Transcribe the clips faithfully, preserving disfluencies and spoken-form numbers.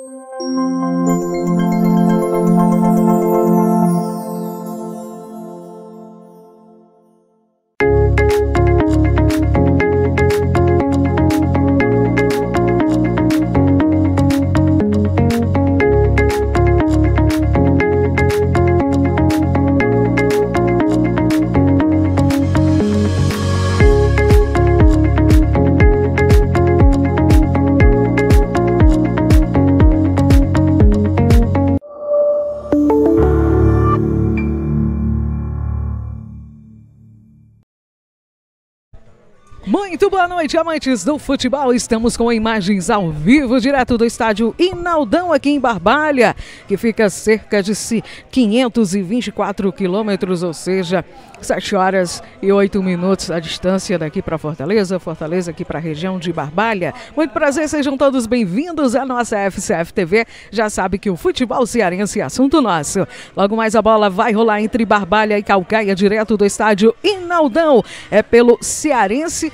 Muito boa noite, amantes do futebol. Estamos com imagens ao vivo, direto do estádio Inaldão, aqui em Barbalha, que fica a cerca de quinhentos e vinte e quatro quilômetros, ou seja, sete horas e oito minutos a distância daqui para Fortaleza, Fortaleza aqui para a região de Barbalha. Muito prazer, sejam todos bem-vindos à nossa F C F T V. Já sabe que o futebol cearense é assunto nosso. Logo mais a bola vai rolar entre Barbalha e Caucaia, direto do estádio Inaldão. É pelo Cearense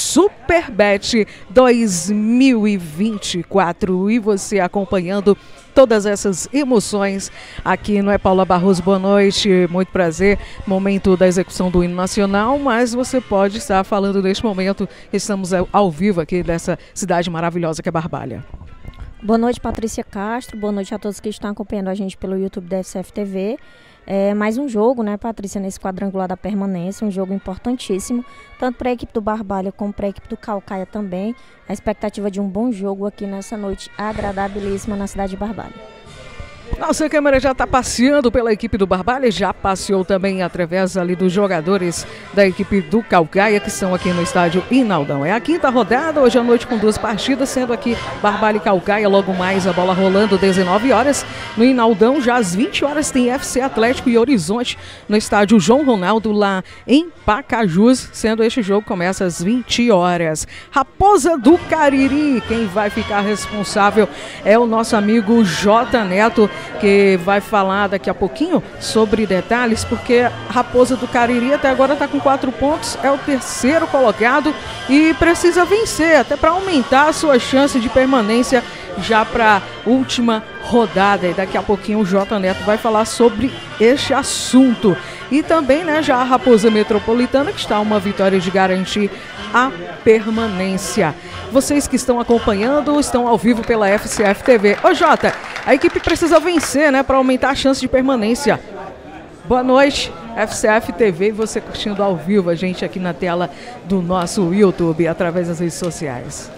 Superbet dois mil e vinte e quatro, e você acompanhando todas essas emoções aqui no É Paula Barroso. Boa noite, muito prazer, momento da execução do hino nacional, mas você pode estar falando neste momento, estamos ao vivo aqui dessa cidade maravilhosa que é Barbalha. Boa noite, Patrícia Castro, boa noite a todos que estão acompanhando a gente pelo YouTube da F C F T V. É mais um jogo, né, Patrícia, nesse quadrangular da permanência, um jogo importantíssimo, tanto para a equipe do Barbalha como para a equipe do Caucaia também. A expectativa de um bom jogo aqui nessa noite agradabilíssima na cidade de Barbalha. Nossa câmera já está passeando pela equipe do Barbalha, já passeou também através ali dos jogadores da equipe do Caucaia, que estão aqui no estádio Inaldão. É a quinta rodada, hoje à noite com duas partidas, sendo aqui Barbalha e Caucaia, logo mais a bola rolando dezenove horas. No Inaldão, já às vinte horas, tem F C Atlético e Horizonte no estádio João Ronaldo, lá em Pacajus, sendo este jogo começa às vinte horas. Raposa do Cariri, quem vai ficar responsável é o nosso amigo J. Neto, que vai falar daqui a pouquinho sobre detalhes, porque a Raposa do Cariri até agora está com quatro pontos, é o terceiro colocado e precisa vencer, até para aumentar a sua chance de permanência já para a última rodada. E daqui a pouquinho o J. Neto vai falar sobre este assunto. E também, né, já a Raposa Metropolitana, que está a uma vitória de garantir a permanência. Vocês que estão acompanhando, estão ao vivo pela F C F T V. Ô Jota, a equipe precisa vencer, né, para aumentar a chance de permanência. Boa noite, F C F T V, e você curtindo ao vivo a gente aqui na tela do nosso YouTube, através das redes sociais.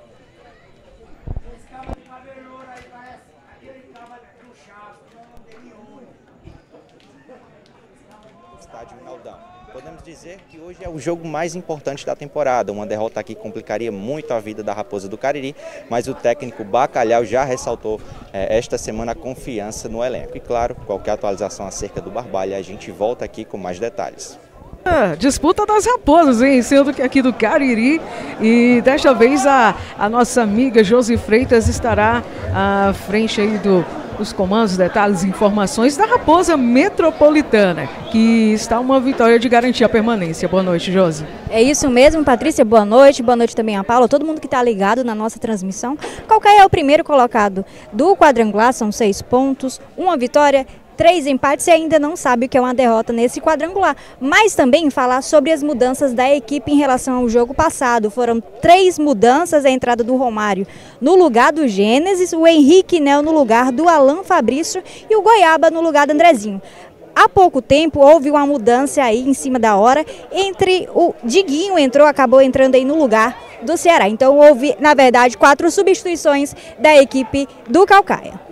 Podemos dizer que hoje é o jogo mais importante da temporada. Uma derrota aqui complicaria muito a vida da Raposa do Cariri, mas o técnico Bacalhau já ressaltou eh, esta semana a confiança no elenco. E claro, qualquer atualização acerca do Barbalha, a gente volta aqui com mais detalhes. Ah, disputa das raposas, hein? Sendo que aqui do Cariri, e desta vez a, a nossa amiga Josi Freitas estará à frente aí do... os comandos, detalhes e informações da Raposa Metropolitana, que está uma vitória de garantir a permanência. Boa noite, Josi. É isso mesmo, Patrícia, boa noite, boa noite também a Paula, todo mundo que está ligado na nossa transmissão. Caucaia é o primeiro colocado do quadrangular, são seis pontos, uma vitória, três empates e ainda não sabe o que é uma derrota nesse quadrangular. Mas também falar sobre as mudanças da equipe em relação ao jogo passado. Foram três mudanças: a entrada do Romário no lugar do Gênesis, o Henrique Nel no lugar do Alan Fabrício e o Goiaba no lugar do Andrezinho. Há pouco tempo houve uma mudança aí em cima da hora, entre o Diguinho entrou, acabou entrando aí no lugar do Ceará. Então houve, na verdade, quatro substituições da equipe do Caucaia.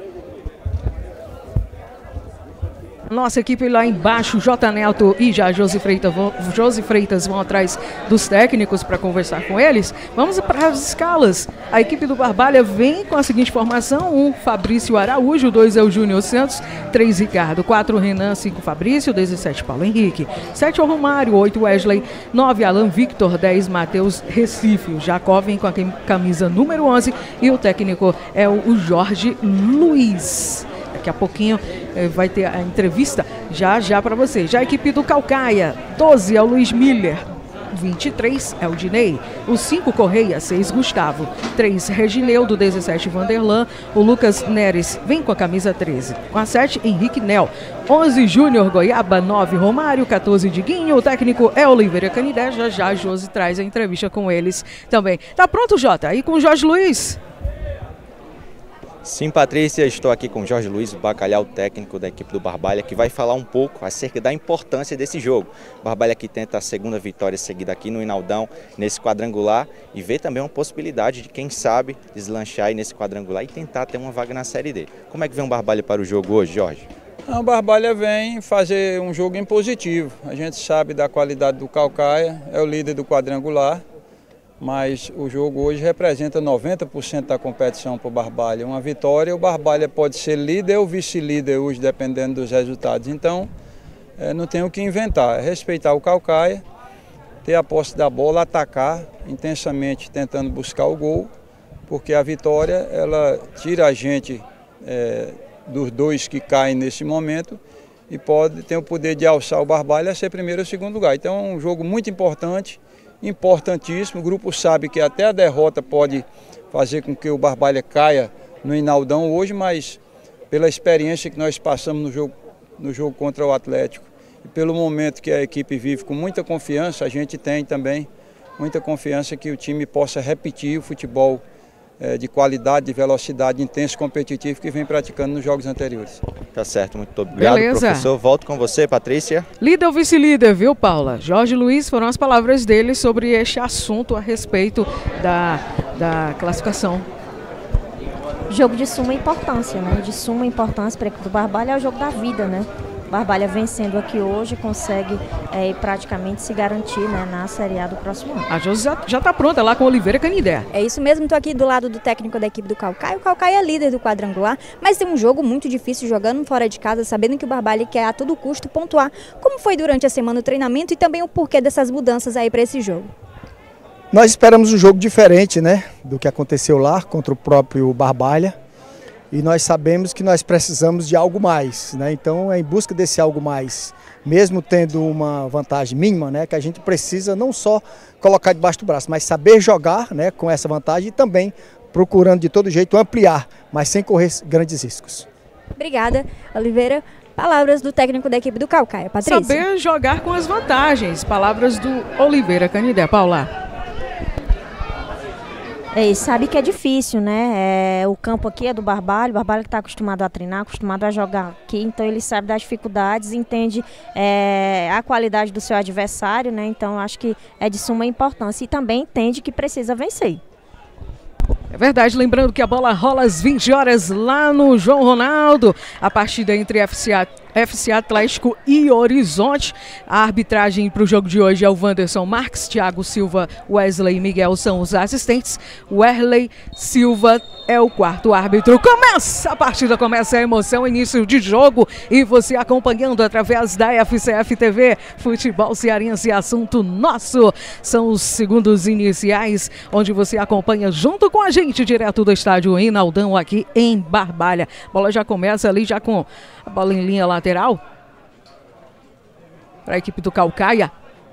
Nossa equipe lá embaixo, J. Neto e já Josi Freitas, vão, Josi Freitas vão atrás dos técnicos para conversar com eles. Vamos para as escalas. A equipe do Barbalha vem com a seguinte formação: um Fabrício Araújo, dois é o Júnior Santos, três Ricardo, quatro Renan, cinco Fabrício, dezessete Paulo Henrique, sete o Romário, oito Wesley, nove Alan Victor, dez Matheus Recife. O Jacó vem com a camisa número onze e o técnico é o Jorge Luiz. Daqui a pouquinho eh, vai ter a entrevista já já para você. Já a equipe do Caucaia, doze é o Luiz Miller, vinte e três, Eldinei. O cinco, Correia, seis, Gustavo. três, Regineudo, dezessete, Vanderlan. O Lucas Neres vem com a camisa treze. Com a sete, Henrique Nel. onze, Júnior Goiaba. nove, Romário. quatorze, Diguinho. O técnico é Oliveira Canidé. Já já a Josi traz a entrevista com eles também. Tá pronto, Jota? Aí com o Jorge Luiz? Sim, Patrícia, estou aqui com o Jorge Luiz Bacalhau, técnico da equipe do Barbalha, que vai falar um pouco acerca da importância desse jogo. O Barbalha que tenta a segunda vitória seguida aqui no Inaldão, nesse quadrangular, e vê também uma possibilidade de, quem sabe, deslanchar aí nesse quadrangular e tentar ter uma vaga na Série D. Como é que vem o Barbalha para o jogo hoje, Jorge? O Barbalha vem fazer um jogo impositivo. A gente sabe da qualidade do Caucaia, é o líder do quadrangular. Mas o jogo hoje representa noventa por cento da competição para o Barbalha. Uma vitória, o Barbalha pode ser líder ou vice-líder hoje, dependendo dos resultados. Então, é, não tem o que inventar, é respeitar o Caucaia, ter a posse da bola, atacar intensamente, tentando buscar o gol, porque a vitória, ela tira a gente é, dos dois que caem nesse momento e pode ter o poder de alçar o Barbalha a ser primeiro ou segundo lugar. Então, é um jogo muito importante. Importantíssimo, o grupo sabe que até a derrota pode fazer com que o Barbalha caia no Inaldão hoje, mas pela experiência que nós passamos no jogo, no jogo contra o Atlético e pelo momento que a equipe vive com muita confiança, a gente tem também muita confiança que o time possa repetir o futebol é, de qualidade, de velocidade, intenso e competitivo que vem praticando nos jogos anteriores. Tá certo, muito obrigado, Beleza. Professor. Volto com você, Patrícia. Líder ou vice-líder, viu, Paula? Jorge Luiz, foram as palavras dele sobre este assunto a respeito da, da classificação. Jogo de suma importância, né? De suma importância para a equipe do Barbalha é o jogo da vida, né? Barbalha vencendo aqui hoje consegue é, praticamente se garantir, né, na Série A do próximo ano. A Josi já está pronta lá com Oliveira Canidé. É isso mesmo, estou aqui do lado do técnico da equipe do Caucaia. O Caucaia é líder do quadrangular, mas tem um jogo muito difícil jogando fora de casa, sabendo que o Barbalha quer a todo custo pontuar. Como foi durante a semana o treinamento e também o porquê dessas mudanças aí para esse jogo? Nós esperamos um jogo diferente, né, do que aconteceu lá contra o próprio Barbalha. E nós sabemos que nós precisamos de algo mais, né? Então é em busca desse algo mais, mesmo tendo uma vantagem mínima, né? Que a gente precisa não só colocar debaixo do braço, mas saber jogar, né, com essa vantagem e também procurando de todo jeito ampliar, mas sem correr grandes riscos. Obrigada, Oliveira. Palavras do técnico da equipe do Caucaia, Patrícia. Saber jogar com as vantagens. Palavras do Oliveira Canidé. Paula. É, sabe que é difícil, né? É, o campo aqui é do Barbalha, o Barbalha que está acostumado a treinar, acostumado a jogar aqui, então ele sabe das dificuldades, entende é, a qualidade do seu adversário, né? Então acho que é de suma importância e também entende que precisa vencer. É verdade, lembrando que a bola rola às vinte horas lá no João Ronaldo, a partida entre F C A, F C Atlético e Horizonte. A arbitragem para o jogo de hoje é o Wanderson Marques, Thiago Silva, Wesley e Miguel são os assistentes. O Werley Silva é o quarto árbitro. Começa a partida, começa a emoção, início de jogo e você acompanhando através da F C F T V. Futebol cearense, assunto nosso. São os segundos iniciais, onde você acompanha junto com a gente, direto do estádio Inaldão aqui em Barbalha. A bola já começa ali, já com a bola em linha lateral para a equipe do Caucaia.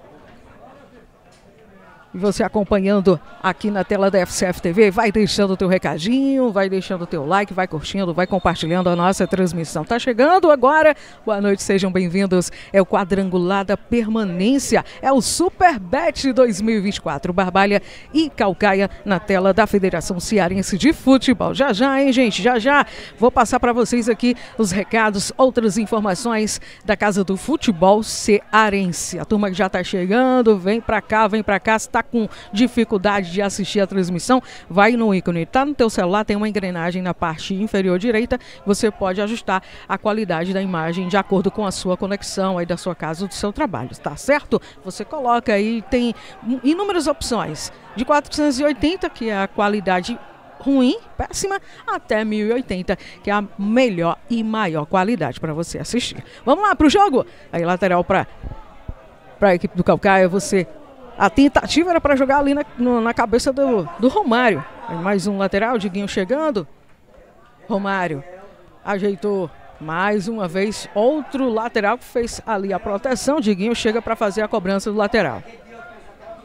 E você acompanhando aqui na tela da F C F T V, vai deixando o teu recadinho, vai deixando o teu like, vai curtindo, vai compartilhando a nossa transmissão. Tá chegando agora, boa noite, sejam bem-vindos. É o quadrangular da permanência, é o Super Bet dois mil e vinte e quatro, Barbalha e Caucaia na tela da Federação Cearense de Futebol. Já já, hein, gente, já já vou passar para vocês aqui os recados, outras informações da Casa do Futebol Cearense. A turma que já tá chegando, vem para cá, vem para cá, está com dificuldade de assistir a transmissão, vai no ícone, tá no teu celular, tem uma engrenagem na parte inferior direita, você pode ajustar a qualidade da imagem de acordo com a sua conexão aí da sua casa ou do seu trabalho, tá certo? Você coloca aí, tem inúmeras opções, de quatrocentos e oitenta, que é a qualidade ruim, péssima, até mil e oitenta, que é a melhor e maior qualidade para você assistir. Vamos lá pro jogo? Aí lateral para para a equipe do Caucaia, você a tentativa era para jogar ali na, no, na cabeça do, do Romário. Aí mais um lateral, Diguinho chegando. Romário ajeitou mais uma vez. Outro lateral que fez ali a proteção. Diguinho chega para fazer a cobrança do lateral.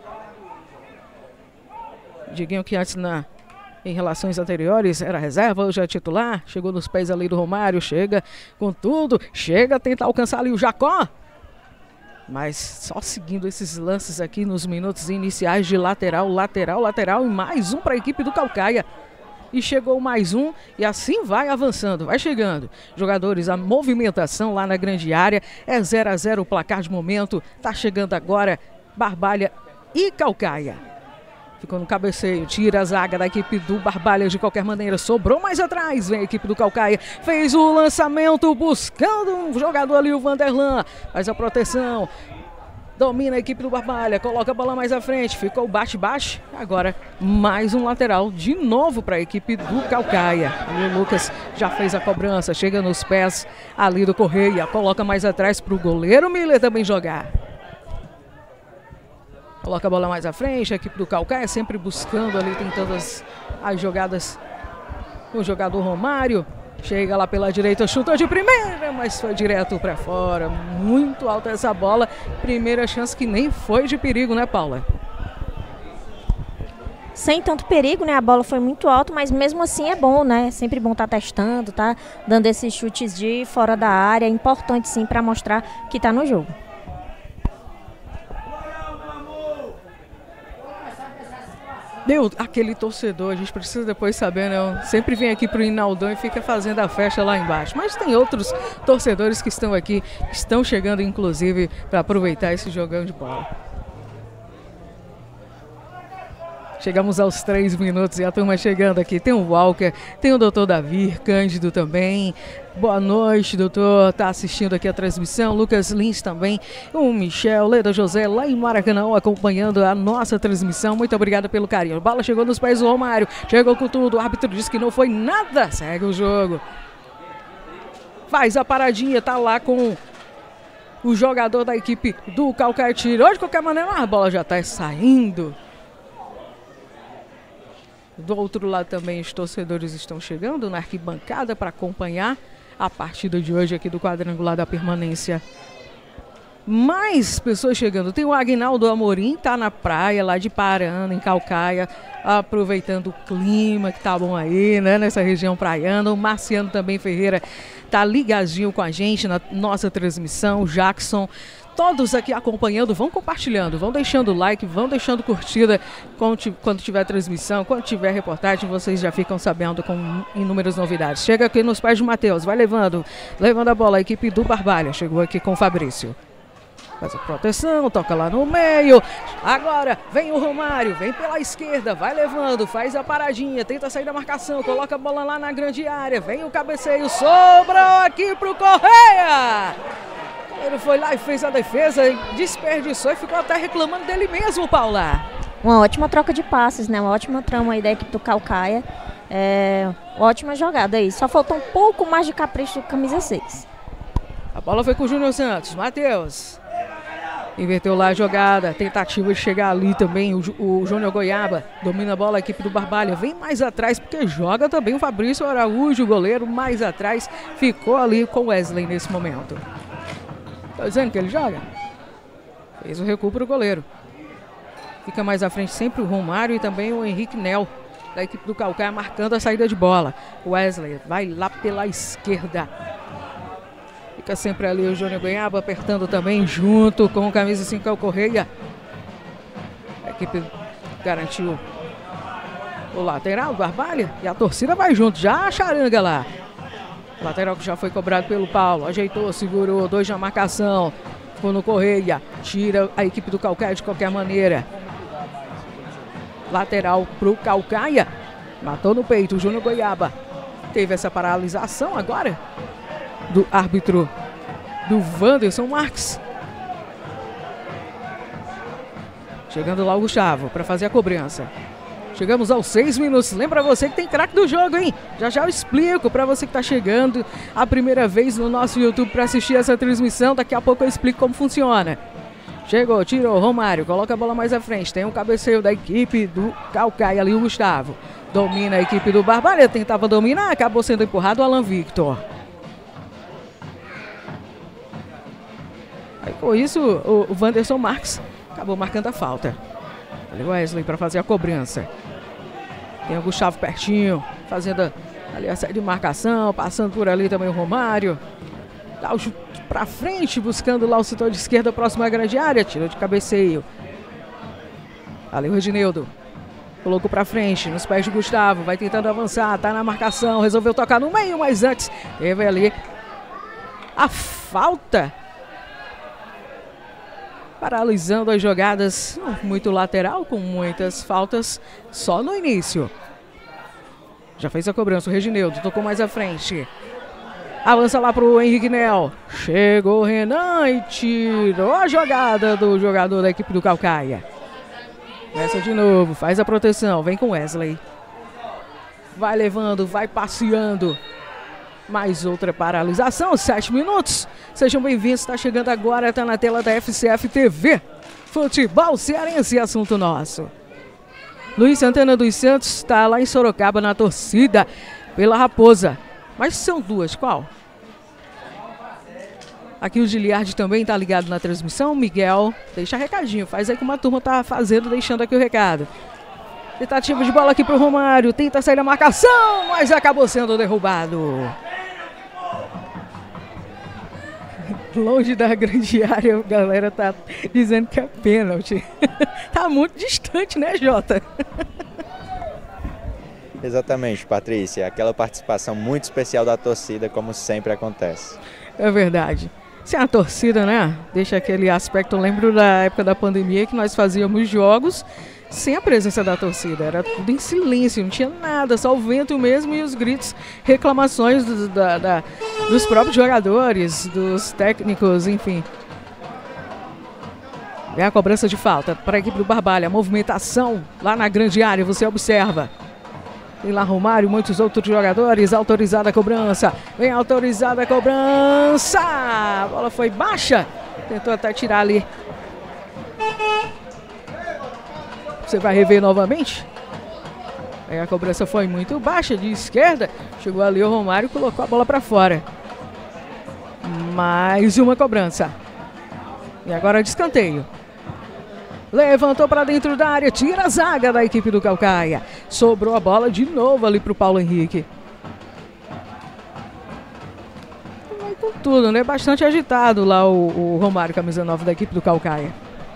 Diguinho que antes na, em relações anteriores era reserva, hoje é titular. Chegou nos pés ali do Romário, chega com tudo, chega a tentar alcançar ali o Jacó. Mas só seguindo esses lances aqui nos minutos iniciais de lateral, lateral, lateral e mais um para a equipe do Caucaia. E chegou mais um e assim vai avançando, vai chegando. Jogadores, a movimentação lá na grande área, é zero a zero o placar de momento. Tá chegando agora Barbalha e Caucaia. Ficou no cabeceio, tira a zaga da equipe do Barbalha de qualquer maneira. Sobrou mais atrás, vem a equipe do Caucaia. Fez o lançamento, buscando um jogador ali, o Vanderlan. Faz a proteção. Domina a equipe do Barbalha, coloca a bola mais à frente, ficou bate-bate. Agora mais um lateral de novo para a equipe do Caucaia. E o Lucas já fez a cobrança, chega nos pés ali do Correia, coloca mais atrás para o goleiro Miller também jogar. Coloca a bola mais à frente, a equipe do Caucaia sempre buscando ali, tentando as, as jogadas com o jogador Romário. Chega lá pela direita, chutou de primeira, mas foi direto para fora. Muito alta essa bola. Primeira chance que nem foi de perigo, né, Paula? Sem tanto perigo, né? A bola foi muito alta, mas mesmo assim é bom, né? É sempre bom estar tá testando, tá? Dando esses chutes de fora da área. É importante sim para mostrar que tá no jogo. Deu aquele torcedor, a gente precisa depois saber, né? Sempre vem aqui pro Inaldão e fica fazendo a festa lá embaixo. Mas tem outros torcedores que estão aqui, que estão chegando inclusive para aproveitar esse jogão de bola. Chegamos aos três minutos e a turma chegando aqui. Tem o Walker, tem o doutor Davi Cândido também. Boa noite, doutor. Está assistindo aqui a transmissão. Lucas Lins também. O Michel, Leda José, lá em Maracanã, acompanhando a nossa transmissão. Muito obrigada pelo carinho. A bola chegou nos pés do Romário. Chegou com tudo. O árbitro disse que não foi nada. Segue o jogo. Faz a paradinha. Tá lá com o jogador da equipe do Caucaia. Tirou de qualquer maneira. A bola já está saindo. Do outro lado também os torcedores estão chegando na arquibancada para acompanhar a partida de hoje aqui do quadrangular da permanência. Mais pessoas chegando. Tem o Aguinaldo Amorim, tá na praia lá de Parana, em Caucaia, aproveitando o clima que tá bom aí, né, nessa região praiana. O Marciano também Ferreira tá ligadinho com a gente na nossa transmissão. O Jackson. Todos aqui acompanhando, vão compartilhando, vão deixando like, vão deixando curtida quando tiver transmissão, quando tiver reportagem, vocês já ficam sabendo com inúmeras novidades. Chega aqui nos pés de Matheus, vai levando, levando a bola, a equipe do Barbalha, chegou aqui com o Fabrício. Faz a proteção, toca lá no meio, agora vem o Romário, vem pela esquerda, vai levando, faz a paradinha, tenta sair da marcação, coloca a bola lá na grande área, vem o cabeceio, sobrou aqui pro Correia! Ele foi lá e fez a defesa, desperdiçou e ficou até reclamando dele mesmo, Paula. Uma ótima troca de passes, né? Uma ótima trama aí da equipe do Caucaia. É, ótima jogada aí. Só faltou um pouco mais de capricho do camisa seis. A bola foi com o Júnior Santos. Matheus. Inverteu lá a jogada. Tentativa de chegar ali também. O, o Júnior Goiaba domina a bola, a equipe do Barbalha. Vem mais atrás porque joga também o Fabrício Araújo, o goleiro, mais atrás. Ficou ali com o Wesley nesse momento. Tá dizendo que ele joga? Fez o recuo para o goleiro. Fica mais à frente sempre o Romário e também o Henrique Nel, da equipe do Caucaia, marcando a saída de bola. O Wesley vai lá pela esquerda. Fica sempre ali o Júnior Goiaba, apertando também junto com o camisa cinco, o Correia. A equipe garantiu o lateral do Barbalha e a torcida vai junto, já a charanga lá. Lateral que já foi cobrado pelo Paulo. Ajeitou, segurou, dois na marcação. Ficou no Correia. Tira a equipe do Caucaia de qualquer maneira. Lateral pro Caucaia. Matou no peito o Júnior Goiaba. Teve essa paralisação agora do árbitro do Wanderson Marques. Chegando lá o Gustavo para fazer a cobrança. Chegamos aos seis minutos. Lembra você que tem craque do jogo, hein? Já já eu explico para você que está chegando a primeira vez no nosso YouTube para assistir essa transmissão. Daqui a pouco eu explico como funciona. Chegou, tirou, Romário, coloca a bola mais à frente. Tem um cabeceio da equipe do Caucaia ali, o Gustavo. Domina a equipe do Barbalha, tentava dominar, acabou sendo empurrado o Alan Victor. Aí com isso, o, o Wanderson Marques acabou marcando a falta. Ali o Wesley para fazer a cobrança. Tem o Gustavo pertinho, fazendo ali a série de marcação, passando por ali também o Romário. Dá o chute pra frente, buscando lá o setor de esquerda, próximo à grande área. Tira de cabeceio. Ali o Reginildo. Colocou pra frente, nos pés de Gustavo. Vai tentando avançar, tá na marcação. Resolveu tocar no meio, mas antes teve ali a falta. Paralisando as jogadas. Muito lateral, com muitas faltas só no início. Já fez a cobrança o Reginildo, tocou mais à frente. Avança lá pro Henrique Nel. Chegou o Renan e tirou a jogada do jogador da equipe do Caucaia. Começa de novo, faz a proteção, vem com Wesley. Vai levando, vai passeando. Mais outra paralisação, sete minutos. Sejam bem-vindos, está chegando agora, está na tela da F C F T V. Futebol cearense, assunto nosso. Luiz Santana dos Santos está lá em Sorocaba na torcida pela Raposa. Mas são duas, qual? Aqui o Giliardi também está ligado na transmissão. Miguel, deixa recadinho, faz aí como a turma está fazendo, deixando aqui o recado. Tentativa de bola aqui para o Romário, tenta sair da marcação, mas acabou sendo derrubado. Longe da grande área, a galera tá dizendo que é pênalti. Tá muito distante, né, Jota? Exatamente, Patrícia. Aquela participação muito especial da torcida, como sempre acontece. É verdade. Se a torcida, né, deixa aquele aspecto, eu lembro da época da pandemia que nós fazíamos jogos sem a presença da torcida, era tudo em silêncio, não tinha nada, só o vento mesmo e os gritos, reclamações do, da, da, dos próprios jogadores, dos técnicos, enfim. É a cobrança de falta para a equipe do Barbalha, movimentação lá na grande área, você observa. Tem lá Romário, muitos outros jogadores, autorizada a cobrança, vem autorizada a cobrança, a bola foi baixa, tentou até tirar ali. Você vai rever novamente. Aí a cobrança foi muito baixa, de esquerda, chegou ali o Romário e colocou a bola para fora. Mais uma cobrança. E agora de escanteio. Levantou para dentro da área, tira a zaga da equipe do Caucaia. Sobrou a bola de novo ali para o Paulo Henrique. Vai com tudo, né? Bastante agitado lá o, o Romário, camisa nove da equipe do Caucaia.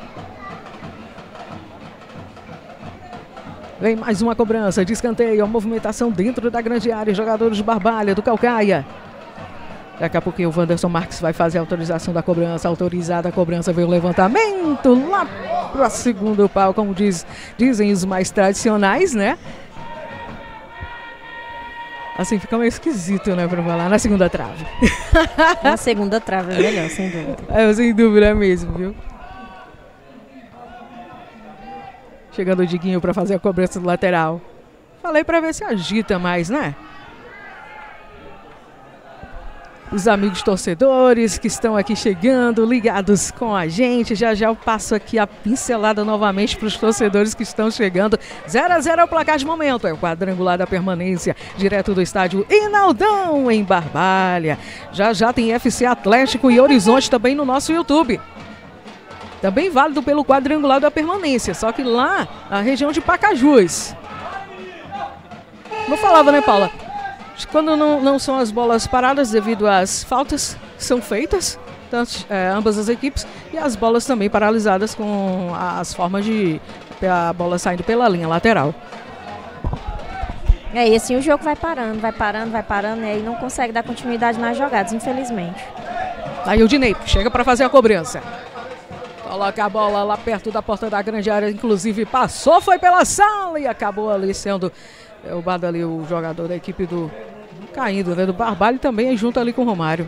Vem mais uma cobrança de escanteio, a movimentação dentro da grande área. Jogadores de Barbalha, do Caucaia. Daqui a pouquinho o Wanderson Marques vai fazer a autorização da cobrança. Autorizada a cobrança, veio o levantamento lá para o segundo pau, como diz, dizem os mais tradicionais, né? Assim fica meio esquisito, né, para falar, na segunda trave. Na segunda trave é melhor, sem dúvida. É, sem dúvida mesmo, viu? Chegando o Diguinho para fazer a cobrança do lateral. Falei para ver se agita mais, né? Os amigos torcedores que estão aqui chegando, ligados com a gente. Já já eu passo aqui a pincelada novamente para os torcedores que estão chegando. zero a zero é o placar de momento. É o quadrangular da permanência, direto do estádio Inaldão, em Barbalha. Já já tem F C Atlético e Horizonte também no nosso YouTube. Também válido pelo quadrangular da permanência, só que lá na região de Pacajus. Não falava, né, Paula? Quando não, não são as bolas paradas devido às faltas que são feitas, tanto, é, ambas as equipes, e as bolas também paralisadas com as formas de a bola saindo pela linha lateral. É, e assim o jogo vai parando, vai parando, vai parando, e aí não consegue dar continuidade nas jogadas, infelizmente. Aí o Dinei chega para fazer a cobrança. Coloca a bola lá perto da porta da grande área, inclusive passou, foi pela sala e acabou ali sendo derrubado ali o jogador da equipe do caindo, né, do Barbalho, também junto ali com o Romário.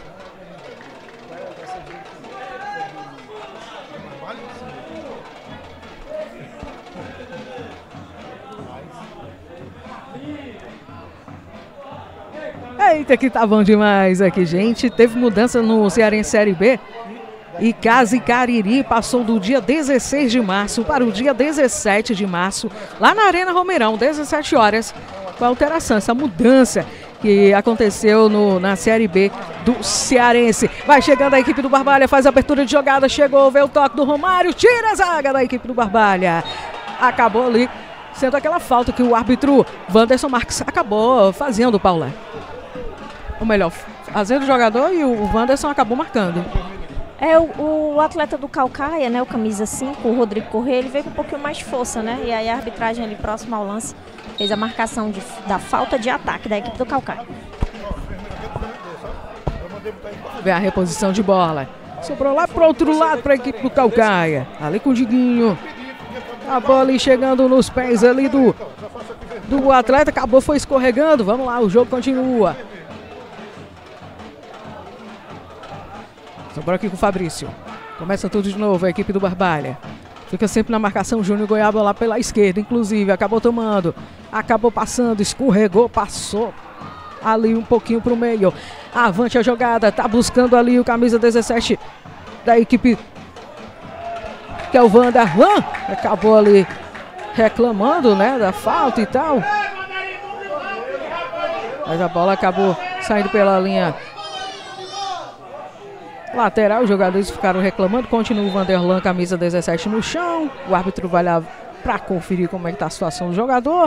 Eita, que tá bom demais aqui, gente. Teve mudança no Cearense Série B. E Casa e Cariri passou do dia dezesseis de março para o dia dezessete de março, lá na Arena Romeirão, dezessete horas, com a alteração, essa mudança que aconteceu no, na Série B do Cearense. Vai chegando a equipe do Barbalha, faz a abertura de jogada, chegou, veio o toque do Romário, tira a zaga da equipe do Barbalha. Acabou ali sendo aquela falta que o árbitro Wanderson Marques acabou fazendo, Paula. Ou melhor, fazendo o jogador e o Wanderson acabou marcando. É, o, o atleta do Caucaia, né, o camisa cinco, o Rodrigo Corrêa, ele veio com um pouquinho mais de força, né? E aí a arbitragem ali próxima ao lance fez a marcação de, da falta de ataque da equipe do Caucaia. Vem a reposição de bola. Sobrou lá pro outro lado para a equipe do Caucaia. Ali com o Diguinho. A bola ali chegando nos pés ali do, do atleta. Acabou, foi escorregando. Vamos lá, o jogo continua. Sobrou aqui com o Fabrício. Começa tudo de novo, a equipe do Barbalha. Fica sempre na marcação, Júnior Goiaba lá pela esquerda, inclusive. Acabou tomando, acabou passando, escorregou, passou ali um pouquinho pro meio. Avante a jogada, tá buscando ali o camisa dezessete da equipe, que é o Vanderlan. Acabou ali reclamando, né, da falta e tal. Mas a bola acabou saindo pela linha lateral, os jogadores ficaram reclamando. Continua o Vanderlan, camisa dezessete no chão. O árbitro vai lá para conferir como é que tá a situação do jogador.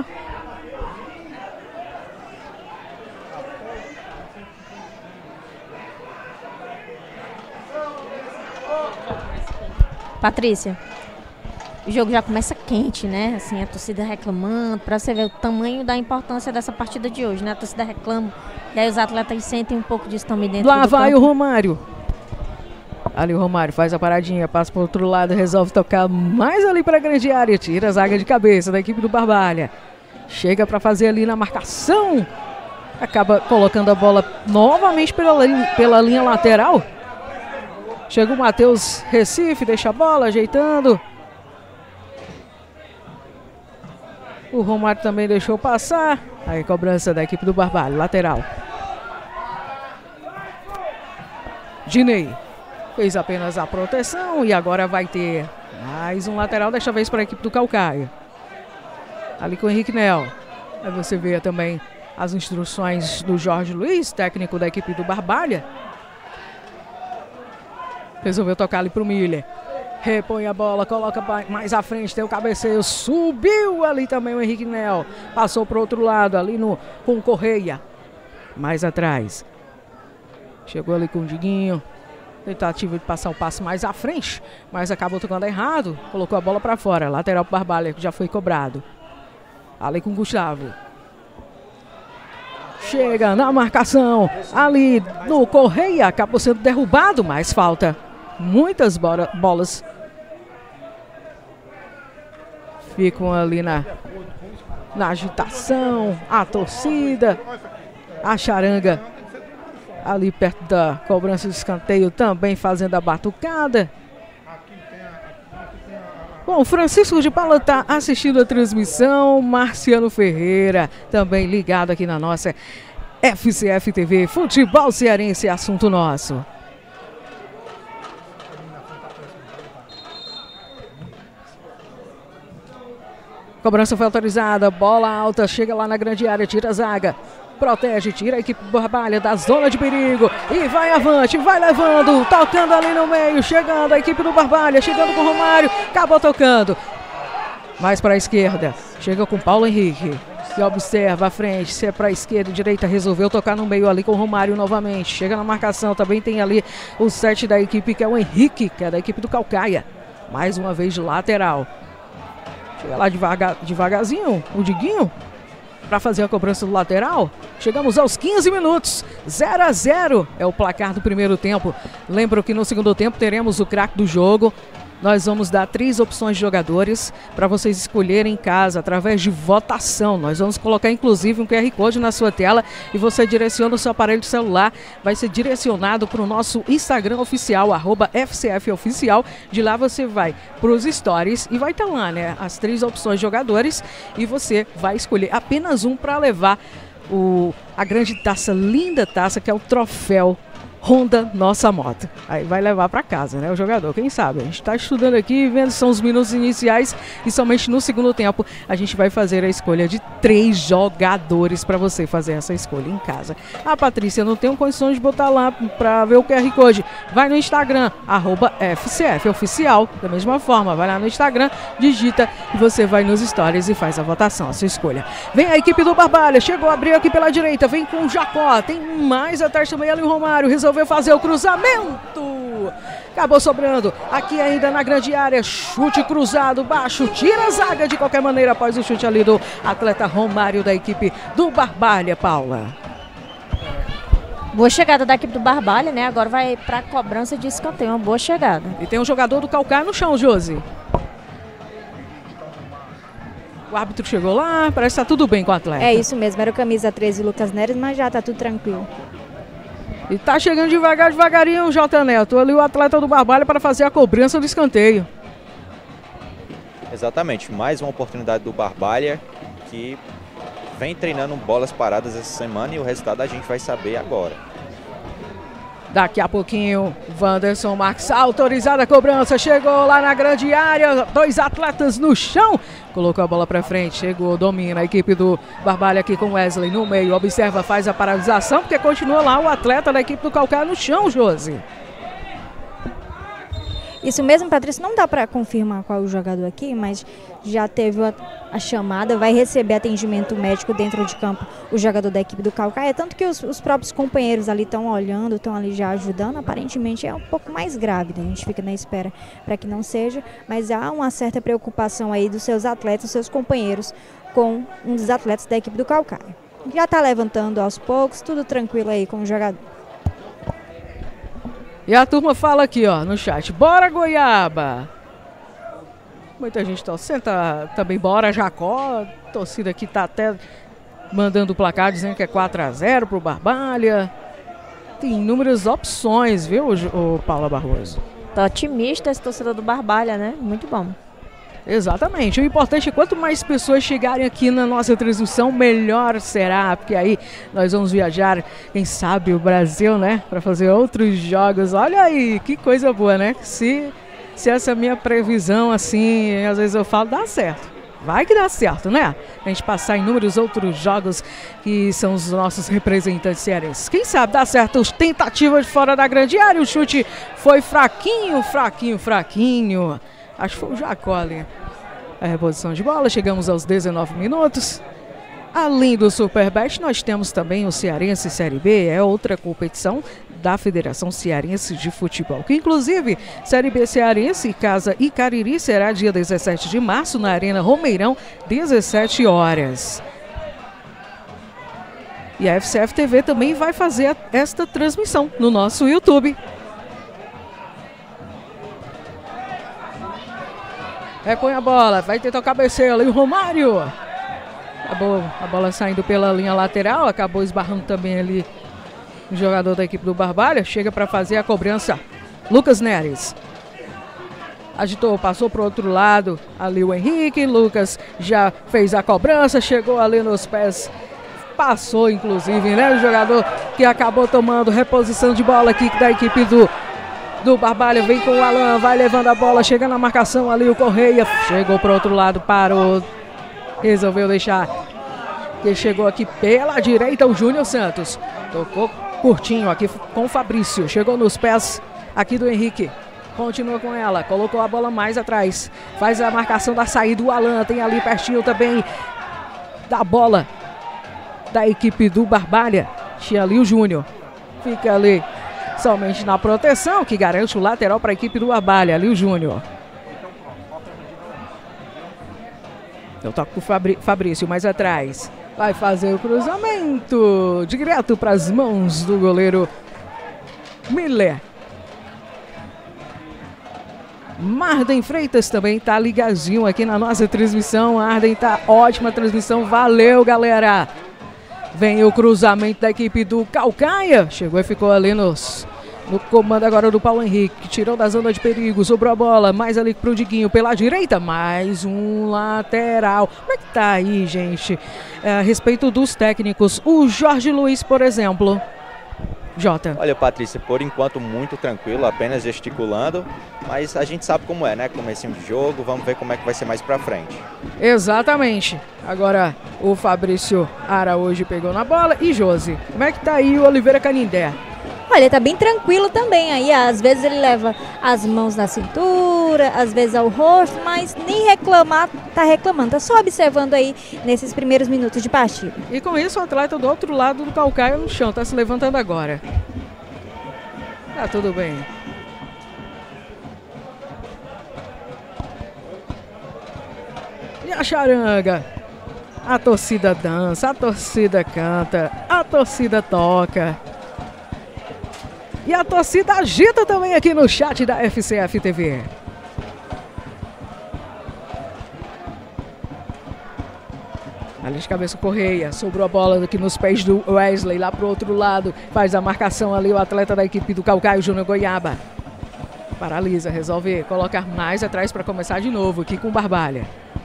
Patrícia, o jogo já começa quente, né? Assim, a torcida reclamando, para você ver o tamanho da importância dessa partida de hoje, né? A torcida reclama, e aí os atletas sentem um pouco disso também dentro lá do vai campo. O Romário. Ali o Romário faz a paradinha, passa para o outro lado, resolve tocar mais ali para a grande área, tira a zaga de cabeça da equipe do Barbalha. Chega para fazer ali na marcação. Acaba colocando a bola novamente pela, pela linha lateral. Chega o Matheus Recife, deixa a bola, ajeitando. O Romário também deixou passar. Aí cobrança da equipe do Barbalha, lateral. Dinei fez apenas a proteção e agora vai ter mais um lateral, desta vez para a equipe do Caucaia. Ali com o Henrique Nel. Aí você vê também as instruções do Jorge Luiz, técnico da equipe do Barbalha. Resolveu tocar ali para o Miller. Repõe a bola, coloca mais à frente, tem o cabeceio, subiu ali também o Henrique Nel. Passou para o outro lado, ali no, com o Correia. Mais atrás. Chegou ali com o Diguinho. Tentativa de passar o passe mais à frente, mas acabou tocando errado. Colocou a bola para fora. Lateral para o Barbalha, que já foi cobrado. Ali com o Gustavo. Chega na marcação. Ali no Correia. Acabou sendo derrubado, mas falta. Muitas bola, bolas. Ficam ali na, na agitação. A torcida. A charanga. Ali perto da cobrança de escanteio também fazendo a batucada. Bom, Francisco de Paula está assistindo a transmissão. Marciano Ferreira também ligado aqui na nossa F C F T V. Futebol cearense, assunto nosso. Cobrança foi autorizada. Bola alta, chega lá na grande área, tira a zaga. Protege, tira a equipe do Barbalha da zona de perigo e vai avante, vai levando, tocando ali no meio, chegando a equipe do Barbalha, chegando com o Romário, acabou tocando. Mais para a esquerda, chega com Paulo Henrique, se observa à frente, se é para a esquerda, direita, resolveu tocar no meio ali com o Romário novamente, chega na marcação, também tem ali o sete da equipe que é o Henrique, que é da equipe do Caucaia, mais uma vez de lateral. Chega lá devagar, devagarzinho, o Diguinho, para fazer a cobrança do lateral. Chegamos aos quinze minutos, zero a zero é o placar do primeiro tempo. Lembro que no segundo tempo teremos o craque do jogo. Nós vamos dar três opções de jogadores para vocês escolherem em casa, através de votação. Nós vamos colocar inclusive um Q R Code na sua tela e você direciona o seu aparelho de celular. Vai ser direcionado para o nosso Instagram oficial, arroba F C F Oficial. De lá você vai para os stories e vai estar lá, né, as três opções de jogadores. E você vai escolher apenas um para levar o, a grande taça, linda taça, que é o troféu Honda Nossa Moto. Aí vai levar para casa, né, o jogador, quem sabe? A gente está estudando aqui, vendo são os minutos iniciais e somente no segundo tempo a gente vai fazer a escolha de três jogadores para você fazer essa escolha em casa. Ah, Patrícia, não tenho condições de botar lá para ver o Q R Code. Vai no Instagram, arroba F C F Oficial, da mesma forma, vai lá no Instagram, digita e você vai nos stories e faz a votação, a sua escolha. Vem a equipe do Barbalha, chegou, abriu aqui pela direita, vem com o Jacó, tem mais atrás também ali o Romário, resolveu fazer o cruzamento, acabou sobrando, aqui ainda na grande área, chute cruzado, baixo, tira a zaga de qualquer maneira após o chute ali do atleta Romário da equipe do Barbalha, Paula. Boa chegada da equipe do Barbalha, né? Agora vai para cobrança de escanteio, uma boa chegada. E tem um jogador do Calcaia no chão, Josi. O árbitro chegou lá, parece que tá tudo bem com o atleta. É isso mesmo, era o camisa treze Lucas Neres, mas já tá tudo tranquilo. E tá chegando devagar, devagarinho o J. Neto, ali o atleta do Barbalha para fazer a cobrança do escanteio. Exatamente, mais uma oportunidade do Barbalha que vem treinando bolas paradas essa semana e o resultado a gente vai saber agora. Daqui a pouquinho, Wanderson Marques, autorizada a cobrança, chegou lá na grande área, dois atletas no chão, colocou a bola para frente, chegou, domina a equipe do Barbalha aqui com Wesley no meio, observa, faz a paralisação, porque continua lá o atleta da equipe do Calcaia no chão, Josi. Isso mesmo, Patrícia, não dá para confirmar qual é o jogador aqui, mas já teve a, a chamada, vai receber atendimento médico dentro de campo o jogador da equipe do Calcaia, tanto que os, os próprios companheiros ali estão olhando, estão ali já ajudando, aparentemente é um pouco mais grave, né? A gente fica na espera para que não seja, mas há uma certa preocupação aí dos seus atletas, dos seus companheiros com um dos atletas da equipe do Calcaia. Já está levantando aos poucos, tudo tranquilo aí com o jogador. E a turma fala aqui, ó, no chat, bora Goiaba! Muita gente torcendo, tá, também bora Jacó, a torcida aqui tá até mandando o placar, dizendo que é quatro a zero pro Barbalha. Tem inúmeras opções, viu, o Paula Barroso? Tá otimista esse torcedor do Barbalha, né? Muito bom. Exatamente, o importante é quanto mais pessoas chegarem aqui na nossa transmissão, melhor será, porque aí nós vamos viajar, quem sabe, o Brasil, né, para fazer outros jogos. Olha aí, que coisa boa, né? Se, se essa minha previsão, assim, às vezes eu falo, dá certo. Vai que dá certo, né? A gente passar inúmeros outros jogos que são os nossos representantes cearenses. Quem sabe dá certo, os tentativas de fora da grande área, o chute foi fraquinho, fraquinho, fraquinho. Acho que foi o Jacó ali. A reposição de bola, chegamos aos dezenove minutos. Além do Superbet, nós temos também o Cearense Série B, é outra competição da Federação Cearense de Futebol, que inclusive Série B Cearense, Casa e Cariri será dia dezessete de março na Arena Romeirão, dezessete horas. E a F C F T V também vai fazer esta transmissão no nosso YouTube. Repõe a bola, vai tentar o cabeceio ali o Romário. Acabou a bola saindo pela linha lateral, acabou esbarrando também ali o jogador da equipe do Barbalha. Chega para fazer a cobrança, Lucas Neres. Agitou, passou para o outro lado, ali o Henrique. Lucas já fez a cobrança, chegou ali nos pés. Passou inclusive, né, o jogador que acabou tomando reposição de bola aqui da equipe do... do Barbalha, vem com o Alan, vai levando a bola, chega na marcação ali o Correia, chegou para o outro lado, parou, resolveu deixar, que chegou aqui pela direita o Júnior Santos, tocou curtinho aqui com o Fabrício, chegou nos pés aqui do Henrique, continua com ela, colocou a bola mais atrás, faz a marcação da saída do Alan, tem ali pertinho também da bola da equipe do Barbalha, tinha ali o Júnior, fica ali somente na proteção, que garante o lateral para a equipe do Barbalha, ali o Júnior. Eu toco com o Fabrício mais atrás. Vai fazer o cruzamento direto para as mãos do goleiro Miller. Marden Freitas também tá ligadinho aqui na nossa transmissão. Marden tá ótima transmissão. Valeu, galera. Vem o cruzamento da equipe do Calcaia. Chegou e ficou ali nos, no comando agora do Paulo Henrique. Que tirou da zona de perigo. Sobrou a bola. Mais ali pro Diguinho pela direita. Mais um lateral. Como é que tá aí, gente? É, a respeito dos técnicos. O Jorge Luiz, por exemplo. Jota. Olha, Patrícia, por enquanto muito tranquilo, apenas gesticulando, mas a gente sabe como é, né? Comecinho de jogo, vamos ver como é que vai ser mais pra frente. Exatamente. Agora o Fabrício Araújo pegou na bola e Josi. Como é que tá aí o Oliveira Canindé? Olha, tá bem tranquilo também aí, às vezes ele leva as mãos na cintura, às vezes ao rosto, mas nem reclamar, tá reclamando, tá só observando aí nesses primeiros minutos de partida. E com isso o atleta do outro lado do calcaio no chão, tá se levantando agora. Tá tudo bem. E a charanga? A torcida dança, a torcida canta, a torcida toca. E a torcida agita também aqui no chat da F C F T V. Ali de cabeça Correia, sobrou a bola aqui nos pés do Wesley, lá pro outro lado. Faz a marcação ali o atleta da equipe do Calcaio, Júnior Goiaba. Paralisa, resolve colocar mais atrás para começar de novo aqui com o Barbalha.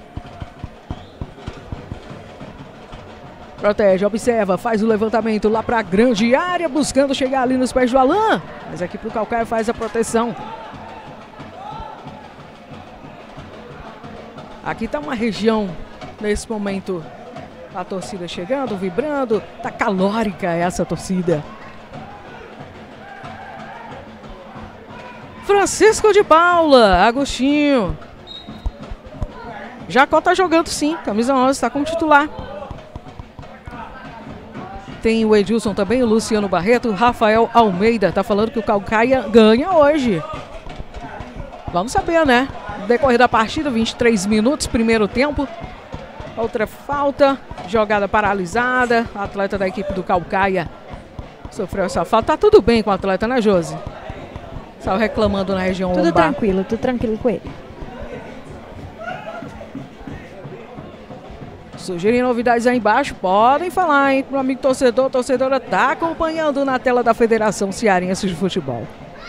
Protege, observa, faz o levantamento lá para a grande área, buscando chegar ali nos pés do Alain. Mas aqui para o Calcaia faz a proteção. Aqui está uma região, nesse momento, a torcida chegando, vibrando. Está calórica essa torcida. Francisco de Paula, Agostinho. Jacó está jogando sim, camisa onze, está como titular. Tem o Edilson também, o Luciano Barreto, o Rafael Almeida. Tá falando que o Calcaia ganha hoje. Vamos saber, né? No decorrer da partida, vinte e três minutos, primeiro tempo. Outra falta, jogada paralisada. Atleta da equipe do Calcaia sofreu essa falta. Tá tudo bem com o atleta, né, Josi? Só reclamando na região Tudo lombar. tranquilo, tudo tranquilo com ele. Sugerem novidades aí embaixo, podem falar, hein? Pro amigo torcedor, torcedora tá acompanhando na tela da Federação Cearense de Futebol.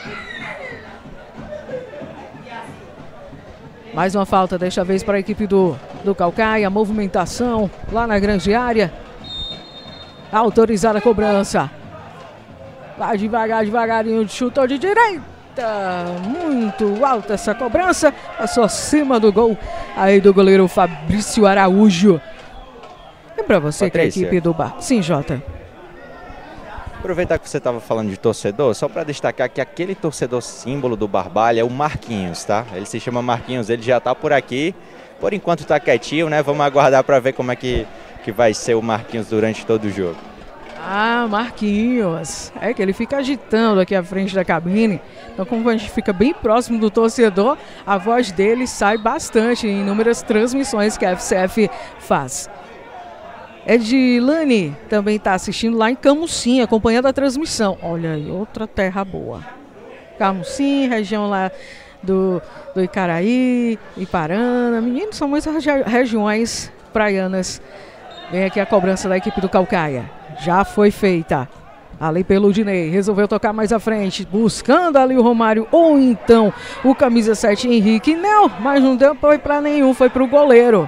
Mais uma falta, desta vez para a equipe do, do Calcaia, movimentação lá na grande área. Autorizada a cobrança. Vai devagar, devagarinho, chutou de direita. Muito alta essa cobrança, passou acima do gol aí do goleiro Fabrício Araújo. E para você, Patrícia, que é a equipe do Bar. Sim, Jota. Aproveitar que você estava falando de torcedor, só para destacar que aquele torcedor símbolo do Barbalha é o Marquinhos, tá? Ele se chama Marquinhos, ele já está por aqui. Por enquanto está quietinho, né? Vamos aguardar para ver como é que, que vai ser o Marquinhos durante todo o jogo. Ah, Marquinhos. É que ele fica agitando aqui à frente da cabine. Então, como a gente fica bem próximo do torcedor, a voz dele sai bastante em inúmeras transmissões que a F C F faz. Edilane também está assistindo lá em Camusim, acompanhando a transmissão. Olha aí, outra terra boa. Camusim, região lá do, do Icaraí, Iparana. Meninos, são muitas regi regiões praianas. Vem aqui a cobrança da equipe do Calcaia. Já foi feita. Ali pelo Dinei, resolveu tocar mais à frente, buscando ali o Romário, ou então o camisa sete Henrique. Não, mas não deu foi para nenhum, foi para o goleiro.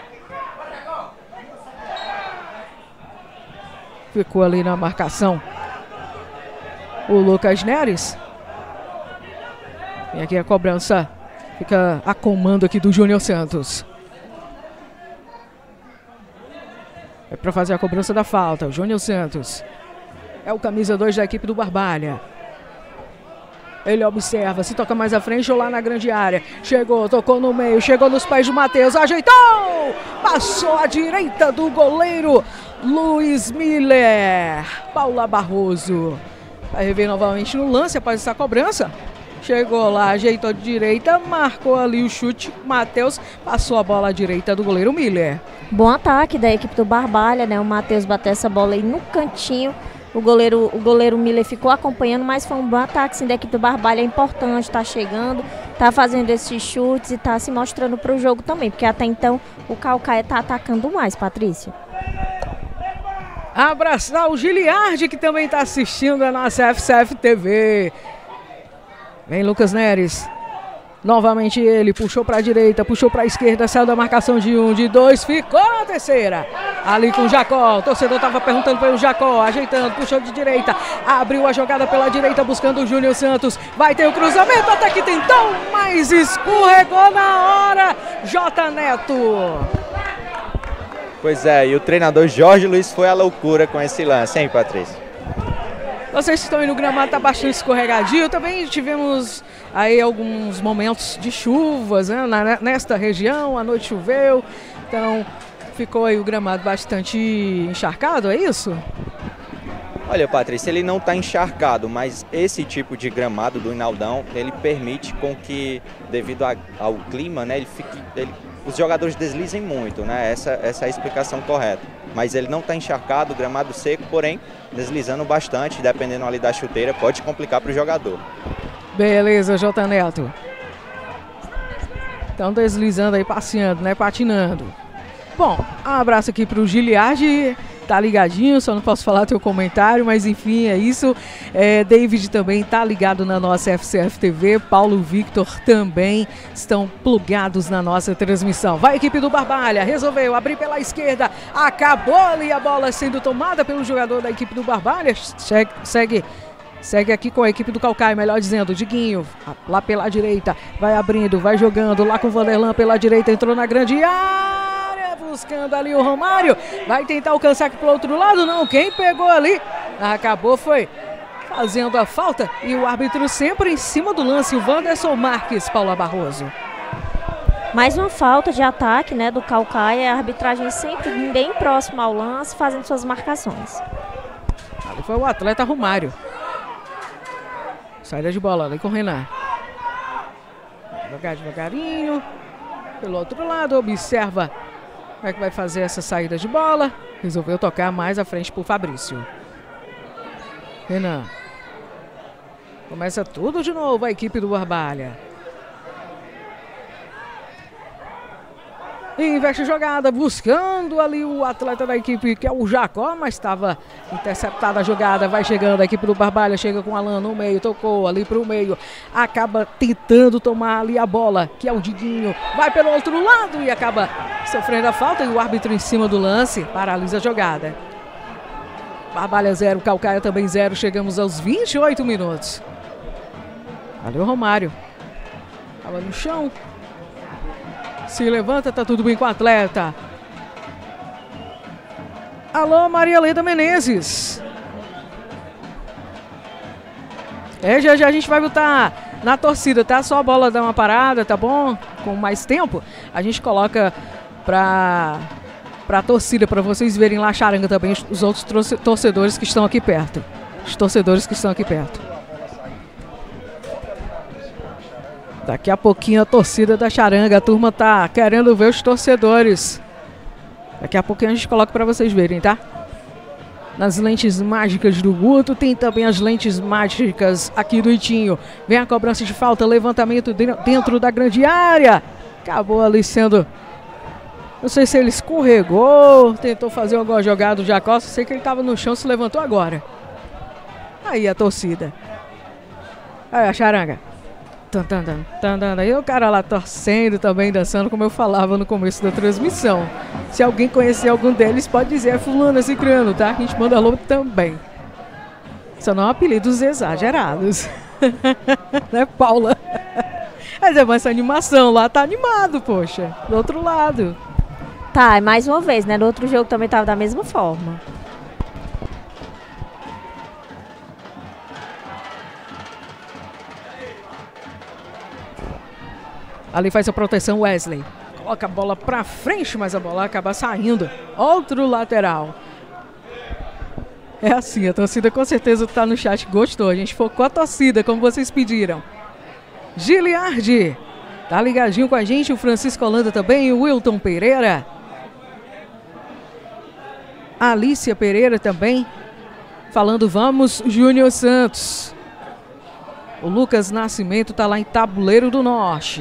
Ficou ali na marcação o Lucas Neres. E aqui a cobrança fica a comando aqui do Júnior Santos. É para fazer a cobrança da falta, o Júnior Santos. É o camisa dois da equipe do Barbalha. Ele observa, se toca mais à frente ou lá na grande área. Chegou, tocou no meio, chegou nos pés do Matheus, ajeitou! Passou à direita do goleiro Luiz Miller. Paula Barroso vai rever novamente no lance após essa cobrança. Chegou lá, ajeitou de direita, marcou ali o chute. Matheus passou a bola à direita do goleiro Miller. Bom ataque da equipe do Barbalha, né? O Matheus bateu essa bola aí no cantinho. O goleiro, o goleiro Miller ficou acompanhando, mas foi um bom ataque sim, da equipe do Barbalha. É importante, tá chegando, tá fazendo esses chutes e tá se mostrando para o jogo também, porque até então o Calcaia tá atacando mais, Patrícia. Abraçar o Giliardi, que também está assistindo a nossa F C F T V. Vem Lucas Neres. Novamente ele puxou para a direita, puxou para a esquerda, saiu da marcação de um, de dois, ficou na terceira. Ali com o Jacó, o torcedor estava perguntando pelo Jacó, ajeitando, puxou de direita, abriu a jogada pela direita, buscando o Júnior Santos. Vai ter o cruzamento, até que tentou, mas escorregou na hora. J. Neto. Pois é, e o treinador Jorge Luiz foi à loucura com esse lance, hein, Patrícia? Vocês que estão aí no gramado, tá bastante escorregadio. Também tivemos aí alguns momentos de chuvas, né, na, nesta região, a noite choveu, então ficou aí o gramado bastante encharcado, é isso? Olha, Patrícia, ele não está encharcado, mas esse tipo de gramado do Hinaldão, ele permite com que, devido a, ao clima, né, ele fique, ele, os jogadores deslizem muito, né? Essa, essa é a explicação correta. Mas ele não está encharcado, gramado seco, porém deslizando bastante, dependendo ali da chuteira, pode complicar para o jogador. Beleza, J. Neto. Estão deslizando aí, passeando, né? Patinando. Bom, um abraço aqui para o Giliardi. Tá ligadinho, só não posso falar teu comentário, mas enfim, é isso. É, David também tá ligado na nossa F C F T V, Paulo Victor também estão plugados na nossa transmissão. Vai a equipe do Barbalha, resolveu abrir pela esquerda, acabou ali a bola sendo tomada pelo jogador da equipe do Barbalha, segue, segue, segue aqui com a equipe do Caucaia, melhor dizendo, Diguinho, lá pela direita, vai abrindo, vai jogando, lá com o Vanderlan pela direita, entrou na grande área. Buscando ali o Romário, vai tentar alcançar aqui pro outro lado, não, quem pegou ali, acabou foi fazendo a falta e o árbitro sempre em cima do lance, o Wanderson Marques, Paula Barroso. Mais uma falta de ataque, né, do Caucaia, a arbitragem sempre bem próximo ao lance, fazendo suas marcações. Ali foi o atleta Romário. Saída de bola ali com o Renan. Devagar, devagarinho, pelo outro lado, observa como é que vai fazer essa saída de bola. Resolveu tocar mais à frente para o Fabrício. Renan. Começa tudo de novo a equipe do Barbalha. Investe a jogada, buscando ali o atleta da equipe, que é o Jacó, mas estava interceptada a jogada. Vai chegando a equipe do Barbalha, chega com o Alan no meio, tocou ali para o meio. Acaba tentando tomar ali a bola, que é o Diguinho. Vai pelo outro lado e acaba sofrendo a falta. E o árbitro em cima do lance paralisa a jogada. Barbalha zero, Caucaia também zero. Chegamos aos vinte e oito minutos. Valeu, Romário. Estava no chão. Se levanta, tá tudo bem com o atleta. Alô, Maria Leda Menezes. É, já já a gente vai botar na torcida, tá? Só a bola dá uma parada, tá bom? Com mais tempo, a gente coloca pra, pra torcida, pra vocês verem lá a charanga também, os outros torcedores que estão aqui perto. Os torcedores que estão aqui perto. Daqui a pouquinho a torcida da charanga, a turma tá querendo ver os torcedores. Daqui a pouquinho a gente coloca para vocês verem, tá? Nas lentes mágicas do Guto, tem também as lentes mágicas aqui do Itinho. Vem a cobrança de falta, levantamento dentro da grande área. Acabou ali sendo... Não sei se ele escorregou, tentou fazer alguma jogada do Jacó, sei que ele estava no chão, se levantou agora. Aí a torcida. Aí a charanga. E o cara lá torcendo também, dançando, como eu falava no começo da transmissão. Se alguém conhecer algum deles, pode dizer, é fulano, esse criano, tá? A gente manda alô também. Só não apelidos exagerados. Né, Paula? Mas é mais essa animação lá, tá animado, poxa. Do outro lado. Tá, mais uma vez, né? No outro jogo também tava da mesma forma. Ali faz a proteção Wesley. Coloca a bola pra frente, mas a bola acaba saindo. Outro lateral. É assim, a torcida com certeza tá no chat, gostou. A gente focou a torcida, como vocês pediram. Giliardi. Tá ligadinho com a gente, o Francisco Holanda também, o Wilton Pereira. Alicia Pereira também. Falando, vamos, Júnior Santos. O Lucas Nascimento tá lá em Tabuleiro do Norte.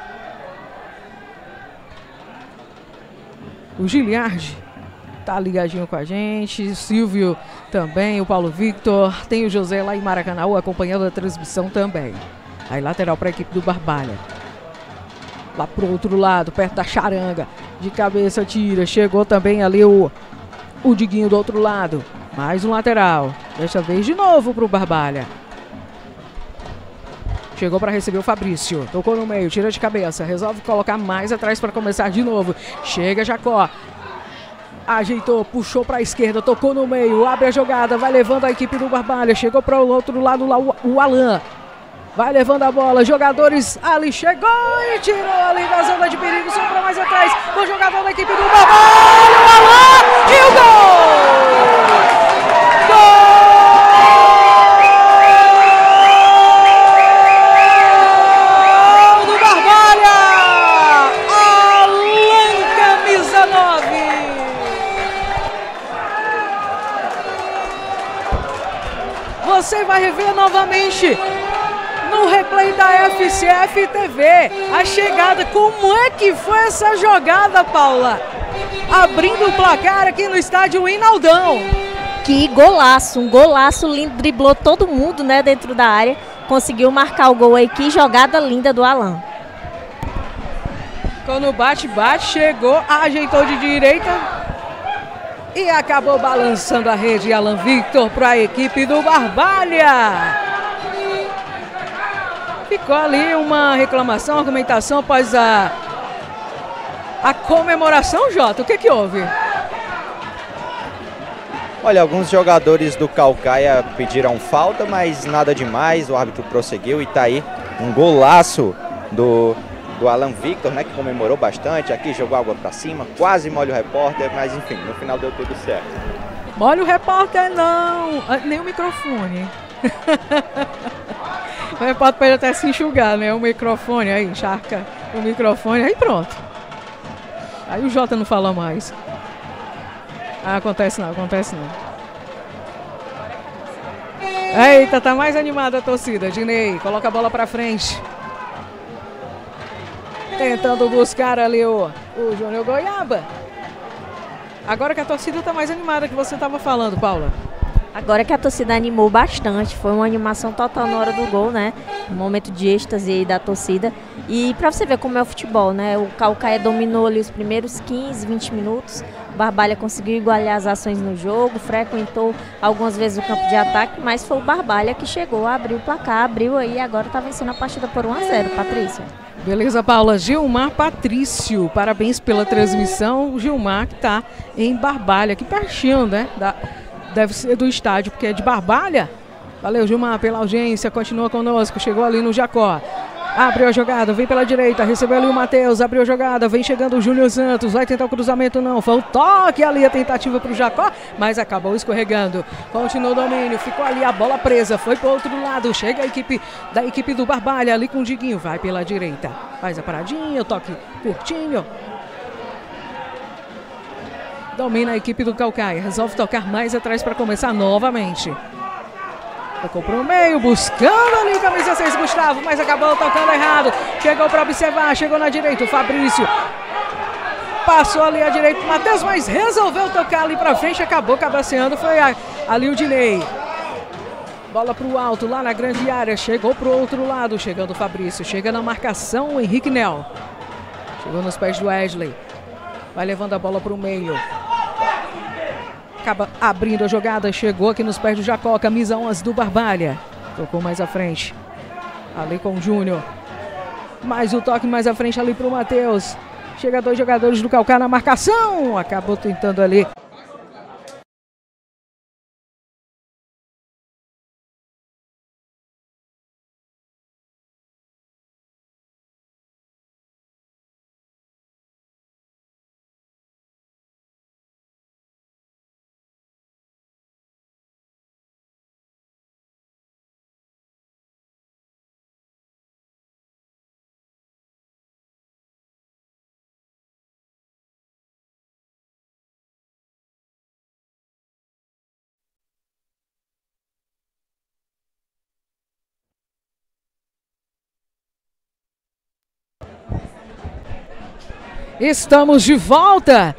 O Giliardi tá ligadinho com a gente, o Silvio também, o Paulo Victor, tem o José lá em Maracanã acompanhando a transmissão também. Aí lateral para a equipe do Barbalha. Lá pro outro lado, perto da charanga. De cabeça tira. Chegou também ali o, o Diguinho do outro lado. Mais um lateral. Desta vez de novo pro Barbalha. Chegou para receber o Fabrício. Tocou no meio, tira de cabeça. Resolve colocar mais atrás para começar de novo. Chega Jacó. Ajeitou, puxou para a esquerda, tocou no meio. Abre a jogada, vai levando a equipe do Barbalha. Chegou para o outro lado lá o, o Alan. Vai levando a bola, jogadores ali, chegou e tirou ali da zona de perigo, sobrou mais atrás, o jogador da equipe do Barbalha, o Alan, e o gol! Gol do Barbalha! Alan, camisa nove! Você vai rever novamente no replay da F C F T V, a chegada, como é que foi essa jogada, Paula? Abrindo o placar aqui no estádio Inaldão. Que golaço, um golaço lindo, driblou todo mundo, né, dentro da área, conseguiu marcar o gol aí, que jogada linda do Alan. Quando bate-bate, chegou, ajeitou de direita e acabou balançando a rede. Alan Victor para a equipe do Barbalha. Ficou ali uma reclamação, argumentação após a, a comemoração, Jota. O que que houve? Olha, alguns jogadores do Caucaia pediram falta, mas nada demais. O árbitro prosseguiu e tá aí um golaço do, do Alan Victor, né, que comemorou bastante. Aqui jogou água pra cima, quase molha o repórter, mas enfim, no final deu tudo certo. Molha o repórter não, nem o microfone. O repórter pode até se enxugar, né? O microfone aí, encharca o microfone, aí pronto. Aí o Jota não fala mais. Ah, acontece não, acontece não. Eita, tá mais animada a torcida. Dinei, coloca a bola pra frente. Tentando buscar ali o, o Júnior Goiaba. Agora que a torcida tá mais animada que você tava falando, Paula. Agora que a torcida animou bastante, foi uma animação total na hora do gol, né? Um momento de êxtase aí da torcida. E pra você ver como é o futebol, né? O Caucaia dominou ali os primeiros quinze, vinte minutos. O Barbalha conseguiu igualar as ações no jogo, frequentou algumas vezes o campo de ataque, mas foi o Barbalha que chegou, abriu o placar, abriu aí e agora tá vencendo a partida por um a zero, Patrícia. Beleza, Paula. Gilmar Patrício, parabéns pela transmissão. O Gilmar que tá em Barbalha, aqui pertinho, né? Da... Deve ser do estádio, porque é de Barbalha. Valeu, Gilmar, pela audiência. Continua conosco. Chegou ali no Jacó. Abriu a jogada, vem pela direita. Recebeu ali o Matheus. Abriu a jogada. Vem chegando o Júnior Santos. Vai tentar o cruzamento, não. Foi um toque ali, a tentativa para o Jacó, mas acabou escorregando. Continua o domínio. Ficou ali a bola presa. Foi para o outro lado. Chega a equipe da equipe do Barbalha ali com o Diguinho. Vai pela direita. Faz a paradinha. O toque curtinho. Domina a equipe do Caucaia, resolve tocar mais atrás para começar novamente. Tocou para o meio, buscando ali o camisa seis, Gustavo, mas acabou tocando errado. Chegou para observar, chegou na direita, o Fabrício. Passou ali à direita o Matheus, mas resolveu tocar ali para frente, acabou cabeceando, foi a, ali o Dinei. Bola para o alto, lá na grande área, chegou para o outro lado, chegando o Fabrício. Chega na marcação o Henrique Nel. Chegou nos pés do Wesley. Vai levando a bola para o meio. Acaba abrindo a jogada, chegou aqui nos pés do Jacó, camisa onze do Barbalha. Tocou mais à frente. Ali com o Júnior. Mais o toque mais à frente ali para o Matheus. Chega dois jogadores do Caucaia na marcação. Acabou tentando ali. Estamos de volta.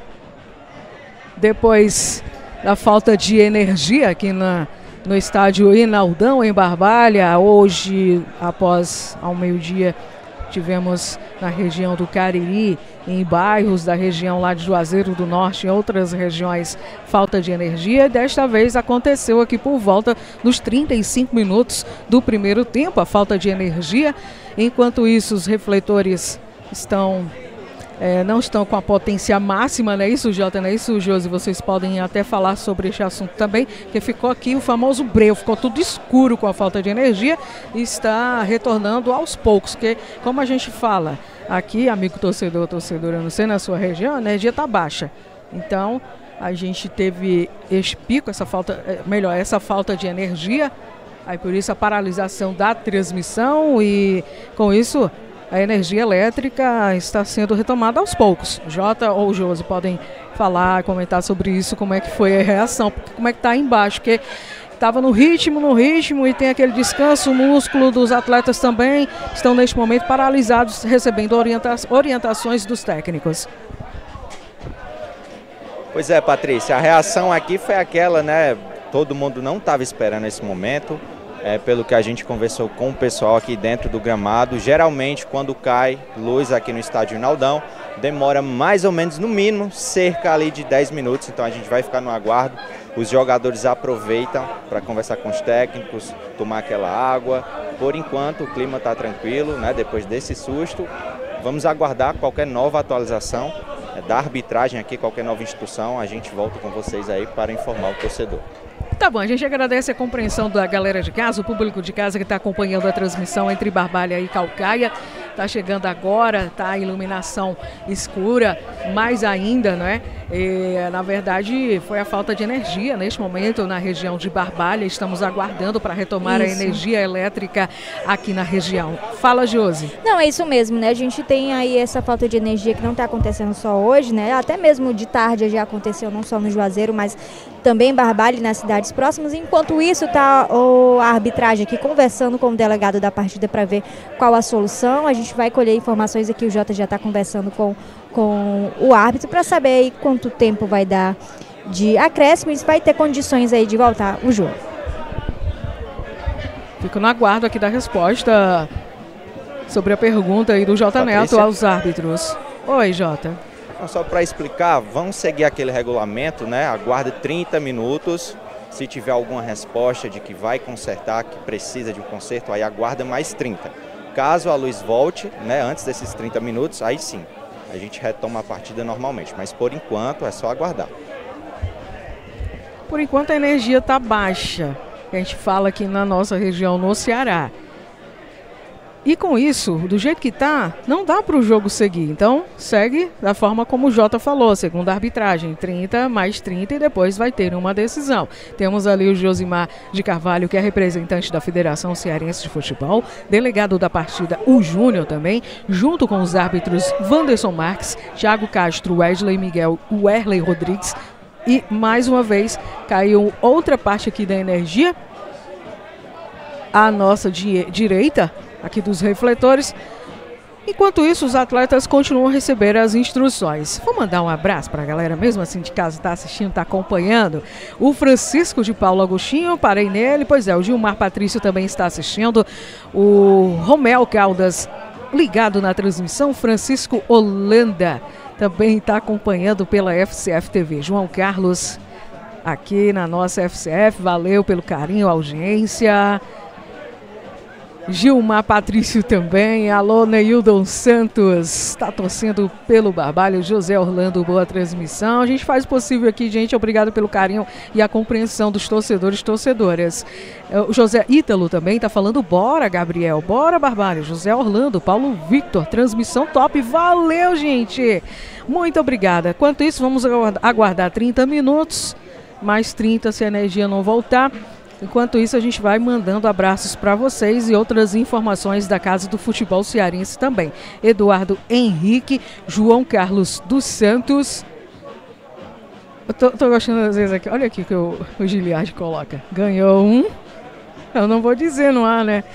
Depois da falta de energia aqui na, no estádio Inaldão, em Barbalha. Hoje, após ao meio-dia, tivemos na região do Cariri, em bairros da região lá de Juazeiro do Norte, em outras regiões, falta de energia. Desta vez aconteceu aqui por volta dos trinta e cinco minutos do primeiro tempo, a falta de energia. Enquanto isso, os refletores estão... É, não estão com a potência máxima, não é isso, Jota? Não é isso, Josi? Vocês podem até falar sobre esse assunto também, que ficou aqui o famoso breu, ficou tudo escuro com a falta de energia e está retornando aos poucos, porque como a gente fala aqui, amigo torcedor, torcedora, não sei, na sua região, a energia está baixa. Então, a gente teve esse pico, essa falta, melhor, essa falta de energia, aí por isso a paralisação da transmissão e com isso... a energia elétrica está sendo retomada aos poucos. Jota ou Josi podem falar, comentar sobre isso, como é que foi a reação, como é que está aí embaixo, porque estava no ritmo, no ritmo e tem aquele descanso, o músculo dos atletas também estão neste momento paralisados, recebendo orienta orientações dos técnicos. Pois é, Patrícia, a reação aqui foi aquela, né? Todo mundo não estava esperando esse momento. É, pelo que a gente conversou com o pessoal aqui dentro do gramado, geralmente quando cai luz aqui no estádio Inaldão, demora mais ou menos, no mínimo, cerca ali de dez minutos, então a gente vai ficar no aguardo. Os jogadores aproveitam para conversar com os técnicos, tomar aquela água. Por enquanto o clima está tranquilo, né? Depois desse susto, vamos aguardar qualquer nova atualização é, da arbitragem aqui, qualquer nova instrução, a gente volta com vocês aí para informar o torcedor. Tá bom, a gente agradece a compreensão da galera de casa, o público de casa que está acompanhando a transmissão entre Barbalha e Caucaia. Está chegando agora, tá a iluminação escura, mais ainda, né? E, na verdade, foi a falta de energia neste momento na região de Barbalha. Estamos aguardando para retomar isso. A energia elétrica aqui na região. Fala, Josi. Não, é isso mesmo, né? A gente tem aí essa falta de energia que não está acontecendo só hoje, né? Até mesmo de tarde já aconteceu, não só no Juazeiro, mas também em Barbalha e nas cidades próximas. Enquanto isso, está a arbitragem aqui conversando com o delegado da partida para ver qual a solução. A gente vai colher informações aqui, o Jota já está conversando com, com o árbitro para saber aí quanto tempo vai dar de acréscimo e se vai ter condições aí de voltar o jogo. Fico no aguardo aqui da resposta sobre a pergunta aí do Jota Patrícia. Neto aos árbitros. Oi, Jota. Só para explicar, vamos seguir aquele regulamento, né? Aguarde trinta minutos. Se tiver alguma resposta de que vai consertar, que precisa de um conserto, aí aguarda mais trinta. Caso a luz volte, né, antes desses trinta minutos, aí sim, a gente retoma a partida normalmente. Mas por enquanto é só aguardar. Por enquanto a energia está baixa. A gente fala aqui na nossa região, no Ceará. E com isso, do jeito que está, não dá para o jogo seguir. Então, segue da forma como o Jota falou, segundo a arbitragem, trinta mais trinta e depois vai ter uma decisão. Temos ali o Josimar de Carvalho, que é representante da Federação Cearense de Futebol, delegado da partida, o Júnior também, junto com os árbitros Wanderson Marques, Thiago Castro, Wesley Miguel, Werley Rodrigues. E, mais uma vez, caiu outra parte aqui da energia, à nossa di- direita, aqui dos refletores. Enquanto isso, os atletas continuam a receber as instruções. Vou mandar um abraço para a galera, mesmo assim de casa, está assistindo, está acompanhando. O Francisco de Paulo Agostinho, parei nele. Pois é, o Gilmar Patrício também está assistindo. O Romel Caldas, ligado na transmissão. Francisco Holanda também está acompanhando pela F C F T V. João Carlos, aqui na nossa F C F, valeu pelo carinho, audiência. Gilmar Patrício também, alô Neildon Santos, está torcendo pelo Barbalha, José Orlando, boa transmissão. A gente faz o possível aqui, gente, obrigado pelo carinho e a compreensão dos torcedores e torcedoras. O José Ítalo também está falando, bora Gabriel, bora Barbalha, José Orlando, Paulo Victor, transmissão top, valeu gente, muito obrigada. Enquanto isso, vamos aguardar trinta minutos, mais trinta se a energia não voltar. Enquanto isso, a gente vai mandando abraços para vocês e outras informações da Casa do Futebol Cearense também. Eduardo Henrique, João Carlos dos Santos. Eu tô, tô gostando às vezes aqui. Olha aqui que o, o Giliard coloca. Ganhou um. Eu não vou dizer no ar, né?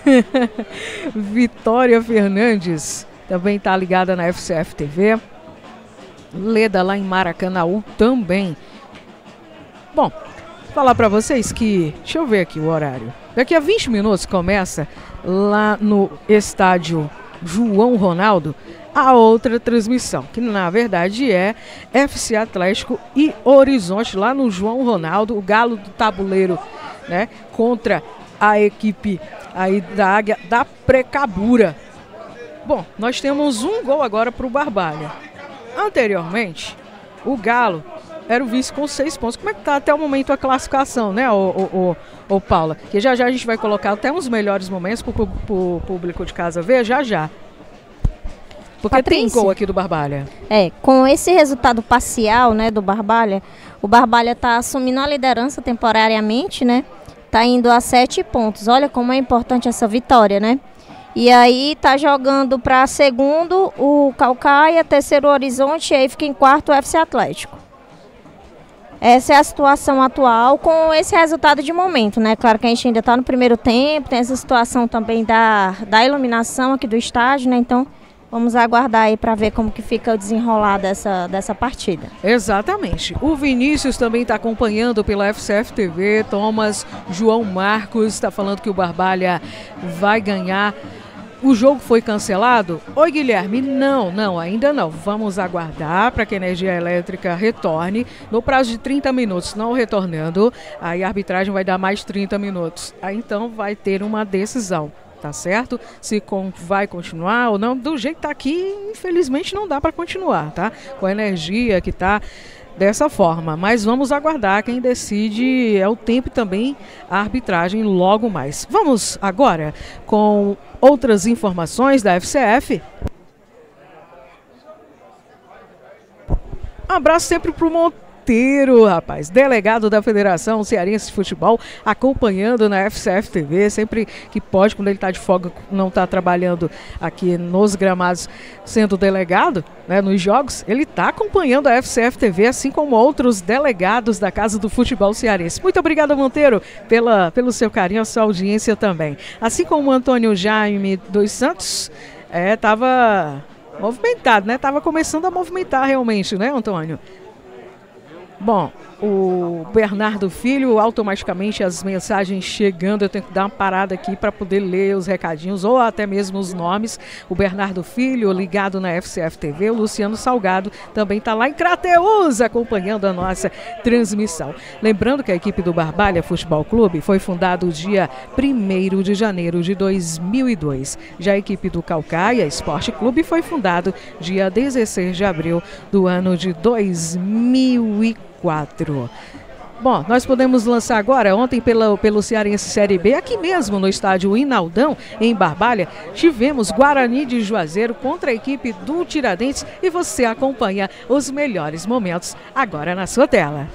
Vitória Fernandes também está ligada na F C F T V. Leda lá em Maracanaú também. Bom, falar para vocês que, deixa eu ver aqui o horário, daqui a vinte minutos começa lá no estádio João Ronaldo, a outra transmissão, que na verdade é F C Atlético e Horizonte, lá no João Ronaldo, o Galo do Tabuleiro, né, contra a equipe aí da Águia da Precabura. Bom, nós temos um gol agora para o Barbalha. Anteriormente, o Galo era o vice com seis pontos. Como é que tá até o momento a classificação, né, ô, ô, ô, ô Paula? Que já já a gente vai colocar até uns melhores momentos para o público de casa ver, já já. Porque Patrícia, tem gol aqui do Barbalha. É, com esse resultado parcial, né, do Barbalha, o Barbalha está assumindo a liderança temporariamente, né? Tá indo a sete pontos. Olha como é importante essa vitória, né? E aí tá jogando para segundo o Caucaia, terceiro o Horizonte, e aí fica em quarto o F C Atlético. Essa é a situação atual com esse resultado de momento, né? Claro que a gente ainda está no primeiro tempo, tem essa situação também da, da iluminação aqui do estádio, né? Então vamos aguardar aí para ver como que fica o desenrolar dessa, dessa partida. Exatamente. O Vinícius também está acompanhando pela F C F T V, Thomas, João Marcos está falando que o Barbalha vai ganhar. O jogo foi cancelado? Oi, Guilherme, não, não, ainda não. Vamos aguardar para que a energia elétrica retorne no prazo de trinta minutos. Não retornando, aí a arbitragem vai dar mais trinta minutos. Aí então vai ter uma decisão, tá certo? Se com, vai continuar ou não. Do jeito que tá aqui, infelizmente não dá para continuar, tá? Com a energia que tá dessa forma, mas vamos aguardar. Quem decide é o tempo e também a arbitragem logo mais. Vamos agora com outras informações da F C F. Um abraço sempre pro Monteiro, rapaz, delegado da Federação Cearense de Futebol, acompanhando na F C F T V, sempre que pode, quando ele está de folga, não está trabalhando aqui nos gramados, sendo delegado, né, nos jogos, ele está acompanhando a F C F T V, assim como outros delegados da Casa do Futebol Cearense. Muito obrigado, Monteiro, pela, pelo seu carinho, a sua audiência também. Assim como o Antônio Jaime dos Santos, estava é, movimentado, né? Estava começando a movimentar realmente, né, Antônio? Bom, o Bernardo Filho, automaticamente as mensagens chegando, eu tenho que dar uma parada aqui para poder ler os recadinhos ou até mesmo os nomes. O Bernardo Filho, ligado na F C F T V, o Luciano Salgado também está lá em Crateús acompanhando a nossa transmissão. Lembrando que a equipe do Barbalha Futebol Clube foi fundada o dia primeiro de janeiro de dois mil e dois. Já a equipe do Caucaia Esporte Clube foi fundado dia dezesseis de abril do ano de dois mil e quatro. Bom, nós podemos lançar agora, ontem pela, pelo Cearense Série B, aqui mesmo no estádio Inaldão, em Barbalha, tivemos Guarani de Juazeiro contra a equipe do Tiradentes e você acompanha os melhores momentos agora na sua tela.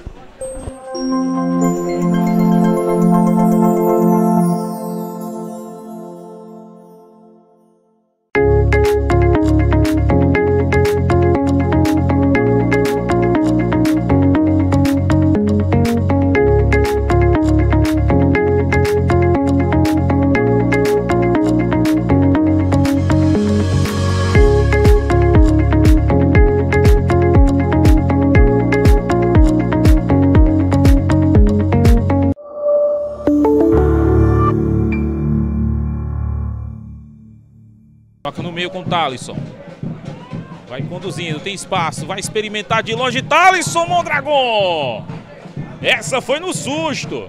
Toca no meio com o Thalisson. Vai conduzindo, tem espaço, vai experimentar de longe. Thalisson Mondragon! Essa foi no susto.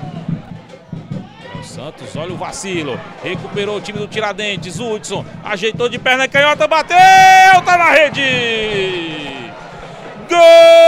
O Santos, olha o vacilo. Recuperou o time do Tiradentes. Hudson ajeitou de perna canhota, bateu! Tá na rede! Gol!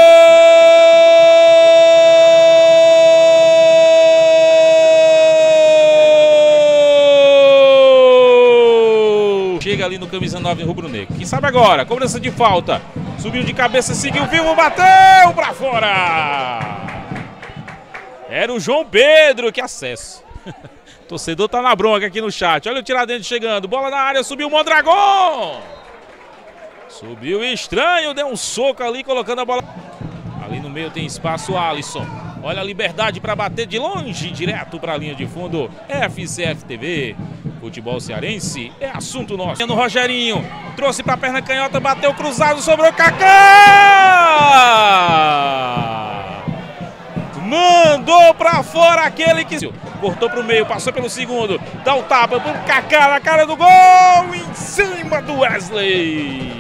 Chega ali no camisa nove rubro-negro. Quem sabe agora? Cobrança de falta. Subiu de cabeça, seguiu vivo, bateu pra fora. Era o João Pedro, que acesso. O torcedor tá na bronca aqui no chat. Olha o Tiradentes chegando. Bola na área, subiu o Mondragon. Subiu estranho, deu um soco ali, colocando a bola. Ali no meio tem espaço, Alisson. Olha a liberdade para bater de longe, direto para a linha de fundo. F C F T V. Futebol cearense é assunto nosso. No Rogerinho, trouxe para a perna canhota, bateu cruzado, sobrou Kaká! Mandou para fora aquele que... Cortou para o meio, passou pelo segundo. Dá o tapa pro Kaká na cara do gol. Em cima do Wesley.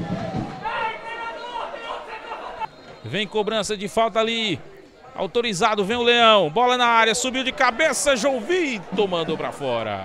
Vem cobrança de falta ali. Autorizado, vem o Leão. Bola na área, subiu de cabeça. João Vitor mandou para fora.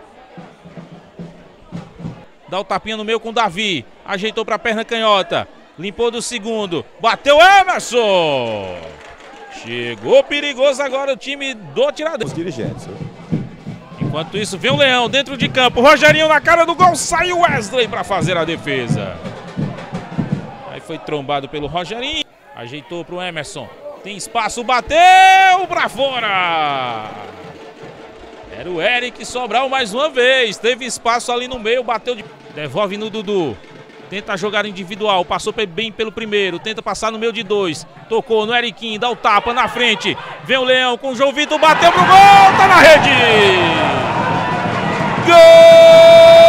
Dá o tapinha no meio com o Davi. Ajeitou para a perna canhota. Limpou do segundo. Bateu Emerson. Chegou perigoso agora o time do Tiradentes. Os dirigentes. Enquanto isso, vem o Leão dentro de campo. Rogerinho na cara do gol. Saiu Wesley para fazer a defesa. Aí foi trombado pelo Rogerinho. Ajeitou para o Emerson. Tem espaço, bateu para fora. Era o Eric Sobral mais uma vez. Teve espaço ali no meio, bateu de... Devolve no Dudu. Tenta jogar individual, passou bem pelo primeiro, tenta passar no meio de dois. Tocou no Eriquinho, dá o tapa na frente. Vem o Leão com o João Vitor, bateu pro gol, tá na rede! Gol!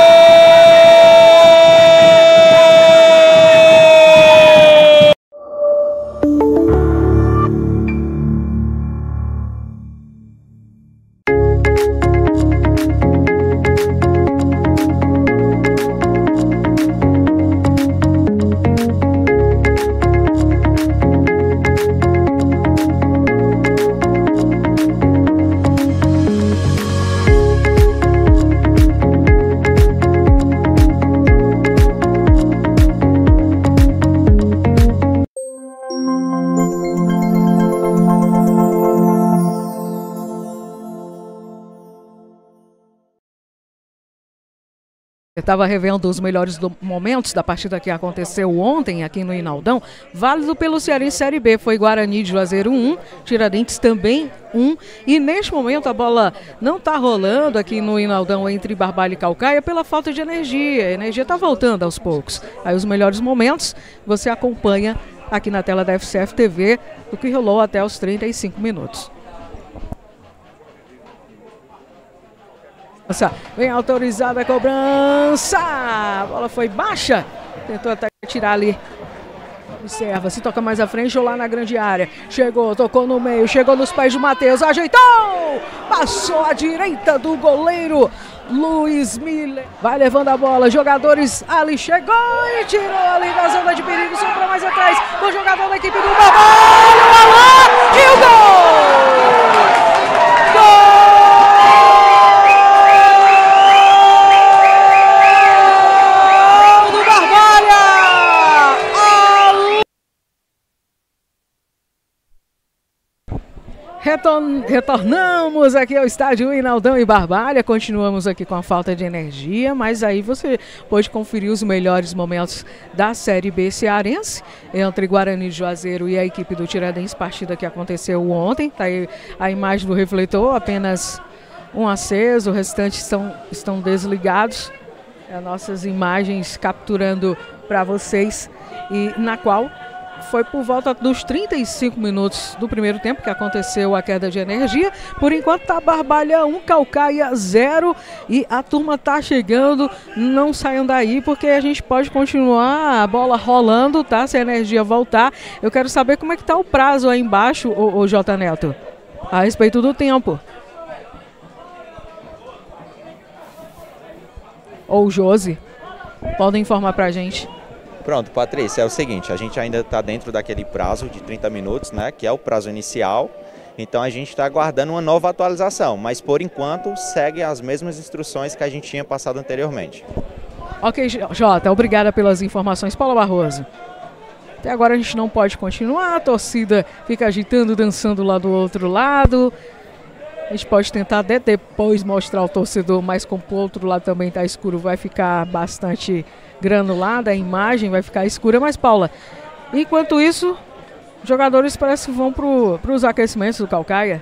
Estava revendo os melhores momentos da partida que aconteceu ontem aqui no Inaldão. Válido pelo Cearense Série B. Foi Guarani de Juazeiro um, Tiradentes também um. E neste momento a bola não está rolando aqui no Inaldão entre Barbalha e Caucaia pela falta de energia. A energia está voltando aos poucos. Aí os melhores momentos você acompanha aqui na tela da F C F T V do que rolou até os trinta e cinco minutos. Vem autorizada a cobrança, a bola foi baixa, tentou até tirar ali, observa, se toca mais à frente ou lá na grande área, chegou, tocou no meio, chegou nos pés do Matheus, ajeitou, passou à direita do goleiro Luiz Miller, vai levando a bola, jogadores ali, chegou e tirou ali da zona de perigo, sobrou mais atrás, o jogador da equipe do Barbalha, o Alain e o gol! Gol! Retornamos aqui ao estádio Inaldão e Barbalha, continuamos aqui com a falta de energia, mas aí você pode conferir os melhores momentos da Série B cearense, entre Guarani de Juazeiro e a equipe do Tiradentes, partida que aconteceu ontem, tá aí a imagem do refletor, apenas um aceso, o restante estão, estão desligados, as nossas imagens capturando para vocês, e na qual foi por volta dos trinta e cinco minutos do primeiro tempo que aconteceu a queda de energia. Por enquanto tá Barbalha um, Caucaia zero e a turma tá chegando. Não saiam daí porque a gente pode continuar a bola rolando, tá? Se a energia voltar. Eu quero saber como é que tá o prazo aí embaixo, o, o J. Neto, a respeito do tempo. Ou Josi, podem informar pra gente. Pronto, Patrícia, é o seguinte, a gente ainda está dentro daquele prazo de trinta minutos, né, que é o prazo inicial, então a gente está aguardando uma nova atualização, mas por enquanto segue as mesmas instruções que a gente tinha passado anteriormente. Ok, Jota, obrigada pelas informações. Paula Barroso, até agora a gente não pode continuar, a torcida fica agitando, dançando lá do outro lado. A gente pode tentar até depois mostrar o torcedor, mas como o outro lado também está escuro, vai ficar bastante granulada, a imagem vai ficar escura. Mas, Paula, enquanto isso, jogadores parece que vão para os aquecimentos do Caucaia.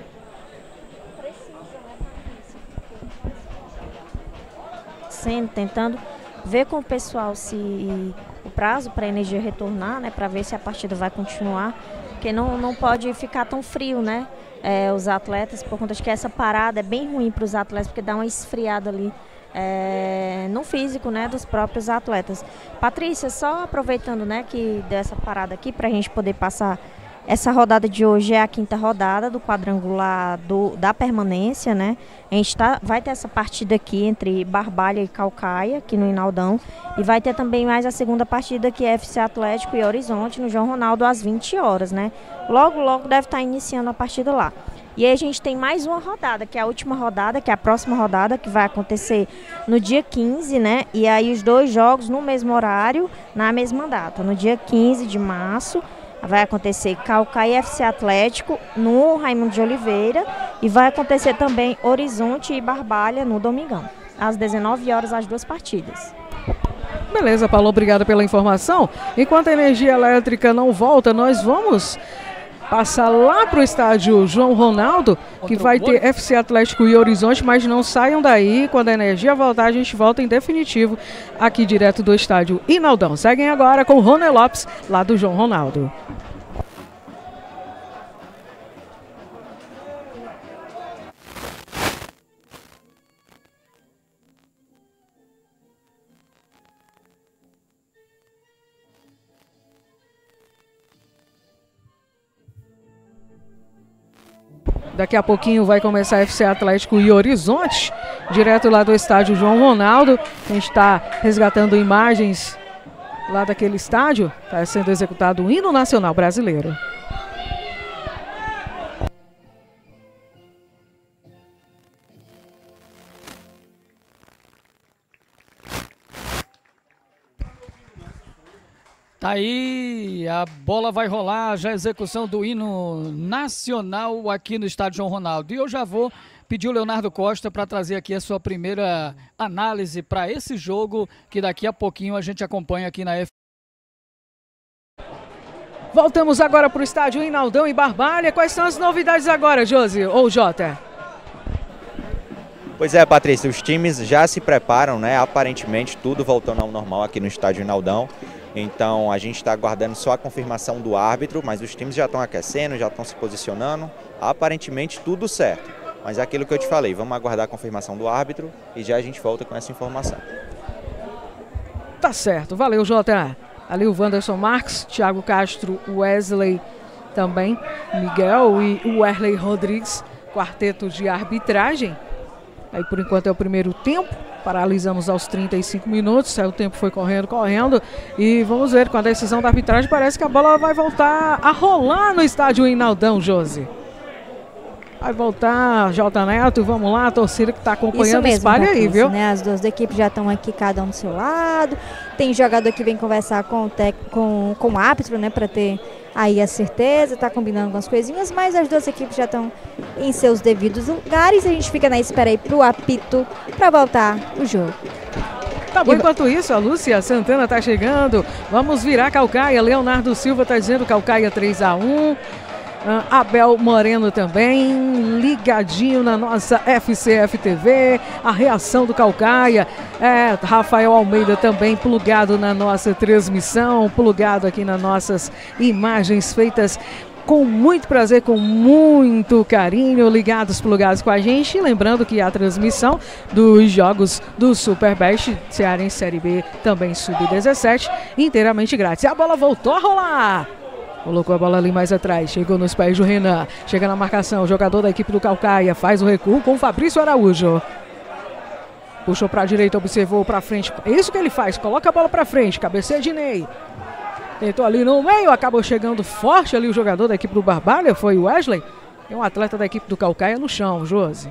Sendo, tentando ver com o pessoal se o prazo para a energia retornar, né, para ver se a partida vai continuar, porque não, não pode ficar tão frio, né? É, os atletas, por conta de que essa parada é bem ruim para os atletas, porque dá uma esfriada ali é, no físico, né, dos próprios atletas. Patrícia, só aproveitando, né, que dessa parada aqui, para a gente poder passar Essa rodada de hoje é a quinta rodada do quadrangular do, da permanência, né? A gente tá, vai ter essa partida aqui entre Barbalha e Caucaia, aqui no Inaldão. E vai ter também mais a segunda partida, que é F C Atlético e Horizonte, no João Ronaldo, às vinte horas, né? Logo, logo deve estar iniciando a partida lá. E aí a gente tem mais uma rodada, que é a última rodada, que é a próxima rodada, que vai acontecer no dia quinze, né? E aí os dois jogos no mesmo horário, na mesma data. No dia quinze de março, vai acontecer Caucaia e F C Atlético no Raimundo de Oliveira. E vai acontecer também Horizonte e Barbalha no Domingão. Às dezenove horas, as duas partidas. Beleza, Paulo, obrigada pela informação. Enquanto a energia elétrica não volta, nós vamos passar lá para o estádio João Ronaldo, que vai ter F C Atlético e Horizonte, mas não saiam daí. Quando a energia voltar, a gente volta em definitivo aqui direto do estádio Inaldão. Seguem agora com o Rony Lopes, lá do João Ronaldo. Daqui a pouquinho vai começar F C Atlético e Horizonte, direto lá do estádio João Ronaldo. A gente está resgatando imagens lá daquele estádio. Está sendo executado o hino nacional brasileiro. Tá aí, a bola vai rolar, já a execução do hino nacional aqui no estádio João Ronaldo. E eu já vou pedir o Leonardo Costa para trazer aqui a sua primeira análise para esse jogo, que daqui a pouquinho a gente acompanha aqui na F. Voltamos agora para o estádio Inaldão e Barbalha. Quais são as novidades agora, Josi ou Jota? Pois é, Patrícia, os times já se preparam, né? Aparentemente tudo voltando ao normal aqui no estádio Inaldão. Então a gente está aguardando só a confirmação do árbitro, mas os times já estão aquecendo, já estão se posicionando. Aparentemente tudo certo. Mas é aquilo que eu te falei, vamos aguardar a confirmação do árbitro e já a gente volta com essa informação. Tá certo, valeu, Jota. Ali o Wanderson Marques, Thiago Castro, Wesley também, Miguel e o Werley Rodrigues, quarteto de arbitragem. Aí por enquanto é o primeiro tempo. Paralisamos aos trinta e cinco minutos, aí o tempo foi correndo, correndo, e vamos ver, com a decisão da arbitragem, parece que a bola vai voltar a rolar no estádio Inaldão, Josi. Vai voltar, Jota Neto, vamos lá, a torcida que está acompanhando, mesmo, espalha Patrícia, aí, viu? Né? As duas equipes já estão aqui, cada um do seu lado, tem jogador que vem conversar com o, tec... com, com o árbitro, né, para ter aí a certeza, tá combinando algumas coisinhas, mas as duas equipes já estão em seus devidos lugares, a gente fica na espera aí pro apito para voltar o jogo. Tá bom, enquanto isso, a Lúcia Santana tá chegando, vamos virar Caucaia, Leonardo Silva tá dizendo Caucaia três a um. Uh, Abel Moreno também ligadinho na nossa F C F T V, a reação do Caucaia, é, Rafael Almeida também plugado na nossa transmissão, plugado aqui nas nossas imagens feitas com muito prazer, com muito carinho, ligados, plugados com a gente. Lembrando que a transmissão dos jogos do Super Best Cearense Série B, também sub dezessete, inteiramente grátis. E a bola voltou a rolar. Colocou a bola ali mais atrás, chegou nos pés do Renan, chega na marcação, jogador da equipe do Caucaia, faz o recuo com o Fabrício Araújo. Puxou para a direita, observou para frente, é isso que ele faz, coloca a bola para frente, cabeceia de Ney. Tentou ali no meio, acabou chegando forte ali o jogador da equipe do Barbalha, foi o Wesley. Tem um atleta da equipe do Caucaia no chão, Josi.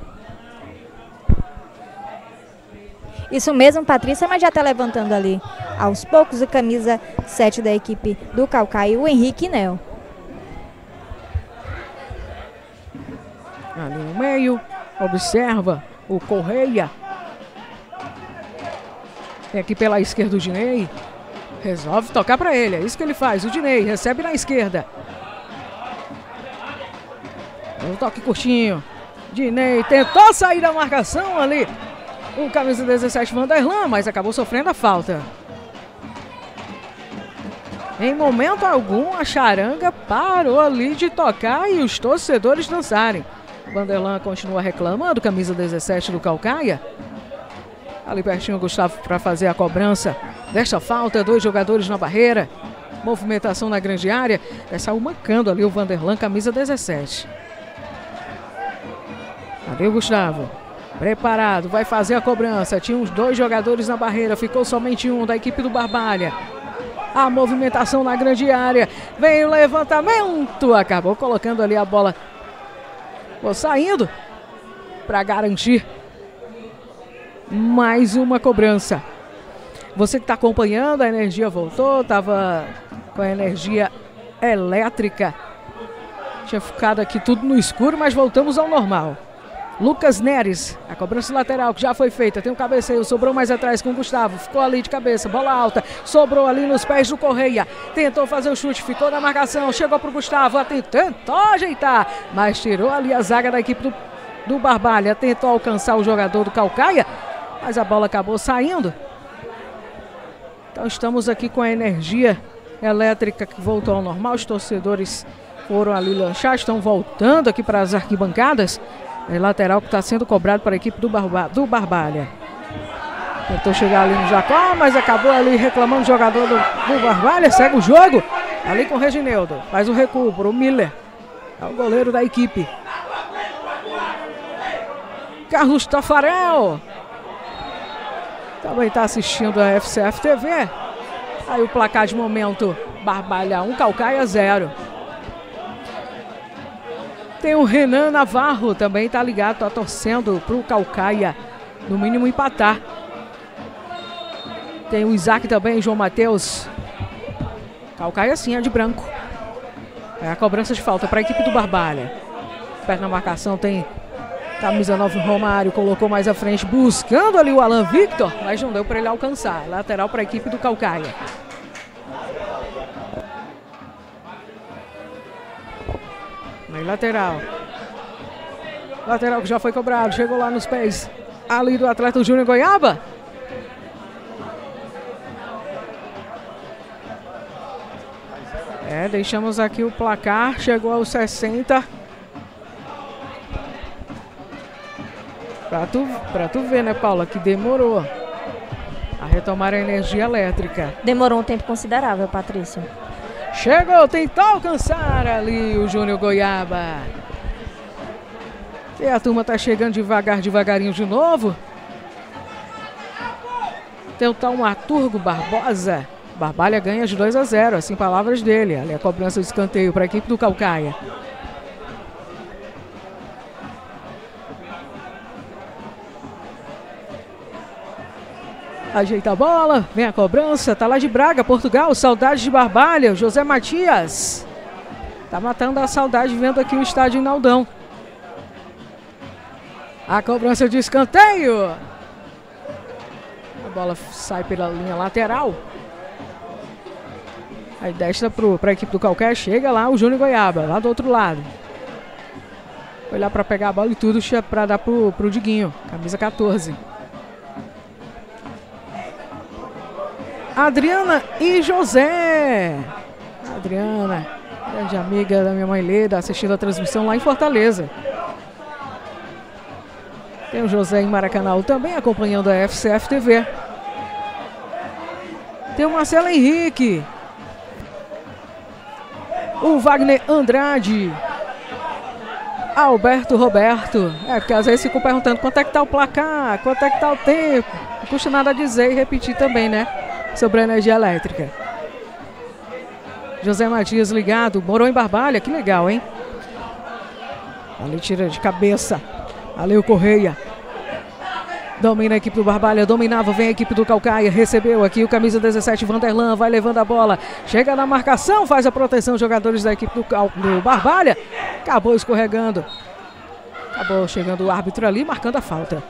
Isso mesmo, Patrícia, mas já está levantando ali aos poucos a camisa sete da equipe do Caucaia, o Henrique Nel. Ali no meio, observa o Correia. Tem aqui pela esquerda o Dinei. Resolve tocar para ele, é isso que ele faz. O Dinei recebe na esquerda. Um toque curtinho. Dinei tentou sair da marcação ali. O camisa dezessete Vanderlan, mas acabou sofrendo a falta. Em momento algum, a charanga parou ali de tocar e os torcedores dançarem. Vanderlan continua reclamando, camisa dezessete do Caucaia. Ali pertinho o Gustavo para fazer a cobrança desta falta, dois jogadores na barreira. Movimentação na grande área. Saiu mancando ali o Vanderlan, camisa dezessete. Cadê o Gustavo? Preparado, vai fazer a cobrança. Tinha uns dois jogadores na barreira, ficou somente um da equipe do Barbalha. A movimentação na grande área. Vem o levantamento. Acabou colocando ali a bola. Vou saindo para garantir mais uma cobrança. Você que está acompanhando, a energia voltou, estava com a energia elétrica. Tinha ficado aqui tudo no escuro, mas voltamos ao normal. Lucas Neres, a cobrança lateral que já foi feita, tem um cabeceio, sobrou mais atrás com o Gustavo, ficou ali de cabeça, bola alta, sobrou ali nos pés do Correia, tentou fazer o chute, ficou na marcação, chegou para o Gustavo, tentou ajeitar, mas tirou ali a zaga da equipe do, do Barbalha, tentou alcançar o jogador do Caucaia, mas a bola acabou saindo. Então estamos aqui com a energia elétrica que voltou ao normal, os torcedores foram ali lanchar, estão voltando aqui para as arquibancadas. É lateral que está sendo cobrado para a equipe do, Barba, do Barbalha. Tentou chegar ali no Jacó, mas acabou ali reclamando o jogador do, do Barbalha. Segue o jogo ali com o Regineudo. Faz o recuo para o Miller. É o goleiro da equipe. Carlos Tafarel. Também está assistindo a F C F T V. Aí o placar de momento. Barbalha um, Caucaia zero. Tem o Renan Navarro, também tá ligado, tá torcendo pro Caucaia, no mínimo empatar. Tem o Isaac também, João Matheus. Caucaia sim, é de branco. É a cobrança de falta para a equipe do Barbalha. Perto na marcação tem camisa nove Romário, colocou mais à frente, buscando ali o Alan Victor, mas não deu para ele alcançar. Lateral para a equipe do Caucaia. Aí, lateral. Lateral que já foi cobrado. Chegou lá nos pés ali do atleta Júnior Goiaba. É, deixamos aqui o placar. Chegou aos sessenta. Pra tu, pra tu ver, né, Paula, que demorou a retomar a energia elétrica. Demorou um tempo considerável, Patrícia. Chegou, tentou alcançar ali o Júnior Goiaba. E a turma tá chegando devagar, devagarinho de novo. Tem o tal Arthur Barbosa. Barbalha ganha de dois a zero, assim palavras dele. Ali a cobrança de escanteio para a equipe do Caucaia. Ajeita a bola, vem a cobrança, tá lá de Braga, Portugal, saudade de Barbalha, José Matias. Tá matando a saudade vendo aqui o estádio em Naldão. A cobrança de escanteio. A bola sai pela linha lateral. Aí desce para a equipe do Caucaia, chega lá o Júnior Goiaba, lá do outro lado. Foi lá para pegar a bola e tudo para dar pro, pro Diguinho, camisa quatorze. Adriana e José. Adriana, grande amiga da minha mãe Leda, assistindo a transmissão lá em Fortaleza. Tem o José em Maracanã também acompanhando a F C F T V. Tem o Marcelo Henrique. O Wagner Andrade. Alberto Roberto. É, porque às vezes ficam perguntando quanto é que tá o placar, quanto é que tá o tempo. Não custa nada dizer e repetir também, né? Sobre a energia elétrica. José Matias ligado, morou em Barbalha, que legal, hein? Ali tira de cabeça. Ali o Correia. Domina a equipe do Barbalha, dominava, vem a equipe do Caucaia, recebeu aqui o camisa dezessete, Vanderlan, vai levando a bola, chega na marcação, faz a proteção, jogadores da equipe do, do Barbalha, acabou escorregando. Acabou chegando o árbitro ali, marcando a falta.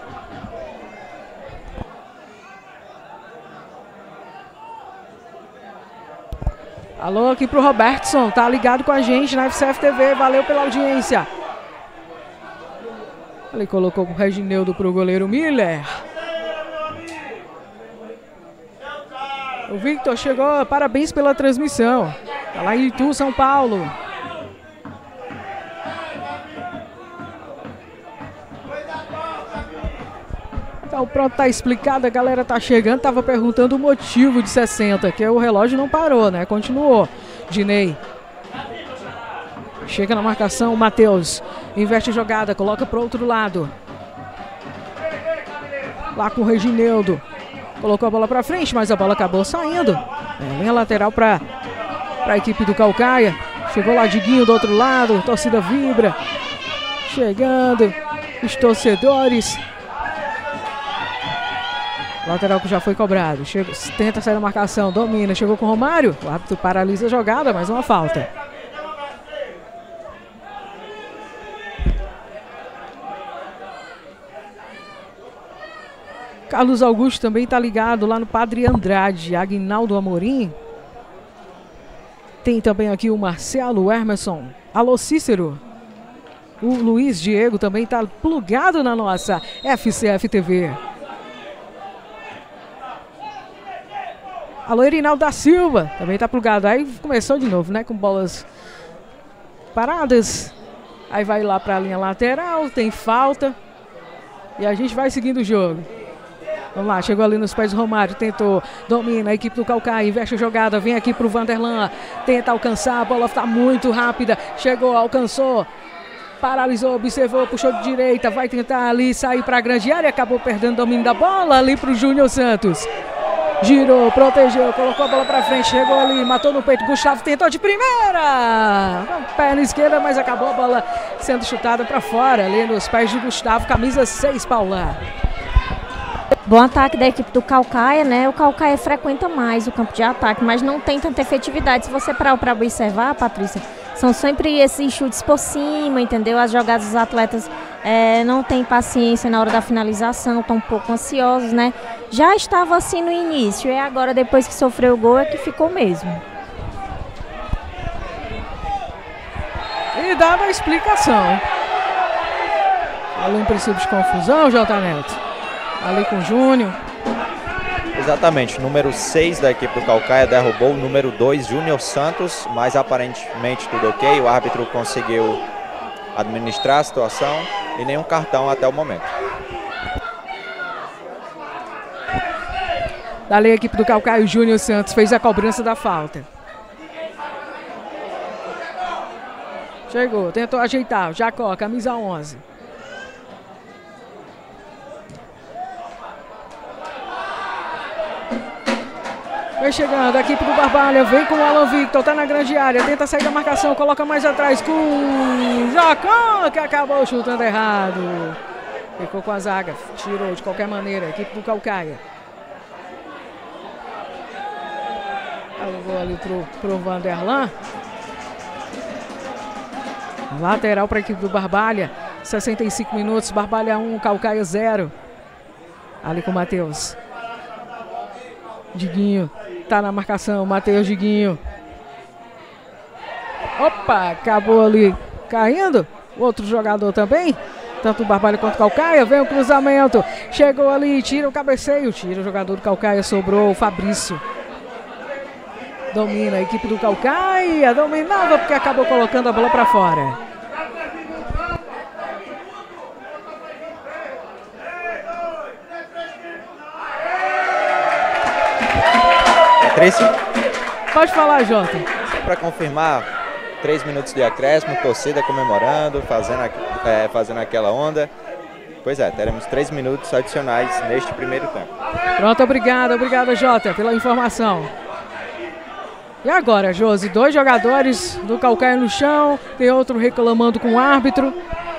Alô aqui pro Robertson, tá ligado com a gente na F C F T V, valeu pela audiência. Ele colocou o Regineudo pro goleiro Miller. O Victor chegou, parabéns pela transmissão. Tá lá em Itu, São Paulo. Então Não, pronto, tá explicado, a galera tá chegando, tava perguntando o motivo de sessenta, que o relógio não parou, né? Continuou. Dinei. Chega na marcação, o Matheus. Inverte a jogada, coloca pro outro lado. Lá com o Regineudo. Colocou a bola pra frente, mas a bola acabou saindo. É, linha lateral pra, pra equipe do Caucaia. Chegou lá Diguinho do outro lado, torcida vibra. Chegando, os torcedores. Lateral que já foi cobrado. Chega, tenta sair da marcação, domina, chegou com o Romário. O árbitro paralisa a jogada, mais uma falta. Carlos Augusto também está ligado lá no Padre Andrade. Aguinaldo Amorim. Tem também aqui o Marcelo Emerson. Alô, Cícero. O Luiz Diego também está plugado na nossa F C F T V. Alô, Erinaldo da Silva, também tá plugado. Aí começou de novo, né? Com bolas paradas. Aí vai lá para a linha lateral, tem falta. E a gente vai seguindo o jogo. Vamos lá, chegou ali nos pés do Romário, tentou, domina a equipe do Caucaia, investe a jogada, vem aqui pro Vanderlan, tenta alcançar, a bola está muito rápida, chegou, alcançou, paralisou, observou, puxou de direita, vai tentar ali sair para a grande área, acabou perdendo o domínio da bola ali pro Júnior Santos. Girou, protegeu, colocou a bola pra frente, chegou ali, matou no peito, Gustavo tentou de primeira, com perna esquerda, mas acabou a bola sendo chutada pra fora, ali nos pés de Gustavo, camisa seis, Paula. Bom ataque da equipe do Caucaia, né? O Caucaia frequenta mais o campo de ataque, mas não tem tanta efetividade. Se você parar para observar, Patrícia, são sempre esses chutes por cima, entendeu? As jogadas dos atletas é, não têm paciência na hora da finalização, estão um pouco ansiosos, né? Já estava assim no início, e agora depois que sofreu o gol é que ficou mesmo. E dada a explicação. Ali um princípio de confusão, J. Neto. Ali com o Júnior. Exatamente, número seis da equipe do Caucaia derrubou o número dois, Júnior Santos, mas aparentemente tudo ok, o árbitro conseguiu administrar a situação e nenhum cartão até o momento. Dali a equipe do Caucaia, o Júnior Santos fez a cobrança da falta. Chegou, tentou ajeitar, Jacó, camisa onze. Vai chegando a equipe do Barbalha, vem com o Alan Victor, tá na grande área, tenta sair da marcação, coloca mais atrás com o Jacó, que acabou chutando errado. Ficou com a zaga, tirou de qualquer maneira a equipe do Caucaia. Alugou ali pro, pro Vanderlan. Lateral para a equipe do Barbalha, sessenta e cinco minutos, Barbalha um, Caucaia zero. Ali com o Matheus. Diguinho. Tá na marcação, Matheus Diguinho. Opa, acabou ali caindo. O outro jogador também. Tanto o Barbalha quanto o Caucaia. Vem o cruzamento. Chegou ali, tira o cabeceio. Tira o jogador do Caucaia, sobrou o Fabrício. Domina a equipe do Caucaia. Dominava porque acabou colocando a bola para fora. Tracy? Pode falar, Jota. Para confirmar, três minutos de acréscimo, torcida comemorando, fazendo, é, fazendo aquela onda. Pois é, teremos três minutos adicionais neste primeiro tempo. Pronto, obrigado, obrigado, Jota, pela informação. E agora, Josi, dois jogadores do Caucaia no chão, tem outro reclamando com o árbitro.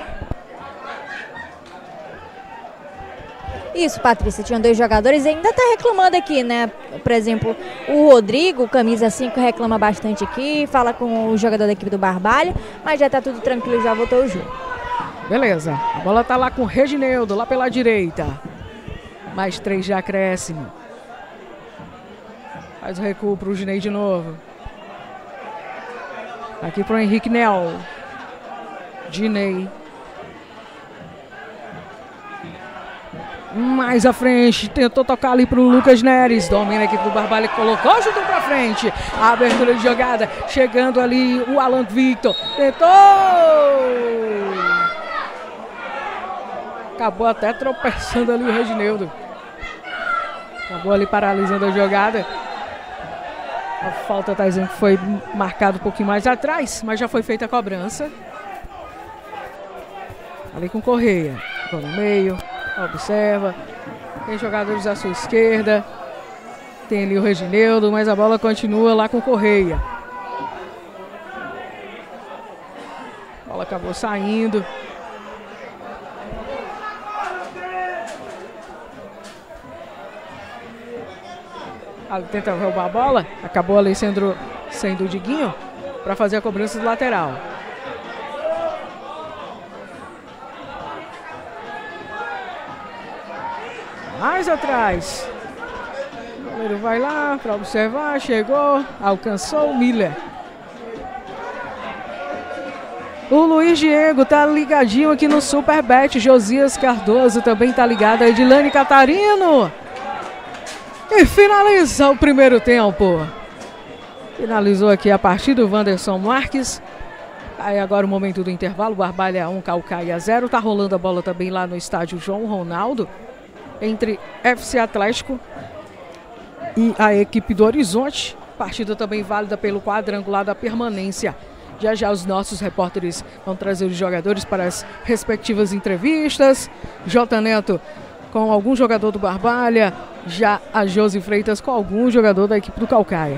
Isso, Patrícia, tinham dois jogadores e ainda tá reclamando aqui, né? Por exemplo, o Rodrigo, camisa cinco, reclama bastante aqui, fala com o jogador da equipe do Barbalha, mas já tá tudo tranquilo, já voltou o jogo. Beleza, a bola tá lá com o Regineudo, lá pela direita. Mais três de acréscimo. Faz o recuo pro Ginei de novo. Aqui pro Henrique Nel. Ginei. Mais à frente, tentou tocar ali pro Lucas Neres, domina a equipe do Barbalha, colocou, chutou pra frente, a abertura de jogada, chegando ali o Alan Victor, tentou! Acabou até tropeçando ali o Reginildo. Acabou ali paralisando a jogada. A falta tá dizendo que foi marcado um pouquinho mais atrás, mas já foi feita a cobrança. Ali com Correia. Ficou no meio. Observa. Tem jogadores à sua esquerda. Tem ali o Reginildo, mas a bola continua lá com Correia. A bola acabou saindo. Ali tenta roubar a bola. Acabou ali sendo, sendo o Diguinho para fazer a cobrança do lateral. Mais atrás. O goleiro vai lá para observar. Chegou, alcançou o Miller. O Luiz Diego tá ligadinho aqui no Superbet. Josias Cardoso também tá ligado. A Edilane Catarino. E finaliza o primeiro tempo. Finalizou aqui a partida do Wanderson Marques. Aí agora o momento do intervalo. Barbalha um, Caucaia zero. Tá rolando a bola também lá no estádio João Ronaldo. Entre F C Atlético e a equipe do Horizonte. Partida também válida pelo quadrangular da permanência. Já já os nossos repórteres vão trazer os jogadores para as respectivas entrevistas. J. Neto com algum jogador do Barbalha. Já a Josi Freitas com algum jogador da equipe do Caucaia.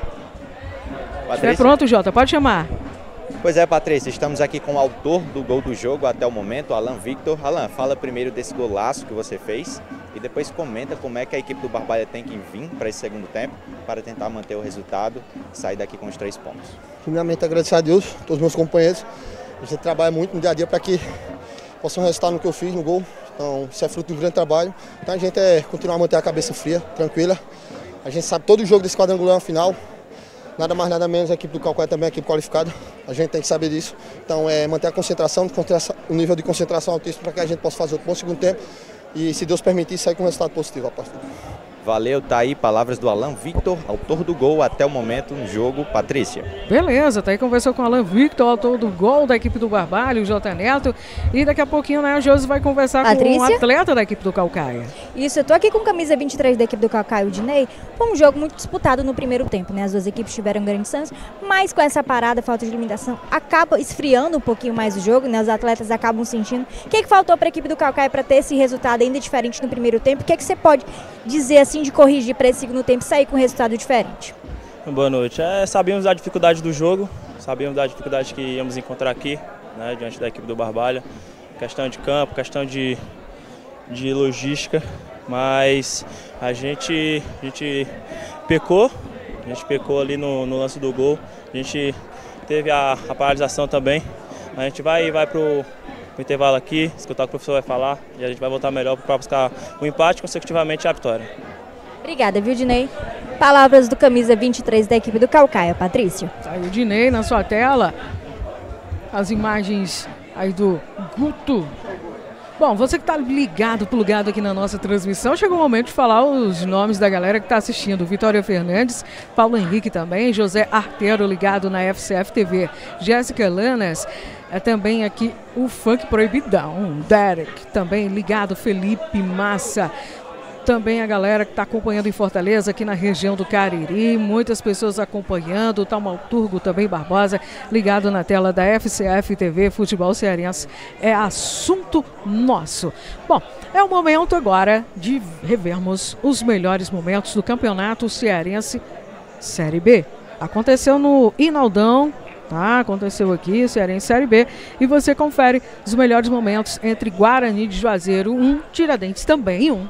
É pronto, Jota, pode chamar. Pois é, Patrícia, estamos aqui com o autor do gol do jogo até o momento, Alan Victor. Alan, fala primeiro desse golaço que você fez e depois comenta como é que a equipe do Barbalha tem que vir para esse segundo tempo para tentar manter o resultado e sair daqui com os três pontos. Primeiramente, agradecer a Deus, todos os meus companheiros. A gente trabalha muito no dia a dia para que possa um resultado no que eu fiz no gol. Então, isso é fruto de um grande trabalho. Então, a gente é continuar a manter a cabeça fria, tranquila. A gente sabe todo o jogo desse quadrangular é uma final. Nada mais, nada menos, a equipe do Caucaia também é equipe qualificada. A gente tem que saber disso. Então, é manter a concentração, o nível de concentração altíssimo para que a gente possa fazer outro bom segundo tempo. E, se Deus permitir, sair com um resultado positivo a partida. Valeu, tá aí palavras do Alan Victor, autor do gol até o momento no jogo. Patrícia. Beleza, tá aí, conversou com o Alan Victor, autor do gol da equipe do Barbalho, o J. Neto. E daqui a pouquinho, né, o Josi vai conversar Patrícia? com um atleta da equipe do Caucaia. Isso, eu tô aqui com camisa vinte e três da equipe do Caucaia, o Dinei. Foi um jogo muito disputado no primeiro tempo, né? As duas equipes tiveram grandes chances, mas com essa parada, falta de limitação, acaba esfriando um pouquinho mais o jogo, né? Os atletas acabam sentindo. O que, que faltou para a equipe do Caucaia para ter esse resultado ainda diferente no primeiro tempo? O que, que você pode dizer assim de corrigir para esse segundo tempo e sair com um resultado diferente? Boa noite. É, sabíamos da dificuldade do jogo, sabíamos da dificuldade que íamos encontrar aqui, né, diante da equipe do Barbalha. Questão de campo, questão de, de logística, mas a gente, a gente pecou, a gente pecou ali no, no lance do gol, a gente teve a, a paralisação também. A gente vai, vai para o intervalo aqui, escutar o que o professor vai falar e a gente vai voltar melhor para buscar o empate, consecutivamente a vitória. Obrigada, viu, Dinei? Palavras do camisa vinte e três da equipe do Caucaia, Patrícia. Aí o Dinei na sua tela. As imagens aí do Guto. Bom, você que está ligado, plugado aqui na nossa transmissão, chegou o momento de falar os nomes da galera que está assistindo. Vitória Fernandes, Paulo Henrique também, José Arteiro ligado na F C F T V, Jéssica Lanas, é também aqui o Funk Proibidão, Derek também ligado, Felipe Massa. Também a galera que está acompanhando em Fortaleza, aqui na região do Cariri, muitas pessoas acompanhando, o Taumaturgo também, Barbosa, ligado na tela da F C F T V, Futebol Cearense é assunto nosso. Bom, é o momento agora de revermos os melhores momentos do Campeonato Cearense Série B. Aconteceu no Inaldão, tá? Aconteceu aqui, Cearense Série B, e você confere os melhores momentos entre Guarani de Juazeiro um, Tiradentes também um.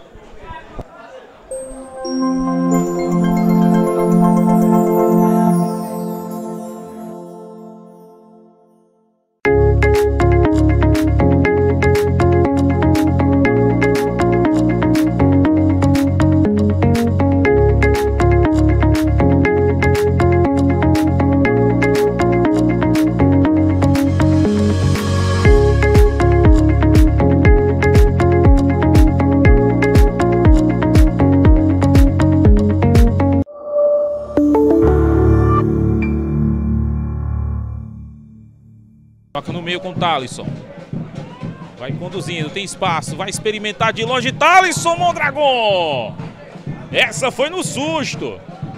Toca no meio com o Thalisson. Vai conduzindo, tem espaço, vai experimentar de longe. Thalisson Mondragon. Essa foi no susto.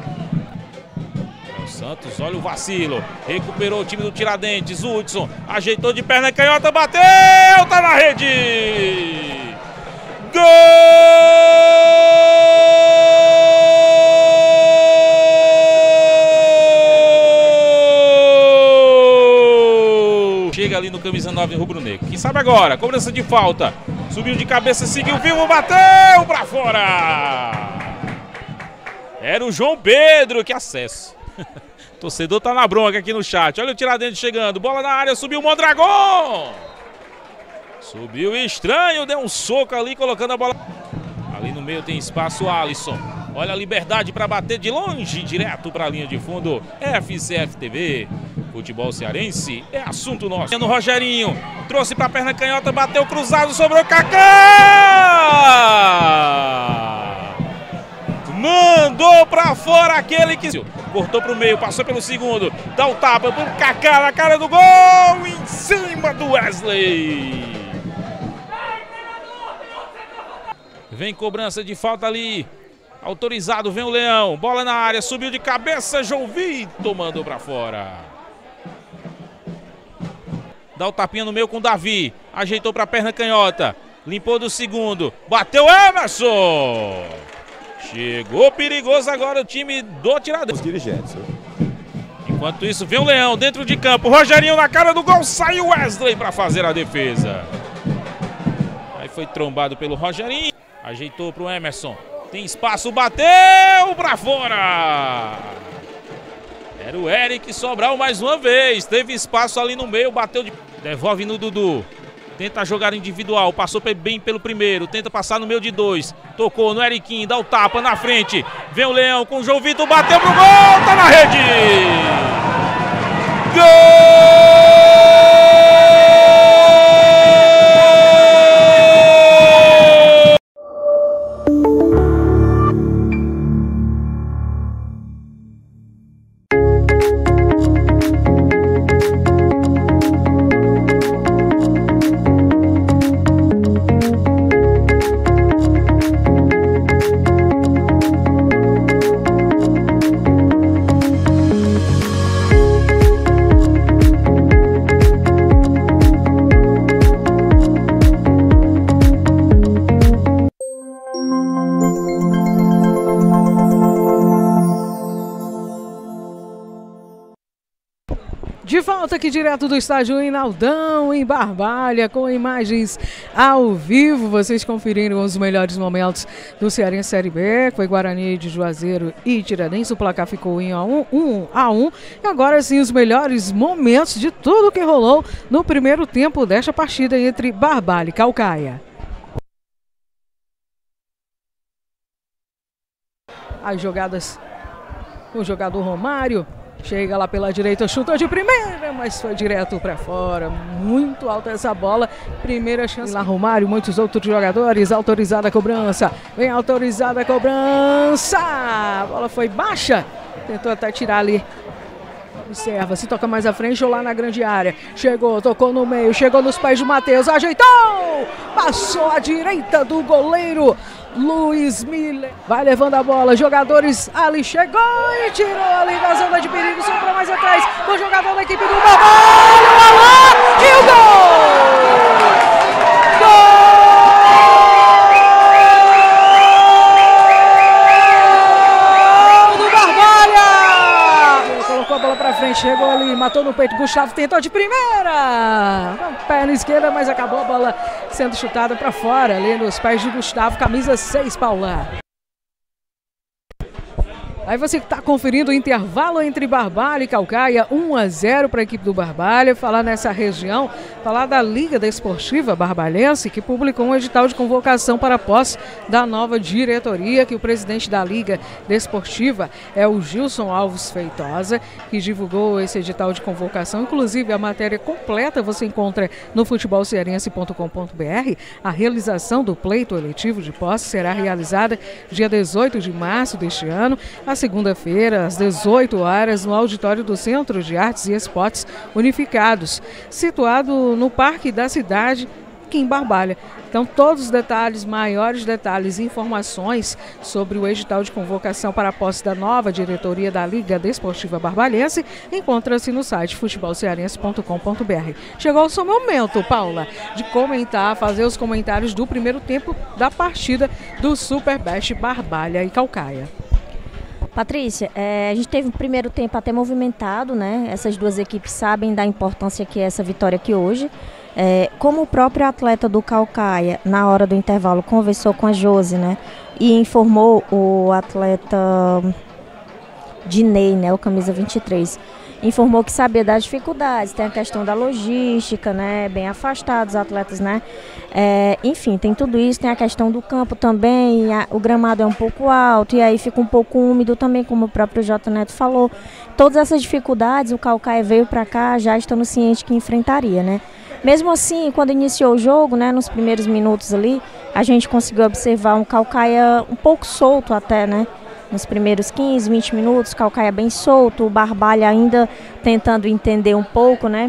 O Santos, olha o vacilo. Recuperou o time do Tiradentes. Hudson ajeitou de perna canhota, bateu, tá na rede. Gol! Chega ali no camisa nove rubro-negro. Quem sabe agora? Cobrança de falta. Subiu de cabeça, seguiu vivo, bateu pra fora. Era o João Pedro, que acesso. O torcedor tá na bronca aqui no chat. Olha o Tiradentes chegando. Bola na área, subiu o Mondragon. Subiu estranho, deu um soco ali, colocando a bola. Ali no meio tem espaço, Alisson. Olha a liberdade para bater de longe, direto para a linha de fundo. F C F T V. Futebol cearense é assunto nosso. No Rogerinho, trouxe para a perna canhota, bateu cruzado, sobrou Kaká. Mandou para fora aquele que cortou para o meio, passou pelo segundo, dá o tapa pro Kaká na cara do gol, em cima do Wesley. Vem cobrança de falta ali, autorizado, vem o Leão, bola na área, subiu de cabeça, João Vitor mandou para fora. Dá o tapinha no meio com o Davi, ajeitou para a perna canhota, limpou do segundo, bateu Emerson. Chegou perigoso agora o time do Tiradentes. Os dirigentes. Enquanto isso, vem o Leão dentro de campo. Rogerinho na cara do gol. Saiu Wesley para fazer a defesa. Aí foi trombado pelo Rogerinho. Ajeitou para o Emerson. Tem espaço, bateu para fora. Era o Eric Sobral mais uma vez. Teve espaço ali no meio, bateu de... Devolve no Dudu. Tenta a jogada individual, passou bem pelo primeiro, tenta passar no meio de dois, tocou no Eriquinho, dá o tapa na frente, vem o Leão com o João Vitor, bateu pro gol, tá na rede! Gol! De volta aqui direto do estádio Inaldão, em Barbalha, com imagens ao vivo. Vocês conferiram os melhores momentos do Cearense Série B. Foi Guarani de Juazeiro e Tiradentes. O placar ficou em um a um. E agora sim, os melhores momentos de tudo que rolou no primeiro tempo desta partida entre Barbalha e Caucaia. As jogadas, o jogador Romário chega lá pela direita, chutou de primeira, mas foi direto para fora. Muito alta essa bola. Primeira chance lá, Romário, muitos outros jogadores. Autorizada a cobrança. Vem autorizada a cobrança. A bola foi baixa. Tentou até tirar ali. Observa, se toca mais à frente ou lá na grande área. Chegou, tocou no meio, chegou nos pés do Matheus, ajeitou! Passou à direita do goleiro Luiz Miller. Vai levando a bola, jogadores ali, chegou e tirou ali da zona de perigo, sobrou mais atrás. O jogador da equipe do Barbalha, o Alain e o gol! Gol! A bola pra frente, chegou ali, matou no peito, Gustavo tentou de primeira, com perna esquerda, mas acabou a bola sendo chutada para fora, ali nos pés de Gustavo, camisa seis, Paula. Aí você que está conferindo o intervalo entre Barbalha e Caucaia, um a zero para a equipe do Barbalha. Falar nessa região, falar da Liga Desportiva Barbalhense, que publicou um edital de convocação para a posse da nova diretoria, que o presidente da Liga Desportiva é o Gilson Alves Feitosa, que divulgou esse edital de convocação. Inclusive, a matéria completa você encontra no futebol cearense ponto com ponto br. A realização do pleito eletivo de posse será realizada dia dezoito de março deste ano, na segunda-feira, às dezoito horas, no auditório do Centro de Artes e Esportes Unificados, situado no Parque da Cidade, aqui em Barbalha. Então, todos os detalhes, maiores detalhes e informações sobre o edital de convocação para a posse da nova diretoria da Liga Desportiva Barbalhense encontra-se no site futebol cearense ponto com ponto br. Chegou o seu momento, Paula, de comentar, fazer os comentários do primeiro tempo da partida do Superbest Barbalha e Caucaia. Patrícia, é, a gente teve um primeiro tempo até movimentado, né? Essas duas equipes sabem da importância que é essa vitória aqui hoje. É, como o próprio atleta do Caucaia, na hora do intervalo, conversou com a Josi, né? E informou o atleta Dinei, né? O camisa vinte e três. Informou que sabia das dificuldades, tem a questão da logística, né? Bem afastados os atletas, né? É, enfim, tem tudo isso, tem a questão do campo também, a, o gramado é um pouco alto e aí fica um pouco úmido também, como o próprio J. Neto falou. Todas essas dificuldades, o Caucaia veio para cá já estando ciente que enfrentaria, né? Mesmo assim, quando iniciou o jogo, né, nos primeiros minutos ali, a gente conseguiu observar um Caucaia um pouco solto até, né? Nos primeiros quinze, vinte minutos, Caucaia bem solto, o Barbalha ainda tentando entender um pouco, né?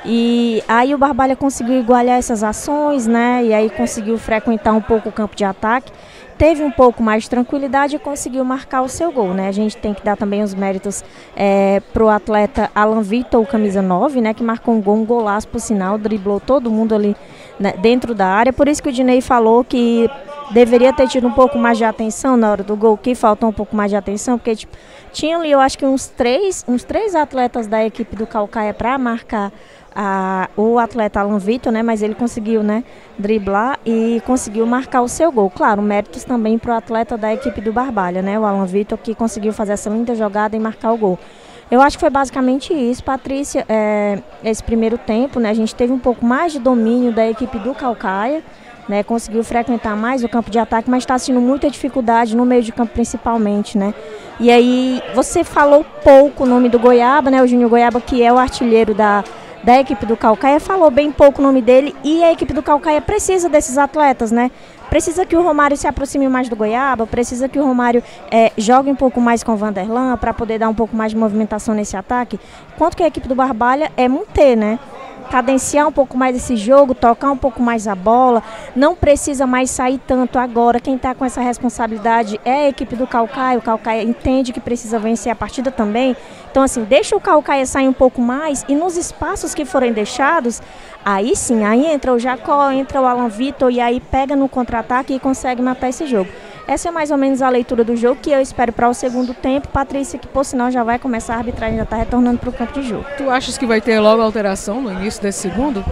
E aí o Barbalha conseguiu igualar essas ações, né? E aí conseguiu frequentar um pouco o campo de ataque. Teve um pouco mais de tranquilidade e conseguiu marcar o seu gol, né? A gente tem que dar também os méritos é, pro atleta Alan Vitor, o camisa nove, né? Que marcou um gol, um golaço, por sinal, driblou todo mundo ali, né, dentro da área. Por isso que o Dinei falou que deveria ter tido um pouco mais de atenção na hora do gol, que faltou um pouco mais de atenção, porque tipo, tinha ali, eu acho que uns três, uns três atletas da equipe do Caucaia para marcar a, o atleta Alan Vitor, né? Mas ele conseguiu, né, driblar e conseguiu marcar o seu gol. Claro, méritos também para o atleta da equipe do Barbalha, né? O Alan Vitor, que conseguiu fazer essa linda jogada e marcar o gol. Eu acho que foi basicamente isso, Patrícia, é, esse primeiro tempo, né? A gente teve um pouco mais de domínio da equipe do Caucaia, né, conseguiu frequentar mais o campo de ataque, mas está tendo muita dificuldade no meio de campo principalmente, né? E aí você falou pouco o nome do Goiaba, né? O Júnior Goiaba, que é o artilheiro da, da equipe do Caucaia, falou bem pouco o nome dele e a equipe do Caucaia precisa desses atletas, né? Precisa que o Romário se aproxime mais do Goiaba, precisa que o Romário é, jogue um pouco mais com o Vanderlan para poder dar um pouco mais de movimentação nesse ataque. Enquanto que a equipe do Barbalha é manter, né? Cadenciar um pouco mais esse jogo, tocar um pouco mais a bola, não precisa mais sair tanto agora. Quem está com essa responsabilidade é a equipe do Caucaia, o Caucaia entende que precisa vencer a partida também. Então assim, deixa o Caucaia sair um pouco mais e nos espaços que forem deixados, aí sim, aí entra o Jacó, entra o Alan Vitor e aí pega no contra-ataque e consegue matar esse jogo. Essa é mais ou menos a leitura do jogo que eu espero para o segundo tempo. Patrícia, que por sinal já vai começar, a arbitragem já está retornando para o campo de jogo. Tu achas que vai ter logo alteração no início desse segundo?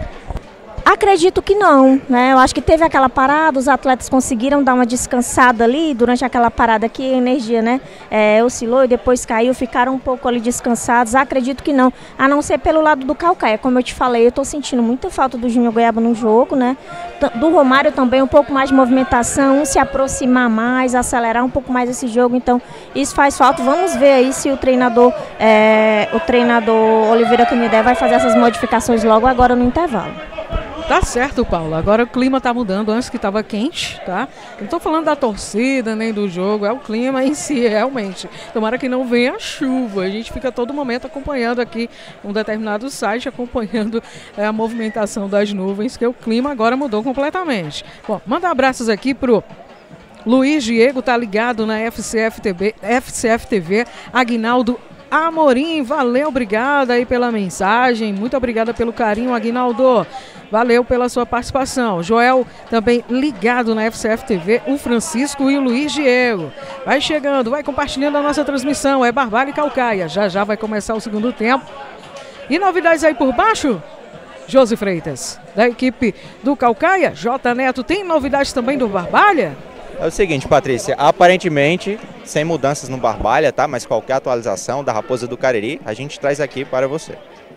Acredito que não, né? Eu acho que teve aquela parada, os atletas conseguiram dar uma descansada ali durante aquela parada que a energia, né, é, oscilou e depois caiu, ficaram um pouco ali descansados. Acredito que não, a não ser pelo lado do Caucaia. Como eu te falei, eu estou sentindo muita falta do Júnior Goiaba no jogo, né? Do Romário também, um pouco mais de movimentação, se aproximar mais, acelerar um pouco mais esse jogo. Então, isso faz falta. Vamos ver aí se o treinador, é, o treinador Oliveira Canidé vai fazer essas modificações logo agora no intervalo. Tá certo, Paulo. Agora o clima tá mudando, antes que tava quente, tá? Não tô falando da torcida, nem do jogo, é o clima em si, realmente. Tomara que não venha a chuva. A gente fica todo momento acompanhando aqui um determinado site, acompanhando é, a movimentação das nuvens, que o clima agora mudou completamente. Bom, manda abraços aqui pro Luiz Diego, tá ligado na F C F T V, F C F T V, Aguinaldo Amorim, valeu, obrigada aí pela mensagem, muito obrigada pelo carinho, Aguinaldo, valeu pela sua participação. Joel também ligado na F C F T V, o Francisco e o Luiz Diego. Vai chegando, vai compartilhando a nossa transmissão, é Barbalha e Caucaia, já já vai começar o segundo tempo. E novidades aí por baixo? Josi Freitas, da equipe do Caucaia, J. Neto, tem novidades também do Barbalha? É o seguinte, Patrícia, aparentemente, sem mudanças no Barbalha, tá? Mas qualquer atualização da Raposa do Cariri, a gente traz aqui para você.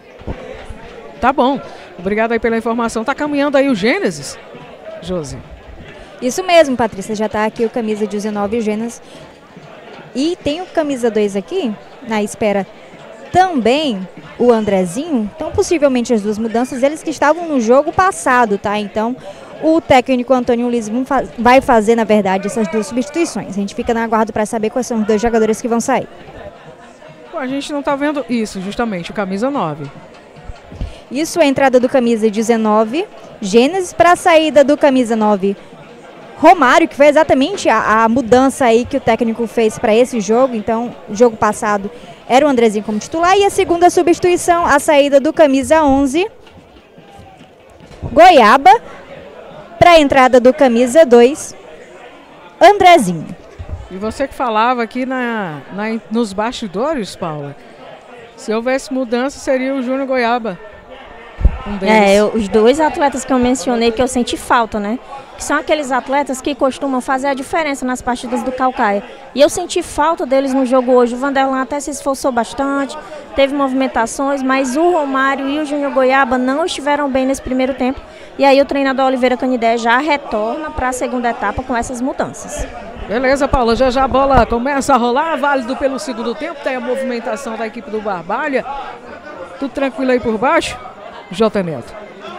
Tá bom. Obrigado aí pela informação. Tá caminhando aí o Gênesis, Josi? Isso mesmo, Patrícia. Já tá aqui o camisa dezenove Gênesis. E tem o camisa dois aqui, na espera também o Andrezinho. Então, possivelmente as duas mudanças, eles que estavam no jogo passado, tá? Então, o técnico Antônio Luiz vai fazer, na verdade, essas duas substituições. A gente fica na aguardo para saber quais são os dois jogadores que vão sair. Pô, a gente não tá vendo isso, justamente, o camisa nove. Isso é a entrada do camisa dezenove, Gênesis. Para a saída do camisa nove, Romário, que foi exatamente a, a mudança aí que o técnico fez para esse jogo. Então, jogo passado era o Andrezinho como titular. E a segunda substituição, a saída do camisa onze, Goiaba, para a entrada do camisa dois, Andrezinho. E você que falava aqui na, na, nos bastidores, Paula, se houvesse mudança seria o Júnior Goiaba. Um é, eu, os dois atletas que eu mencionei que eu senti falta, né? Que são aqueles atletas que costumam fazer a diferença nas partidas do Caucaia. E eu senti falta deles no jogo hoje. O Vanderlan até se esforçou bastante, teve movimentações, mas o Romário e o Júnior Goiaba não estiveram bem nesse primeiro tempo. E aí o treinador Oliveira Canidé já retorna para a segunda etapa com essas mudanças. Beleza, Paula, já já a bola começa a rolar, válido pelo segundo tempo, tem a movimentação da equipe do Barbalha. Tudo tranquilo aí por baixo? J. Neto.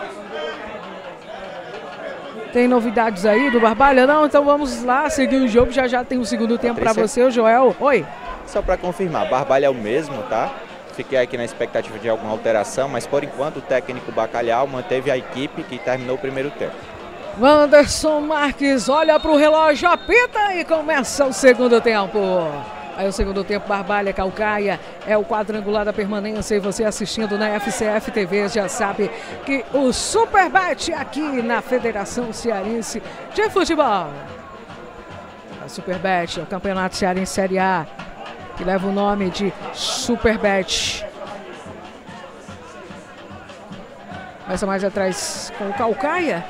Tem novidades aí do Barbalha? Não, então vamos lá seguir o jogo, já já tem o segundo tempo para você, o Joel. Oi. Só para confirmar, Barbalha é o mesmo, tá? Fiquei aqui na expectativa de alguma alteração, mas por enquanto o técnico Bacalhau manteve a equipe que terminou o primeiro tempo. Wanderson Marques olha para o relógio, apita e começa o segundo tempo. Aí o segundo tempo, Barbalha, Caucaia, é o quadrangular da permanência. E você assistindo na F C F T V já sabe que o Superbet aqui na Federação Cearense de Futebol. A Superbet é o Campeonato Cearense Série A, que leva o nome de Superbet. Começa mais atrás com o Caucaia.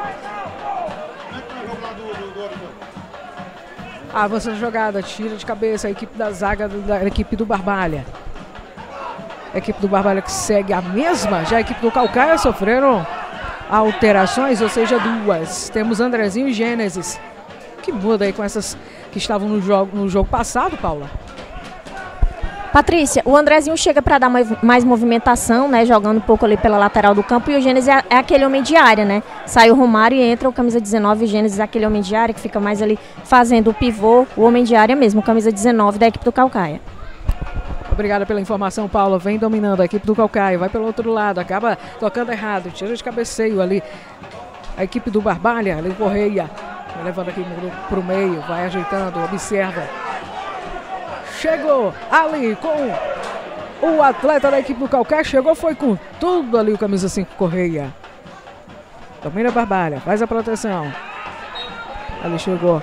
Avança a jogada, tira de cabeça a equipe da zaga da equipe do Barbalha. A equipe do Barbalha que segue a mesma, já a equipe do Caucaia sofreram alterações, ou seja, duas. Temos Andrezinho e Gênesis, que muda aí com essas que estavam no jogo, no jogo passado, Paula. Patrícia, o Andrezinho chega para dar mais movimentação, né, jogando um pouco ali pela lateral do campo, e o Gênesis é, é aquele homem de área, né? Sai o Romário e entra o camisa dezenove, o Gênesis é aquele homem de área que fica mais ali fazendo o pivô, o homem de área mesmo, camisa dezenove da equipe do Caucaia. Obrigada pela informação, Paula. Vem dominando a equipe do Caucaia, vai pelo outro lado, acaba tocando errado, tira de cabeceio ali a equipe do Barbalha, ali o Correia, vai levando aqui para o meio, vai ajeitando, observa. Chegou ali com o atleta da equipe do Caucaia, chegou, foi com tudo ali o camisa cinco, Correia. Domina a Barbalha, faz a proteção. Ali chegou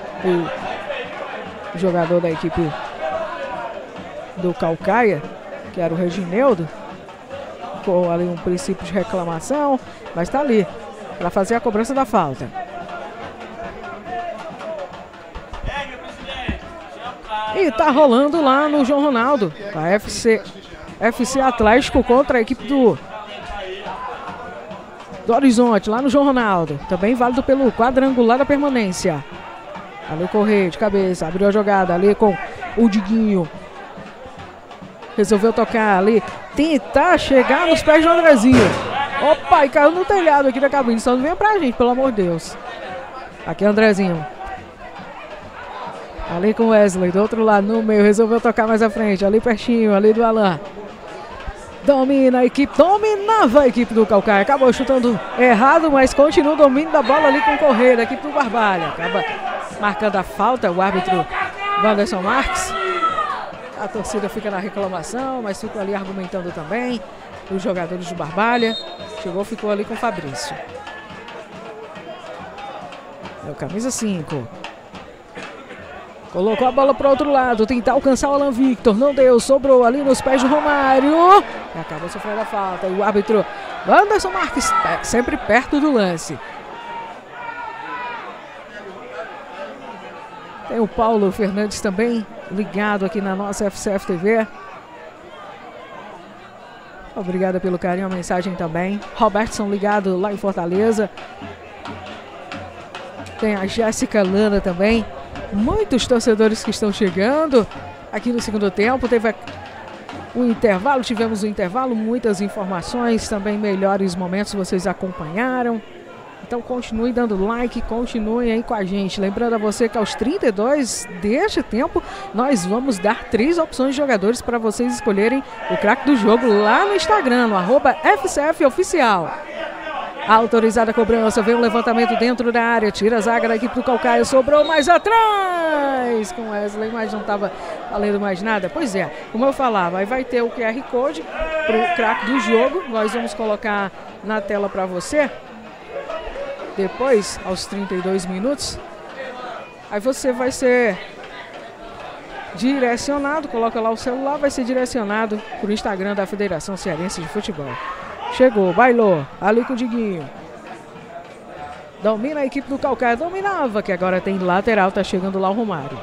o jogador da equipe do Caucaia, que era o Regineudo, com ali um princípio de reclamação, mas está ali para fazer a cobrança da falta. E tá rolando lá no João Ronaldo, a F C, F C Atlético contra a equipe do, do Horizonte, lá no João Ronaldo. Também válido pelo quadrangular da permanência. Ali o Correia de cabeça, abriu a jogada ali com o Diguinho. Resolveu tocar ali, tentar chegar nos pés do Andrezinho. Opa, e caiu no telhado aqui da cabine, só não venha pra gente, pelo amor de Deus. Aqui é o Andrezinho. Ali com o Wesley, do outro lado, no meio, resolveu tocar mais à frente, ali pertinho, ali do Alain. Domina a equipe, dominava a equipe do Caucaia, acabou chutando errado, mas continua o domínio da bola ali com o Correia, da equipe do Barbalha. Acaba marcando a falta, o árbitro Wanderson Marques. A torcida fica na reclamação, mas fica ali argumentando também. Os jogadores do Barbalha. Chegou, ficou ali com o Fabrício. É o camisa cinco. Colocou a bola para o outro lado, tentar alcançar o Alan Victor, não deu, sobrou ali nos pés do Romário. E acabou sofrendo a falta. E o árbitro Wanderson Marques, sempre perto do lance. Tem o Paulo Fernandes também ligado aqui na nossa F C F T V. Obrigada pelo carinho, a mensagem também. Robertson ligado lá em Fortaleza. Tem a Jéssica Lana também. Muitos torcedores que estão chegando aqui no segundo tempo. Teve o intervalo, tivemos o intervalo, muitas informações, também melhores momentos vocês acompanharam. Então continue dando like, continue aí com a gente. Lembrando a você que aos trinta e dois deste tempo, nós vamos dar três opções de jogadores para vocês escolherem o craque do jogo lá no Instagram, no arroba F C F Oficial. Autorizada a cobrança, vem um levantamento dentro da área, tira a zaga da equipe do Caucaia, sobrou mais atrás com Wesley, mas não estava valendo mais nada. Pois é, como eu falava, aí vai ter o Q R Code para o craque do jogo, nós vamos colocar na tela para você, depois, aos trinta e dois minutos, aí você vai ser direcionado, coloca lá o celular, vai ser direcionado para o Instagram da Federação Cearense de Futebol. Chegou, bailou, ali com o Diguinho. Domina a equipe do Caucaia, dominava, que agora tem lateral, tá chegando lá o Romário.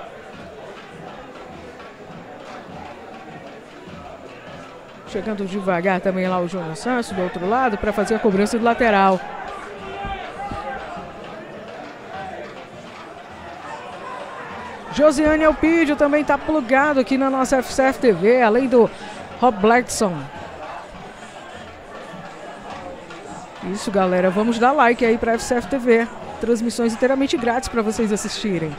Chegando devagar também lá o Júnior Santos, do outro lado, para fazer a cobrança do lateral. Josiane Elpidio também está plugado aqui na nossa F C F T V, além do Rob Blackson. Isso, galera, vamos dar like aí para a F C F T V. Transmissões inteiramente grátis para vocês assistirem.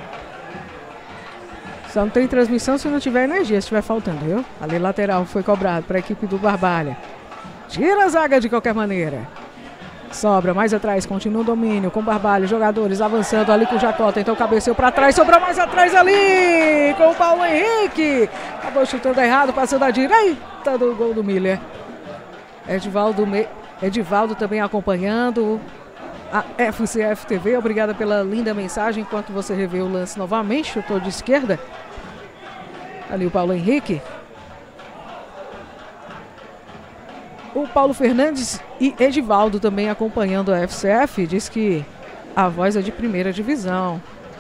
Só não tem transmissão se não tiver energia, se estiver faltando, viu? Ali lateral foi cobrado para a equipe do Barbalha. Tira a zaga de qualquer maneira. Sobra mais atrás, continua o domínio com o Barbalha, jogadores avançando ali com o Jacota, então cabeceou para trás, sobrou mais atrás ali com o Paulo Henrique. Acabou chutando errado, passando à direita do gol do Miller. Edivaldo Meio. Edivaldo também acompanhando a F C F T V. Obrigada pela linda mensagem. Enquanto você revê o lance novamente, chutou de esquerda. Ali o Paulo Henrique. O Paulo Fernandes e Edivaldo também acompanhando a F C F. Diz que a voz é de primeira divisão.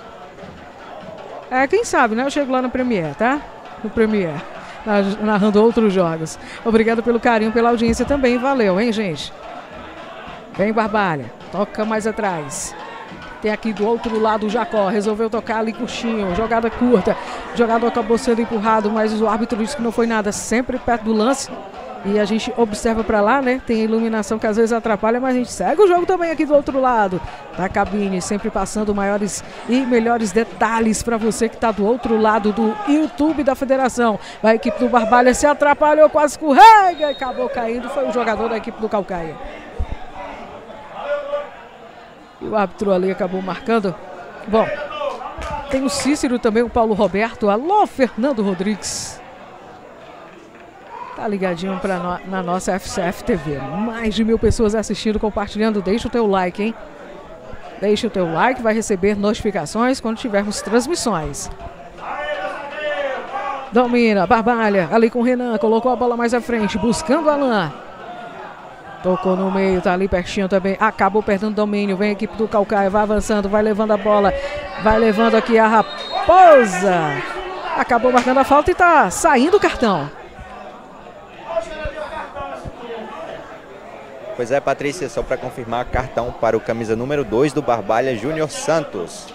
É, quem sabe, né? Eu chego lá no Premier, tá? No Premier. Narrando outros jogos. Obrigado pelo carinho, pela audiência também. Valeu, hein, gente? Vem Barbalha. Toca mais atrás. Tem aqui do outro lado o Jacó. Resolveu tocar ali coxinho. Jogada curta. O jogador acabou sendo empurrado, mas o árbitro disse que não foi nada. Sempre perto do lance. E a gente observa para lá, né? Tem iluminação que às vezes atrapalha, mas a gente segue o jogo também aqui do outro lado da cabine, sempre passando maiores e melhores detalhes para você que está do outro lado do YouTube da Federação. A equipe do Barbalha se atrapalhou, quase escorrega e acabou caindo. Foi o jogador da equipe do Caucaia. E o árbitro ali acabou marcando. Bom, tem o Cícero também, o Paulo Roberto. Alô, Fernando Rodrigues. Tá ligadinho pra no, na nossa F C F T V. Mais de mil pessoas assistindo, compartilhando. Deixa o teu like, hein? Deixa o teu like, vai receber notificações quando tivermos transmissões. Domina, Barbalha, ali com o Renan, colocou a bola mais à frente, buscando Alain. Tocou no meio, tá ali pertinho também. Acabou perdendo o domínio. Vem a equipe do Caucaia, vai avançando, vai levando a bola. Vai levando aqui a Raposa. Acabou marcando a falta e tá saindo o cartão. Pois é, Patrícia, só para confirmar, cartão para o camisa número dois do Barbalha, Júnior Santos.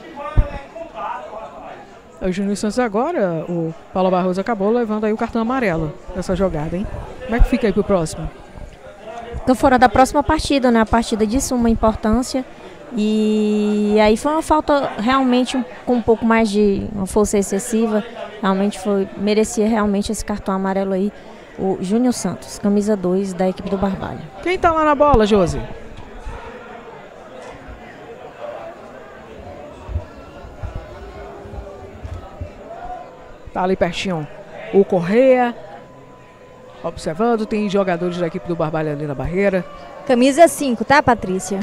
O Júnior Santos agora, o Paulo Barroso acabou levando aí o cartão amarelo nessa jogada, hein? Como é que fica aí pro próximo? Tô fora da próxima partida, né? A partida de suma importância. E aí foi uma falta realmente um, com um pouco mais de uma força excessiva. Realmente foi, merecia realmente esse cartão amarelo aí. O Júnior Santos, camisa dois da equipe do Barbalha. Quem tá lá na bola, Josi? Tá ali pertinho o Correia. Observando, tem jogadores da equipe do Barbalha ali na barreira. Camisa cinco, tá, Patrícia?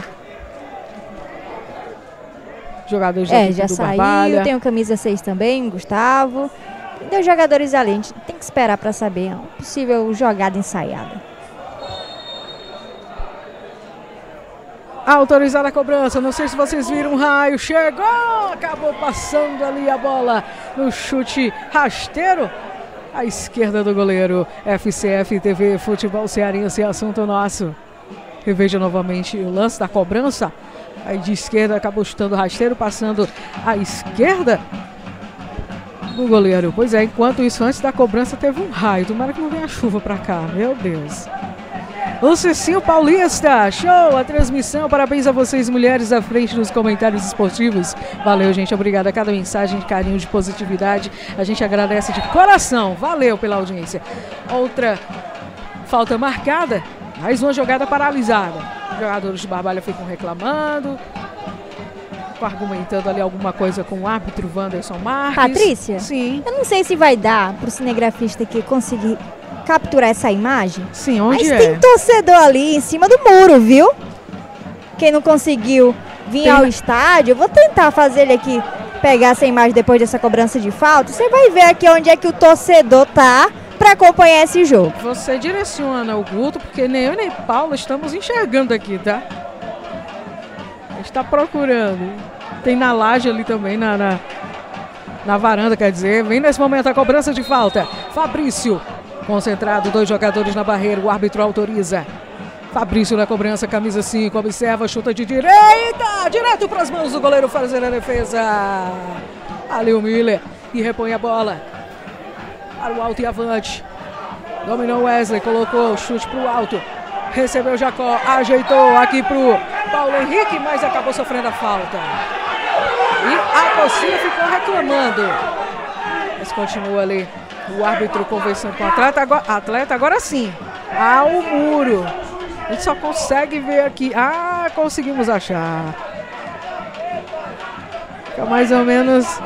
Jogadores da é, equipe já do saiu, Barbalha. Tem o camisa seis também, Gustavo. Tem os jogadores ali, a gente tem que esperar para saber a possível jogada ensaiada. Autorizada a cobrança, não sei se vocês viram um raio, chegou, acabou passando ali a bola no chute rasteiro. À esquerda do goleiro. F C F T V, futebol cearense, assunto nosso. Reveja novamente o lance da cobrança. Aí de esquerda acabou chutando rasteiro, passando à esquerda do goleiro. Pois é, enquanto isso, antes da cobrança teve um raio. Tomara que não venha chuva pra cá, meu Deus. O Cicinho Paulista, show a transmissão, parabéns a vocês mulheres à frente dos comentários esportivos. Valeu, gente, obrigado a cada mensagem de carinho, de positividade, a gente agradece de coração, valeu pela audiência. Outra falta marcada, mais uma jogada paralisada. Os jogadores de Barbalha ficam reclamando, argumentando ali alguma coisa com o árbitro Wanderson Marques. Patrícia? Sim. Eu não sei se vai dar para o cinegrafista aqui conseguir capturar essa imagem. Sim, onde mas é? Tem torcedor ali em cima do muro, viu? Quem não conseguiu vir tem... ao estádio, eu vou tentar fazer ele aqui pegar essa imagem depois dessa cobrança de falta. Você vai ver aqui onde é que o torcedor tá para acompanhar esse jogo. Você direciona o Guto, porque nem eu nem Paulo estamos enxergando aqui, tá? A gente tá procurando. Tem na laje ali também, na, na, na varanda, quer dizer. Vem nesse momento a cobrança de falta. Fabrício, concentrado, dois jogadores na barreira, o árbitro autoriza. Fabrício na cobrança, camisa cinco, observa, chuta de direita, direto para as mãos do goleiro fazendo a defesa. Ali o Miller, e repõe a bola para o alto e avante. Dominou Wesley, colocou o chute para o alto. Recebeu Jacó, ajeitou aqui para o Paulo Henrique, mas acabou sofrendo a falta. E a torcida ficou reclamando. Mas continua ali o árbitro conversando com o atleta. Agora, atleta, agora sim, ao muro. A gente só consegue ver aqui. Ah, conseguimos achar. Fica mais ou menos...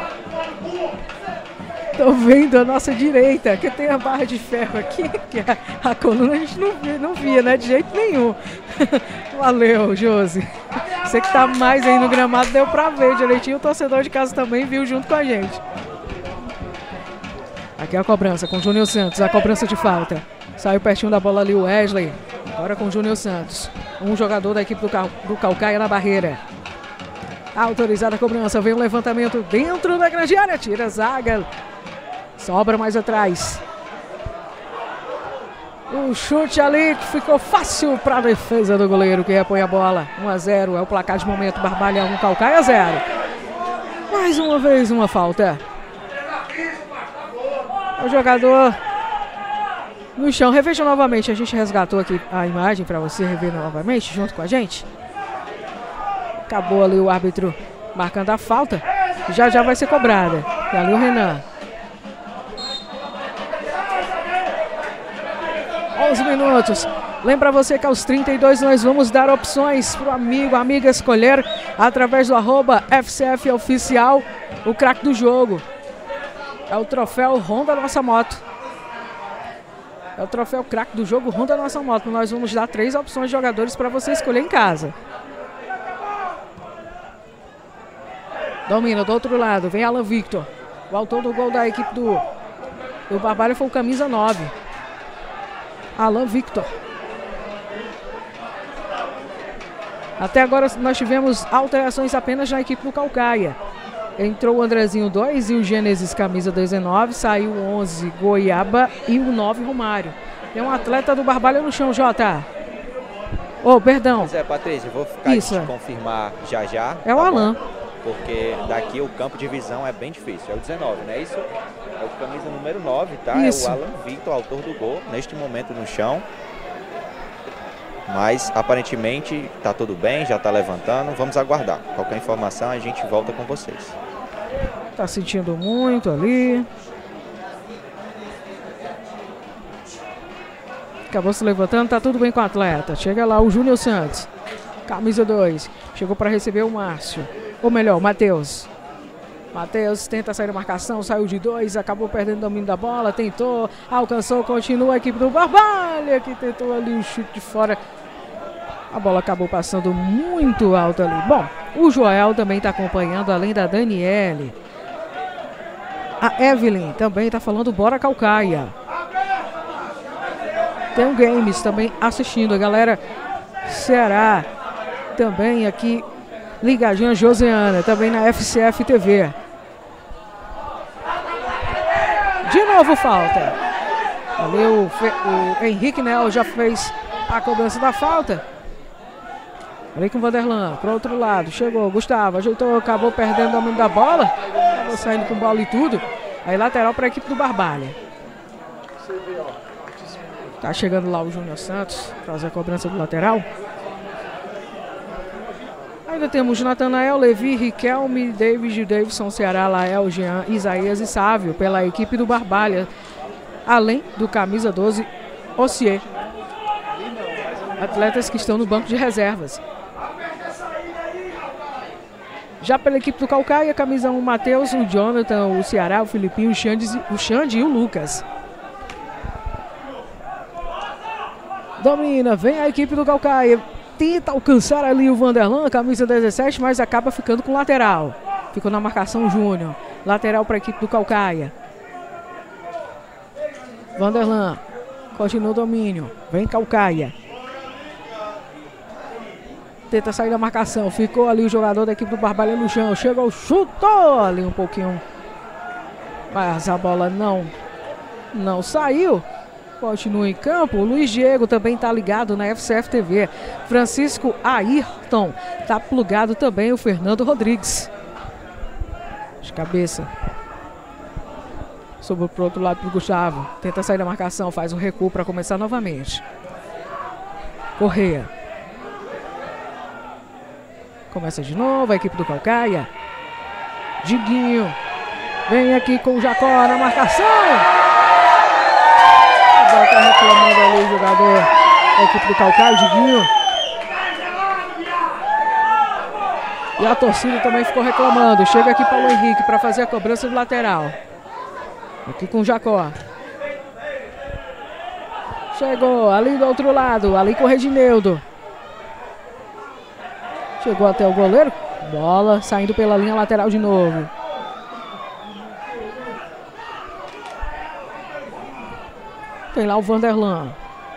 Tô vendo a nossa direita, que tem a barra de ferro aqui, que a, a coluna a gente não via, não via, né? De jeito nenhum. Valeu, Josi. Você que tá mais aí no gramado, deu pra ver direitinho. O torcedor de casa também viu junto com a gente. Aqui a cobrança com o Júnior Santos, a cobrança de falta. Saiu pertinho da bola ali o Wesley. Agora com o Júnior Santos. Um jogador da equipe do, Cal, do Caucaia na barreira. Autorizada a cobrança, vem um levantamento dentro da grande área. Tira a zaga. Sobra mais atrás. O chute ali que ficou fácil para a defesa do goleiro que repõe a bola. um a zero é o placar de momento. Barbalha um, Caucaia zero. Mais uma vez uma falta. O jogador no chão. Reveja novamente. A gente resgatou aqui a imagem para você rever novamente junto com a gente. Acabou ali o árbitro marcando a falta. Já já vai ser cobrada. E ali o Renan. onze minutos. Lembra você que aos trinta e dois nós vamos dar opções para o amigo, amiga escolher através do arroba F C F Oficial o craque do jogo. É o troféu Honda Nossa Moto. É o troféu craque do jogo Honda Nossa Moto. Nós vamos dar três opções de jogadores para você escolher em casa. Domina do outro lado, vem Alan Victor. O autor do gol da equipe do, do Barbalha foi o camisa nove. Alan Victor. Até agora nós tivemos alterações apenas na equipe do Caucaia. Entrou o Andrezinho dois e o Gênesis camisa dezenove. Saiu o onze Goiaba e o nove Romário. Tem um atleta do Barbalha no chão, Jota. Oh, perdão. Pois é, Patrícia, eu vou ficar Isso. de confirmar já já. É o tá Alan. Bom? Porque daqui o campo de visão é bem difícil. É o dezenove, não é isso? É o camisa número nove, tá? Isso. É o Alan Victor, autor do gol, neste momento no chão. Mas aparentemente tá tudo bem, já tá levantando. Vamos aguardar. Qualquer informação a gente volta com vocês. Tá sentindo muito ali. Acabou se levantando, tá tudo bem com o atleta. Chega lá o Júnior Santos, camisa dois. Chegou para receber o Márcio. Ou melhor, o Matheus. Matheus tenta sair da marcação, saiu de dois, acabou perdendo o domínio da bola, tentou, alcançou, continua a equipe do Barbalha, que tentou ali o chute de fora. A bola acabou passando muito alto ali. Bom, o Joel também está acompanhando, além da Daniele. A Evelyn também está falando bora Caucaia. Tem o Games também assistindo, a galera Ceará também aqui ligadinha, Josiana, também na F C F T V. De novo falta. Ali o, o Henrique Nel já fez a cobrança da falta. Ali com o Vanderlan, pro outro lado, chegou, Gustavo, ajeitou, acabou perdendo o domínio da bola. Acabou saindo com bola e tudo. Aí lateral para a equipe do Barbalha. Tá chegando lá o Júnior Santos, fazer a cobrança do lateral. Ainda temos Natanael, Levi, Riquelme, David, Davidson, Ceará, Lael, Jean, Isaías e Sávio pela equipe do Barbalha. Além do camisa doze, Ocier. Atletas que estão no banco de reservas. Já pela equipe do Caucaia, camisa um, o Matheus, o Jonathan, o Ceará, o Filipinho, o Xande, o Xande e o Lucas. Domina, vem a equipe do Caucaia. Tenta alcançar ali o Vanderlan, camisa dezessete, mas acaba ficando com o lateral. Ficou na marcação o Júnior. Lateral para a equipe do Caucaia. Vanderlan. Continua o domínio. Vem Caucaia. Tenta sair da marcação. Ficou ali o jogador da equipe do Barbalha no chão. Chegou, chutou ali um pouquinho. Mas a bola não, não saiu. Continua em campo. O Luiz Diego também está ligado na F C F T V. Francisco Ayrton está plugado também. O Fernando Rodrigues. De cabeça. Sobrou para o outro lado para o Gustavo. Tenta sair da marcação. Faz um recuo para começar novamente. Correia. Começa de novo a equipe do Caucaia. Diguinho. Vem aqui com o Jacó na marcação. Agora está reclamando ali o jogador da equipe do Caucaia, Diguinho. E a torcida também ficou reclamando. Chega aqui Paulo Henrique para fazer a cobrança do lateral. Aqui com o Jacó. Chegou ali do outro lado. Ali com o Regineudo. Chegou até o goleiro. Bola saindo pela linha lateral de novo. Tem lá o Vanderlan.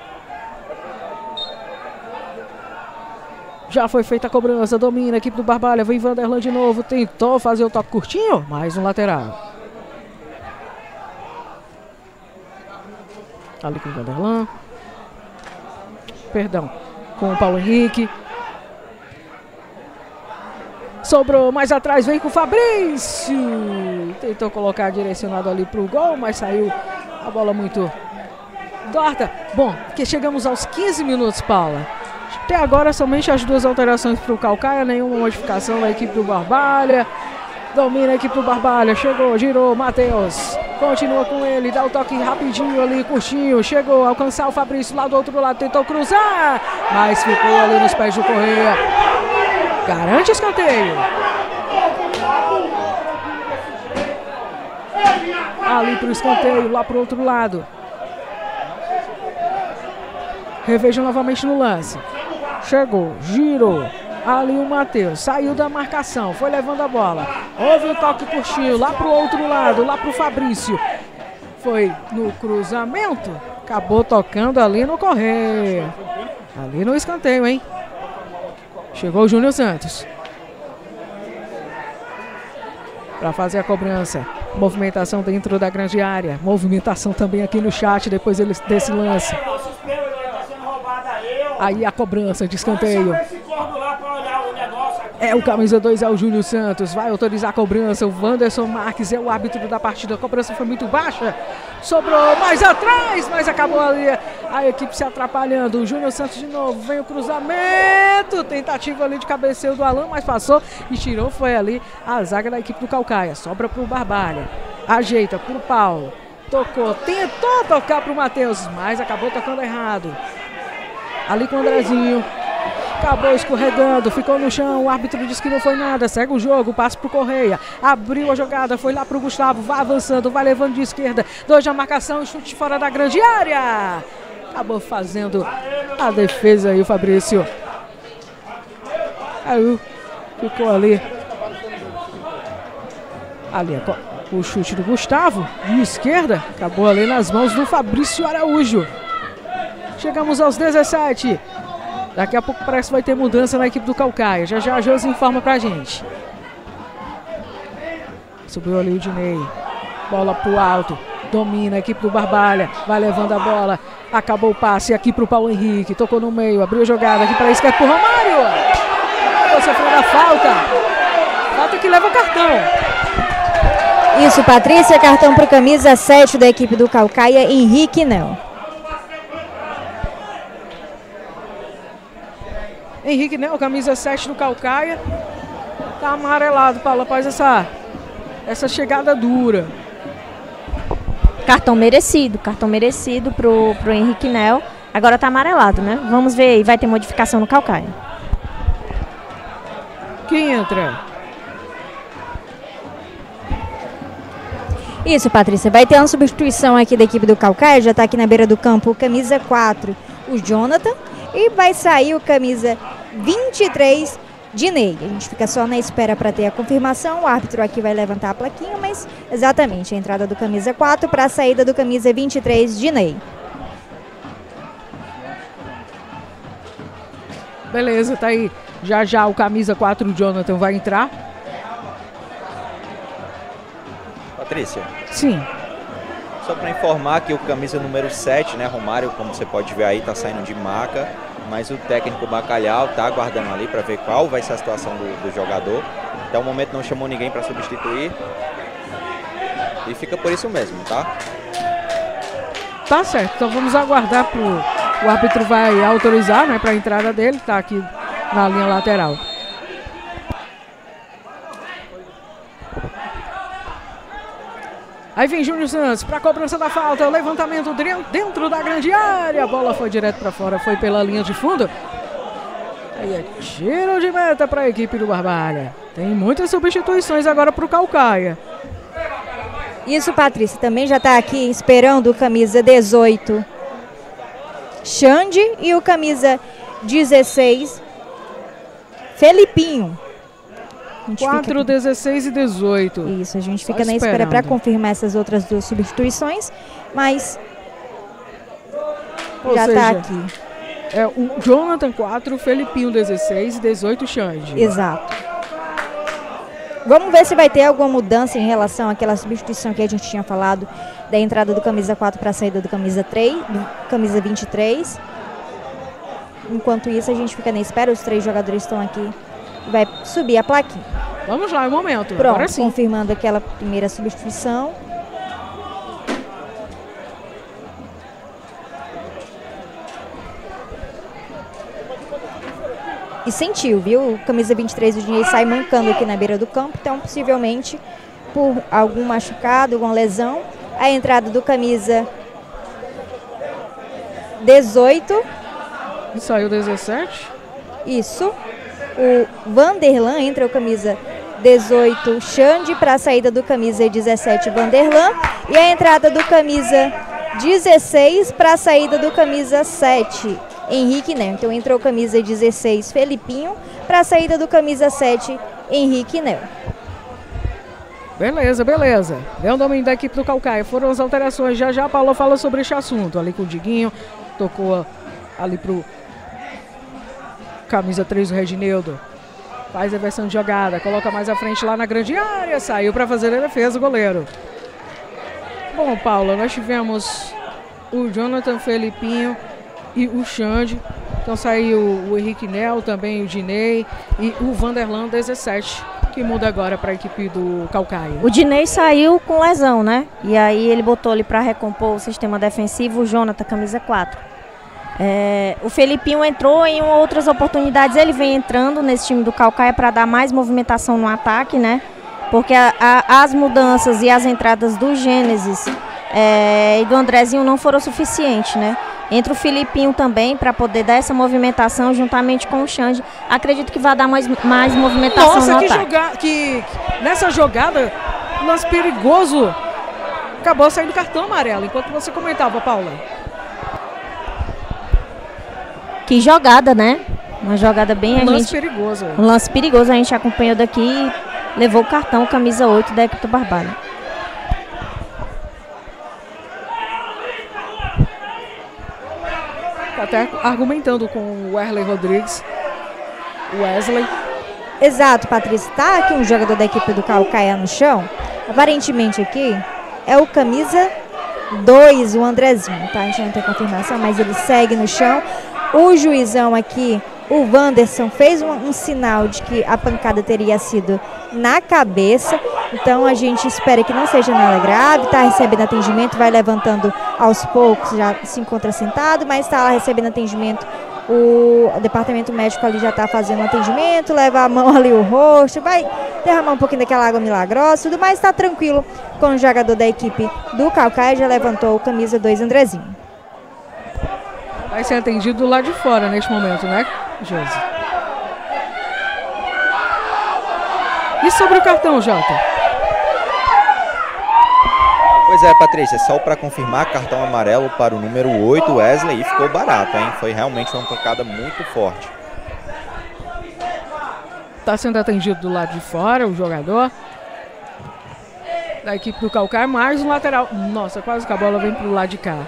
Já foi feita a cobrança. Domina a equipe do Barbalha. Vem Vanderlan de novo. Tentou fazer o toque curtinho. Mais um lateral. Ali com o Vanderlan. Perdão. Com o Paulo Henrique. Sobrou mais atrás, vem com o Fabrício. Tentou colocar direcionado ali para o gol, mas saiu a bola muito torta. Bom, que chegamos aos quinze minutos, Paula. Até agora somente as duas alterações para o Caucaia, nenhuma modificação da equipe do Barbalha. Domina a equipe do Barbalha, chegou, girou, Matheus. Continua com ele, dá o toque rapidinho ali, curtinho. Chegou a alcançar o Fabrício lá do outro lado, tentou cruzar, mas ficou ali nos pés do Correia. Garante escanteio. Ali para o escanteio, lá para o outro lado. Revejam novamente no lance. Chegou, girou. Ali o Matheus, saiu da marcação, foi levando a bola. Houve o toque curtinho, lá para o outro lado, lá para o Fabrício. Foi no cruzamento, acabou tocando ali no Correia. Ali no escanteio, hein? Chegou o Júnior Santos. Para fazer a cobrança. Movimentação dentro da grande área. Movimentação também aqui no chat depois desse lance. Aí a cobrança de escanteio. É o camisa dois, é o Júnior Santos. Vai autorizar a cobrança. O Wanderson Marques é o árbitro da partida. A cobrança foi muito baixa. Sobrou mais atrás, mas acabou ali a equipe se atrapalhando. O Júnior Santos de novo. Vem o cruzamento. Tentativa ali de cabeceio do Alan, mas passou e tirou. Foi ali a zaga da equipe do Caucaia. Sobra para o Barbalha. Ajeita para o Paulo. Tocou. Tentou tocar para o Matheus, mas acabou tocando errado. Ali com o Andrezinho. Acabou escorregando, ficou no chão, o árbitro disse que não foi nada, segue o jogo, passa pro Correia, abriu a jogada, foi lá pro Gustavo, vai avançando, vai levando de esquerda, dois na marcação, chute fora da grande área, acabou fazendo a defesa aí o Fabrício, aí ficou ali, ali o chute do Gustavo, de esquerda, acabou ali nas mãos do Fabrício Araújo. Chegamos aos dezessete. Daqui a pouco parece que vai ter mudança na equipe do Caucaia. Já já a Josi informa pra gente. Subiu ali o Dinei. Bola pro alto. Domina a equipe do Barbalha. Vai levando a bola. Acabou o passe aqui pro Paulo Henrique. Tocou no meio. Abriu a jogada aqui para a esquerda pro Romário. Acabou sofrendo a falta. Falta que leva o cartão. Isso, Patrícia. Cartão pro camisa sete da equipe do Caucaia, Henrique Nel. Henrique Nel, camisa sete do Caucaia. Tá amarelado, Paulo, após essa, essa chegada dura. Cartão merecido, cartão merecido pro, pro Henrique Nel. Agora tá amarelado, né? Vamos ver aí, vai ter modificação no Caucaia. Quem entra? Isso, Patrícia. Vai ter uma substituição aqui da equipe do Caucaia. Já está aqui na beira do campo o camisa quatro, o Jonathan. E vai sair o camisa vinte e três, Dinei. A gente fica só na espera para ter a confirmação. O árbitro aqui vai levantar a plaquinha, mas exatamente a entrada do camisa quatro para a saída do camisa vinte e três, Dinei. Beleza, tá aí. Já já o camisa quatro, o Jonathan, vai entrar. Patrícia. Sim. Só para informar que o camisa número sete, né, Romário, como você pode ver aí, tá saindo de maca, mas o técnico Bacalhau tá aguardando ali para ver qual vai ser a situação do, do jogador. Até o momento não chamou ninguém para substituir. E fica por isso mesmo, tá? Tá certo, então vamos aguardar pro... O árbitro vai autorizar, né, para a entrada dele, tá aqui na linha lateral. Aí vem Júnior Santos para a cobrança da falta, o levantamento dentro da grande área, a bola foi direto para fora, foi pela linha de fundo. Aí é tiro de meta para a equipe do Barbalha. Tem muitas substituições agora para o Caucaia. Isso, Patrícia, também já está aqui esperando o camisa dezoito, Xande, e o camisa dezesseis, Felipinho. quatro, fica... dezesseis e dezoito. Isso, a gente fica Só na espera para confirmar essas outras duas substituições, mas Ou já está aqui. É o Jonathan quatro, Felipinho dezesseis e dezoito Xande. Exato. Vamos ver se vai ter alguma mudança em relação àquela substituição que a gente tinha falado da entrada do camisa quatro para a saída do camisa três, do camisa vinte e três. Enquanto isso, a gente fica na espera, os três jogadores estão aqui. Vai subir a plaquinha. Vamos lá, é o momento. Pronto, agora sim. Confirmando aquela primeira substituição. E sentiu, viu? O camisa vinte e três do Dinei sai mancando aqui na beira do campo. Então, possivelmente, por algum machucado, alguma lesão, a entrada do camisa dezoito. E saiu dezessete. Isso. O Vanderlan entra o camisa dezoito, Xande, para a saída do camisa dezessete, Vanderlan. E a entrada do camisa dezesseis para a saída do camisa sete, Henrique Nel. Então entrou o camisa dezesseis, Felipinho, para a saída do camisa sete, Henrique Nel. Beleza, beleza. É o domínio da equipe do Caucaia. Foram as alterações. Já já a Paula fala sobre esse assunto. Ali com o Diguinho, tocou ali pro camisa três, o Reginildo. Faz a versão de jogada, coloca mais à frente lá na grande área. Saiu para fazer a defesa o goleiro. Bom, Paula, nós tivemos o Jonathan, Felipinho e o Xande. Então saiu o Henrique Nel, também o Dinei e o Vanderlan dezessete, que muda agora para a equipe do Caucaia. O Dinei saiu com lesão, né? E aí ele botou ali para recompor o sistema defensivo o Jonathan, camisa quatro. É, o Felipinho entrou em outras oportunidades, ele vem entrando nesse time do Caucaia para dar mais movimentação no ataque, né? Porque a, a, as mudanças e as entradas do Gênesis é, e do Andrezinho não foram suficientes, né? Entra o Felipinho também para poder dar essa movimentação juntamente com o Xande. Acredito que vai dar mais, mais movimentação Nossa, no que ataque. Joga que nessa jogada, lance perigoso, acabou saindo cartão amarelo, enquanto você comentava, Paula. Que jogada, né? Uma jogada bem... Um a lance gente, perigoso. Um lance perigoso, a gente acompanhou daqui, levou o cartão, camisa oito da equipe do Barbalha. Tá até argumentando com o Wesley Rodrigues. Wesley. Exato, Patrícia. Tá aqui um jogador da equipe do Caucaia no chão. Aparentemente aqui é o camisa dois, o Andrezinho, tá? A gente não tem confirmação, mas ele segue no chão. O juizão aqui, o Wanderson, fez um, um sinal de que a pancada teria sido na cabeça. Então a gente espera que não seja nada grave. Tá recebendo atendimento, vai levantando aos poucos, já se encontra sentado, mas está lá recebendo atendimento. O, o departamento médico ali já está fazendo atendimento, leva a mão ali o rosto, vai derramar um pouquinho daquela água milagrosa, tudo mais, está tranquilo com o jogador da equipe do Caucaia, já levantou o camisa dois, Andrezinho. Vai ser atendido do lado de fora neste momento, né, Josi? E sobre o cartão, Jota? Pois é, Patrícia, só para confirmar, cartão amarelo para o número oito, Wesley, e ficou barato, hein? Foi realmente uma pancada muito forte. Está sendo atendido do lado de fora o jogador da equipe do Caucaia, mais um lateral. Nossa, quase que a bola vem para o lado de cá.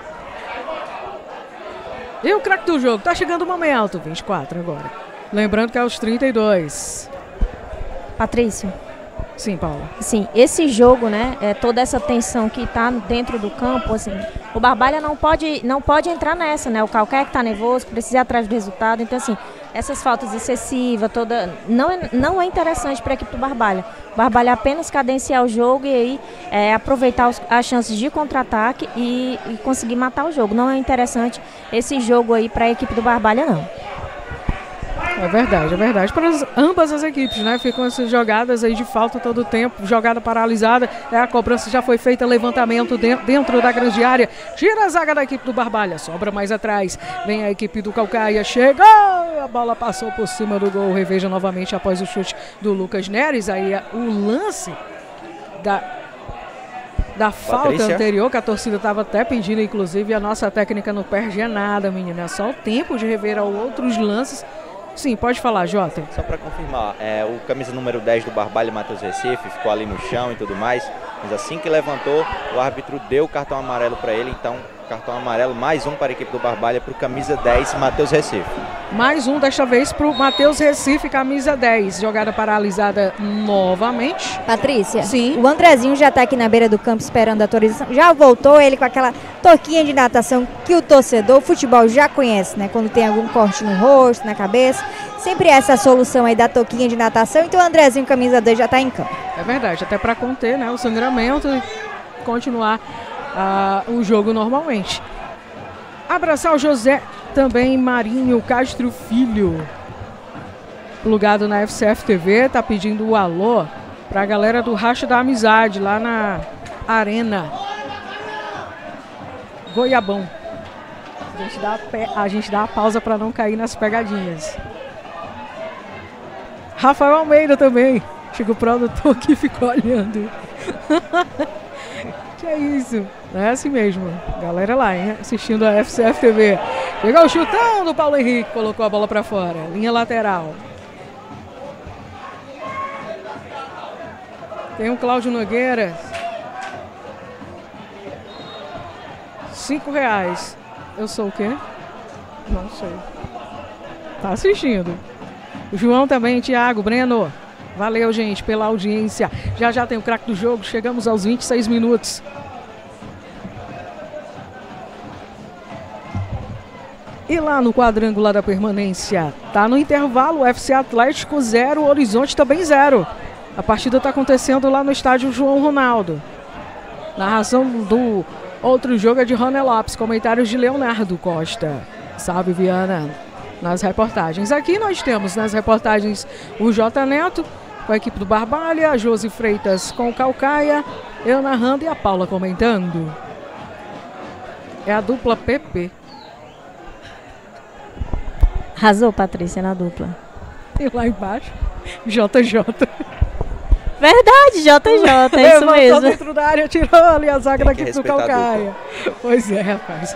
E o craque do jogo, tá chegando o momento, vinte e quatro agora. Lembrando que é os trinta e dois. Patrícia. Sim, Paula. Sim, esse jogo, né, é, toda essa tensão que tá dentro do campo, assim, o Barbalha não pode, não pode entrar nessa, né, o Caucaia que tá nervoso, precisa ir atrás do resultado, então assim, essas faltas excessivas, toda, não é, não é interessante para a equipe do Barbalha. O Barbalha apenas cadenciar o jogo e aí é, aproveitar os, as chances de contra-ataque e, e conseguir matar o jogo. Não é interessante esse jogo aí para a equipe do Barbalha, não. É verdade, é verdade. Para as, ambas as equipes, né? Ficam essas jogadas aí de falta todo o tempo, jogada paralisada. É, a cobrança já foi feita, levantamento dentro, dentro da grande área. Tira a zaga da equipe do Barbalha, sobra mais atrás. Vem a equipe do Caucaia, chega! A bola passou por cima do gol. Reveja novamente após o chute do Lucas Neres. Aí o lance da... da falta Patrícia. Anterior, que a torcida estava até pedindo, inclusive a nossa técnica não perde nada, menina. É só o tempo de rever outros lances. Sim, pode falar, Jota. Só para confirmar, é, o camisa número dez do Barbalha, Matheus Recife, ficou ali no chão e tudo mais, mas assim que levantou, o árbitro deu o cartão amarelo para ele, então cartão amarelo, mais um para a equipe do Barbalha, para o camisa dez, Matheus Recife. Mais um, desta vez, para o Matheus Recife, camisa dez. Jogada paralisada novamente. Patrícia, sim. O Andrezinho já está aqui na beira do campo esperando a autorização. Já voltou ele com aquela toquinha de natação que o torcedor, o futebol já conhece, né? Quando tem algum corte no rosto, na cabeça. Sempre essa solução aí da toquinha de natação. Então o Andrezinho, camisa dez, já está em campo. É verdade, até para conter, né, o sangramento e continuar uh, o jogo normalmente. Abraçar o José, também Marinho Castro Filho, plugado na F C F T V, tá pedindo o alô pra galera do Racha da Amizade, lá na Arena Goiabão. A gente dá a, pe... a, gente dá a pausa para não cair nas pegadinhas. Rafael Almeida também, chega o produtor que ficou olhando. Que é isso? É assim mesmo. Galera lá, hein? Assistindo a F C F T V. Chegou o chutão do Paulo Henrique. Colocou a bola para fora. Linha lateral. Tem um Cláudio Nogueira. Cinco reais. Eu sou o quê? Não sei. Tá assistindo. O João também, Thiago, Breno. Valeu, gente, pela audiência. Já já tem o craque do jogo. Chegamos aos vinte e seis minutos. E lá no quadrangular da permanência, tá no intervalo, o F C Atlético zero, Horizonte também zero. A partida está acontecendo lá no estádio João Ronaldo. Narração do outro jogo é de Rony Lopes, comentários de Leonardo Costa. Salve, Viana, nas reportagens. Aqui nós temos nas reportagens o J Neto com a equipe do Barbalha, a Josi Freitas com o Caucaia, eu narrando e a Paula comentando. É a dupla P P. Arrasou, Patrícia, na dupla. E lá embaixo, J J. Verdade, J J, é isso mesmo. Dentro da área, tirou ali a zaga da equipe do Caucaia. Pois é, rapaz.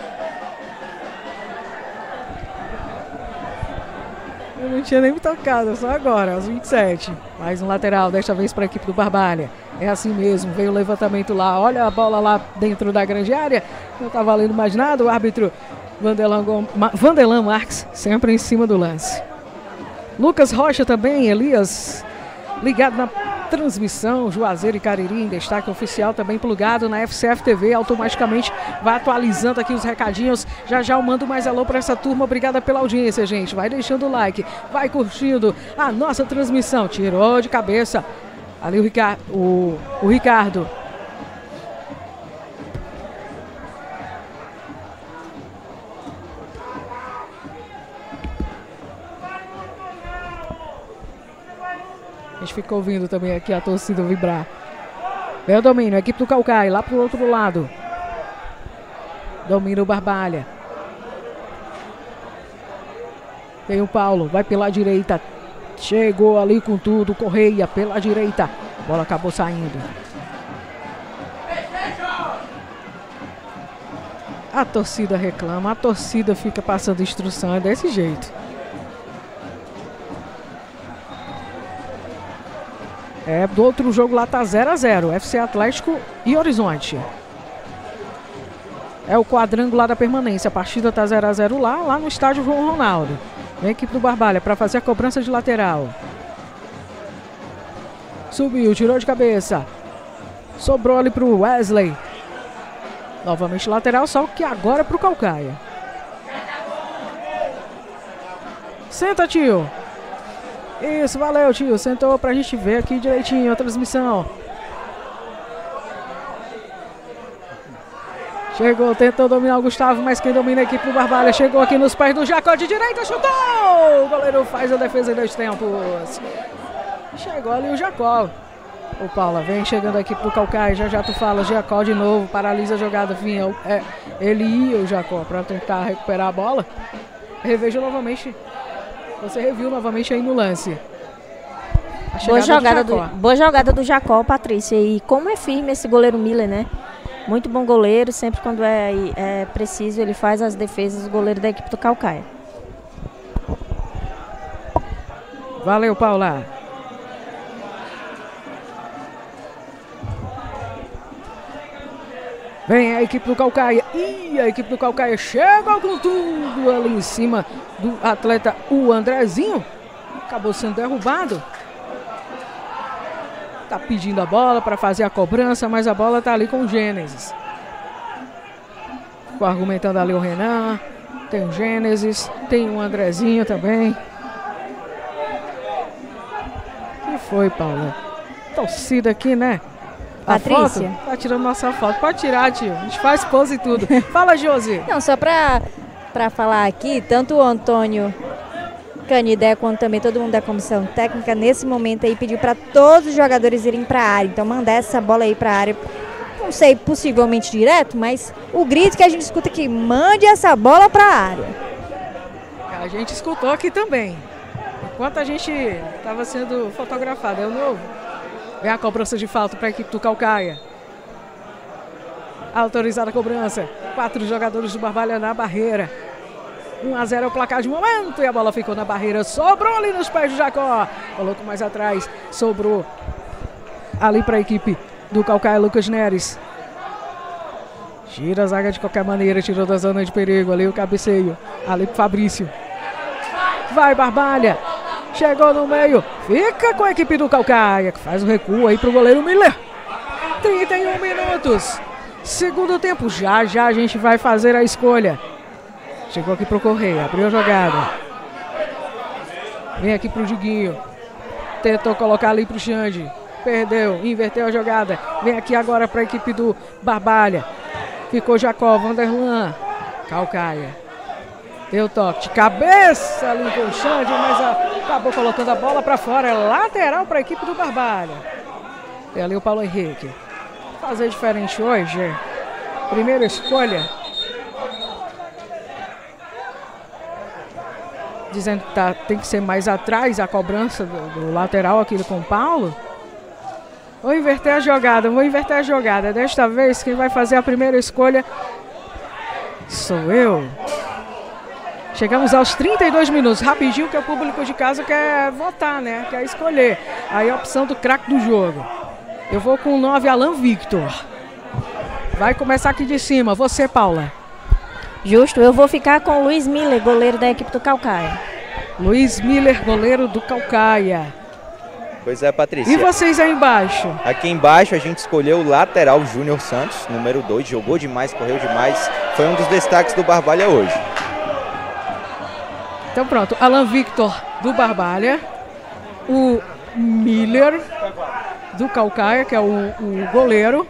Eu não tinha nem me tocado, só agora, aos vinte e sete. Mais um lateral, desta vez para a equipe do Barbalha. É assim mesmo, veio o levantamento lá. Olha a bola lá dentro da grande área. Não tá valendo mais nada, o árbitro Vandelan, Vandelan Marques sempre em cima do lance. Lucas Rocha também, Elias, ligado na transmissão, Juazeiro e Cariri em destaque oficial, também plugado na F C F T V, automaticamente vai atualizando aqui os recadinhos. Já já eu mando mais alô para essa turma, obrigada pela audiência, gente. Vai deixando o like, vai curtindo a nossa transmissão. Tirou de cabeça ali o, Rica o, o Ricardo. A gente fica ouvindo também aqui a torcida vibrar. Vem o domínio, a equipe do Caucaia, lá pro outro lado. Domina o Barbalha. Tem o Paulo, vai pela direita. Chegou ali com tudo, Correia pela direita. A bola acabou saindo. A torcida reclama, a torcida fica passando instrução, é desse jeito. É, do outro jogo lá tá zero a zero, F C Atlético e Horizonte. É o quadrangular da permanência, a partida tá zero a zero lá, lá no estádio João Ronaldo. Vem a equipe do Barbalha para fazer a cobrança de lateral. Subiu, tirou de cabeça. Sobrou ali pro Wesley. Novamente lateral, só que agora pro Caucaia. Senta, tio. Isso, valeu, tio. Sentou pra gente ver aqui direitinho a transmissão. Chegou, tentou dominar o Gustavo, mas quem domina a equipe do Barbalha chegou aqui nos pés do Jacó de direita, chutou! O goleiro faz a defesa em dois tempos. Chegou ali o Jacó. O Paula vem chegando aqui pro Caucaia, já já tu fala, Jacó de novo, paralisa a jogada, vinha, é, ele ia o Jacó para tentar recuperar a bola. Reveja novamente, você reviu novamente aí no lance. Boa jogada, do, boa jogada do Jacó, Patrícia, e como é firme esse goleiro Miller, né? Muito bom goleiro, sempre quando é, é preciso ele faz as defesas do goleiro da equipe do Caucaia. Valeu, Paula. Vem a equipe do Caucaia. E a equipe do Caucaia chega com tudo ali em cima do atleta, o Andrezinho. Acabou sendo derrubado. Tá pedindo a bola para fazer a cobrança, mas a bola tá ali com o Gênesis. Ficou argumentando ali o Renan. Tem o Gênesis, tem o Andrezinho também. O que foi, Paula? Torcida aqui, né? Patrícia. A foto? Tá tirando nossa foto. Pode tirar, tio. A gente faz pose e tudo. Fala, Josi. Não, só pra, pra falar aqui, tanto o Antônio Canidé quanto também todo mundo da comissão técnica, nesse momento aí, pediu para todos os jogadores irem pra área. Então, mandar essa bola aí pra área. Não sei, possivelmente direto, mas o grito que a gente escuta aqui, mande essa bola pra área. A gente escutou aqui também. Enquanto a gente estava sendo fotografado. É o novo. Vem a cobrança de falta para a equipe do Caucaia. Autorizada a cobrança. Quatro jogadores do Barbalha na barreira. um a zero é o placar de momento. E a bola ficou na barreira. Sobrou ali nos pés do Jacó. Colocou mais atrás. Sobrou ali para a equipe do Caucaia, Lucas Neres. Tira a zaga de qualquer maneira. Tirou da zona de perigo. Ali o cabeceio. Ali para Fabrício. Vai, Barbalha. Chegou no meio, fica com a equipe do Caucaia, que faz o recuo aí pro goleiro Miller. trinta e um minutos, segundo tempo, já já a gente vai fazer a escolha. Chegou aqui pro Correia, abriu a jogada. Vem aqui pro Diguinho, tentou colocar ali pro Xande, perdeu, inverteu a jogada. Vem aqui agora pra equipe do Barbalha. Ficou Jacó, Vanderlan, Caucaia. Deu toque de cabeça ali com o Xande, mas a, acabou colocando a bola para fora. É lateral para a equipe do Barbalha. Tem ali o Paulo Henrique. Fazer diferente hoje. Primeira escolha. Dizendo que tá, tem que ser mais atrás a cobrança do, do lateral aqui com o Paulo. Vou inverter a jogada, vou inverter a jogada. Desta vez quem vai fazer a primeira escolha sou eu. Chegamos aos trinta e dois minutos, rapidinho, que o público de casa quer votar, né? Quer escolher. Aí a opção do craque do jogo. Eu vou com o nove, Alan Victor. Vai começar aqui de cima. Você, Paula. Justo, eu vou ficar com o Luiz Miller, goleiro da equipe do Caucaia. Luiz Miller, goleiro do Caucaia. Pois é, Patrícia. E vocês aí embaixo? Aqui embaixo a gente escolheu o lateral Júnior Santos, número dois. Jogou demais, correu demais. Foi um dos destaques do Barbalha hoje. Então pronto, Alan Victor do Barbalha, o Miller do Caucaia, que é o, o goleiro,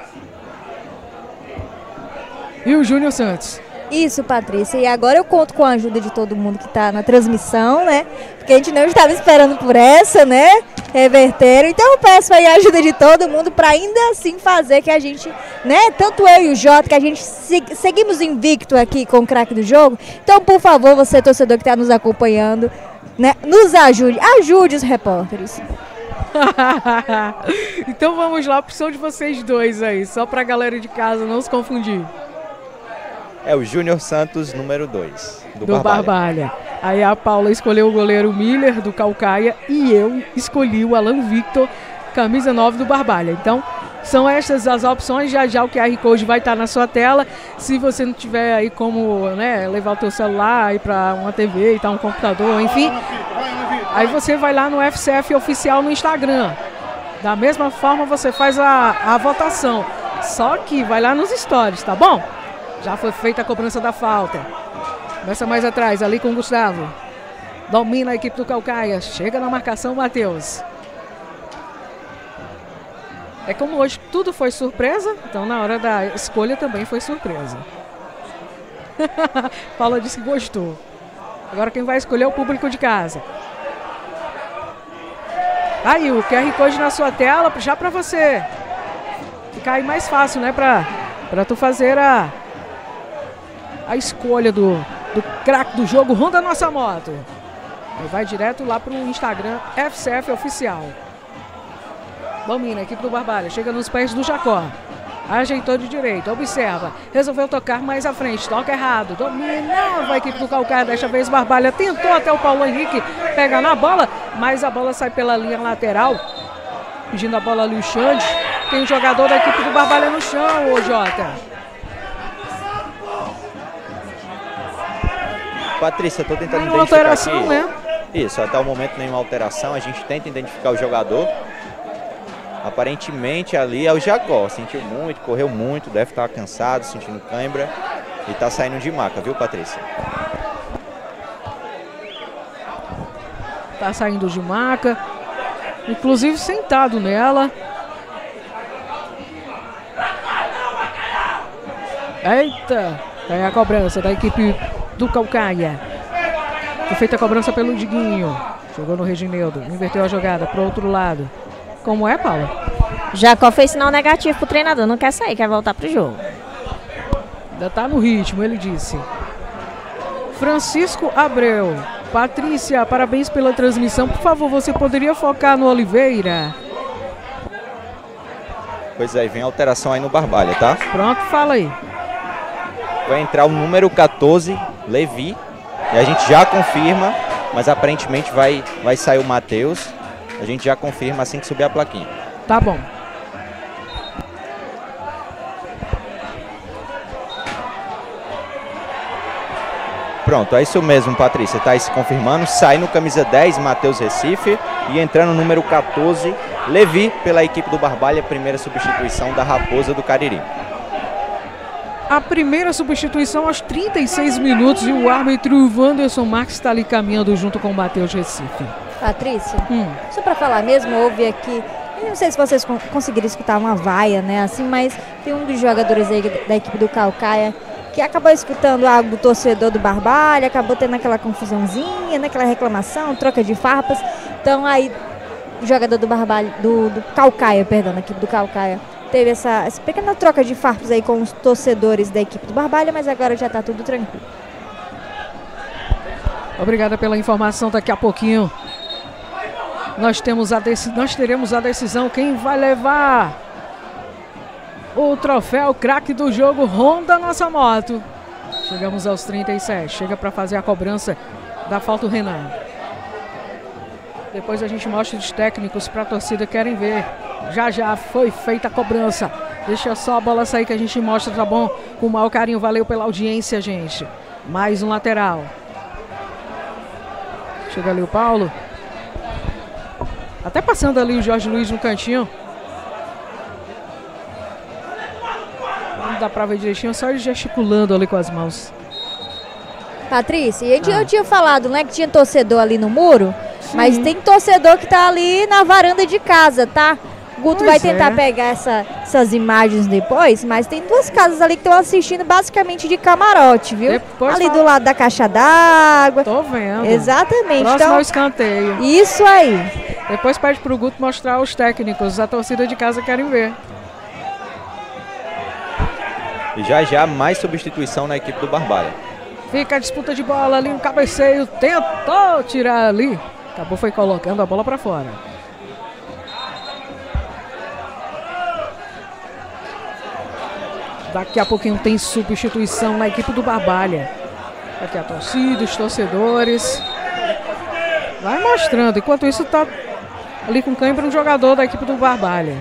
e o Júnior Santos. Isso, Patrícia, e agora eu conto com a ajuda de todo mundo que está na transmissão, né? Porque a gente não estava esperando por essa, né? reverteram. Então eu peço aí a ajuda de todo mundo para ainda assim fazer que a gente, né, tanto eu e o Jota, que a gente se, seguimos invicto aqui com o craque do jogo. Então, por favor, você torcedor que está nos acompanhando, né, nos ajude, ajude os repórteres. Então vamos lá, a opção de vocês dois aí, só para a galera de casa não se confundir. É o Júnior Santos, número dois, do, do Barbalha. Barbalha. Aí a Paula escolheu o goleiro Miller, do Caucaia, e eu escolhi o Alan Victor, camisa nove do Barbalha. Então, são estas as opções. Já já o Q R Code vai estar na sua tela. Se você não tiver aí como, né, levar o teu celular aí para uma T V e tal, um computador, enfim, aí você vai lá no F C F Oficial no Instagram. Da mesma forma você faz a, a votação. Só que vai lá nos stories, tá bom? Já foi feita a cobrança da falta. Começa mais atrás, ali com o Gustavo. Domina a equipe do Caucaia. Chega na marcação, Matheus. É como hoje tudo foi surpresa, então na hora da escolha também foi surpresa. Paula disse que gostou. Agora quem vai escolher é o público de casa. Aí o Q R Code na sua tela, já para você ficar aí mais fácil, né? Para para tu fazer a, a escolha do, do craque do jogo, Honda Nossa Moto. Aí vai direto lá para o Instagram F C F Oficial. Domina a equipe do Barbalha, chega nos pés do Jacó. Ajeitou de direita, observa, resolveu tocar mais à frente, toca errado, dominava a equipe do Caucaia, desta vez Barbalha tentou até o Paulo Henrique pegar na bola, mas a bola sai pela linha lateral, pedindo a bola ali o Xande. Tem um jogador da equipe do Barbalha no chão, ô Jota. Patrícia, estou tentando nenhuma identificar alteração, aqui. né? Isso, até o momento nenhuma alteração, a gente tenta identificar o jogador. Aparentemente ali é o Jacó, sentiu muito, correu muito, deve estar cansado, sentindo cãibra e está saindo de maca, viu, Patrícia? Tá saindo de maca, inclusive sentado nela. Eita, é a cobrança da equipe do Caucaia. Foi feita a cobrança pelo Diguinho, jogou no Reginaldo, inverteu a jogada para o outro lado. Como é, Paula? Jacó fez sinal negativo pro treinador, não quer sair, quer voltar pro jogo. Ainda tá no ritmo, ele disse. Francisco Abreu. Patrícia, parabéns pela transmissão. Por favor, você poderia focar no Oliveira? Pois é, vem alteração aí no Barbalha, tá? Pronto, fala aí. Vai entrar o número quatorze, Levi. E a gente já confirma, mas aparentemente vai, vai sair o Matheus. A gente já confirma assim que subir a plaquinha. Tá bom. Pronto, é isso mesmo, Patrícia. Está aí se confirmando. Sai no camisa dez, Matheus Recife. E entrando no número quatorze, Levi, pela equipe do Barbalha. Primeira substituição da Raposa do Cariri. A primeira substituição aos trinta e seis minutos. E o árbitro Wanderson Marques está ali caminhando junto com o Matheus Recife. Patrícia, hum. só para falar mesmo, houve aqui, eu não sei se vocês conseguiram escutar uma vaia, né, assim, mas tem um dos jogadores aí da equipe do Caucaia que acabou escutando algo do torcedor do Barbalha, acabou tendo aquela confusãozinha, né, aquela reclamação, troca de farpas. Então aí o jogador do Barbalha, do, do Caucaia, perdão, da equipe do Caucaia, teve essa, essa pequena troca de farpas aí com os torcedores da equipe do Barbalha, mas agora já está tudo tranquilo. Obrigada pela informação, daqui a pouquinho Nós, temos a nós teremos a decisão, quem vai levar o troféu craque do jogo, Honda Nossa Moto. Chegamos aos trinta e sete, chega para fazer a cobrança da falta o Renan. Depois a gente mostra os técnicos para a torcida querem ver. Já já foi feita a cobrança. Deixa só a bola sair que a gente mostra, tá bom? Com o maior carinho, valeu pela audiência, gente. Mais um lateral. Chega ali o Paulo. Até passando ali o Jorge Luiz no cantinho. Não dá pra ver direitinho, só ele gesticulando ali com as mãos. Patrícia, eu, ah. eu tinha falado, né, que tinha torcedor ali no muro, Sim. mas tem torcedor que tá ali na varanda de casa, tá? O Guto pois vai tentar é. pegar essa, essas imagens depois, mas tem duas casas ali que estão assistindo basicamente de camarote, viu? Depois ali fala. Do lado da caixa d'água. Tô vendo. Exatamente. Próximo então, ao escanteio. Isso aí. Depois pede pro Guto mostrar os técnicos. A torcida de casa querem ver. E já já mais substituição na equipe do Barbalha. Fica a disputa de bola ali no cabeceio. Tentou tirar ali. Acabou foi colocando a bola para fora. Daqui a pouquinho tem substituição na equipe do Barbalha. Aqui a torcida, os torcedores. Vai mostrando. Enquanto isso tá ali com cãibra um jogador da equipe do Barbalha.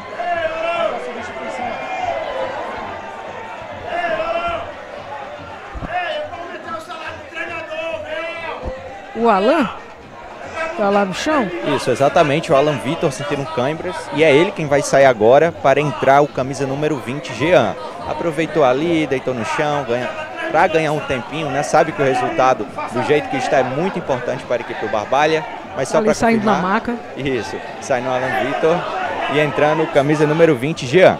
O Alan tá lá no chão? Isso, exatamente, o Alan Vitor sentindo câimbras e é ele quem vai sair agora para entrar o camisa número vinte, Jean. Aproveitou ali, deitou no chão, ganha, para ganhar um tempinho, né? Sabe que o resultado, do jeito que está, é muito importante para a equipe do Barbalha, mas só para saindo na maca. Isso, saindo o Alan Vitor e entrando o camisa número vinte, Jean.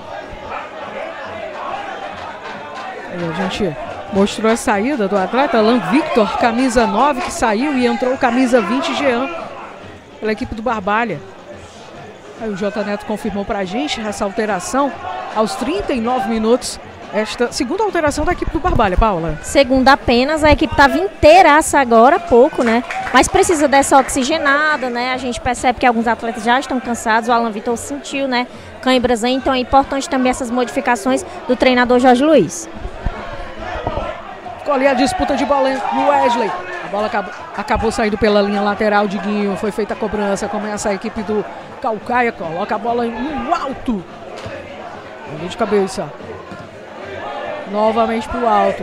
Aí a gente mostrou a saída do atleta Alan Victor, camisa nove, que saiu e entrou o camisa vinte, Jean, pela equipe do Barbalha. Aí o J Neto confirmou pra gente essa alteração aos trinta e nove minutos. Esta segunda alteração da equipe do Barbalha, Paula. Segunda apenas, a equipe estava inteiraça agora há pouco, né? Mas precisa dessa oxigenada, né? A gente percebe que alguns atletas já estão cansados, o Alan Vitor sentiu, né? Cãibras aí, então é importante também essas modificações do treinador Jorge Luiz. Ficou ali a disputa de bola no Wesley. A bola acabou, acabou saindo pela linha lateral de Guinho. Foi feita a cobrança. Começa a equipe do Caucaia. Coloca a bola no alto. Ali de cabeça. Novamente pro alto.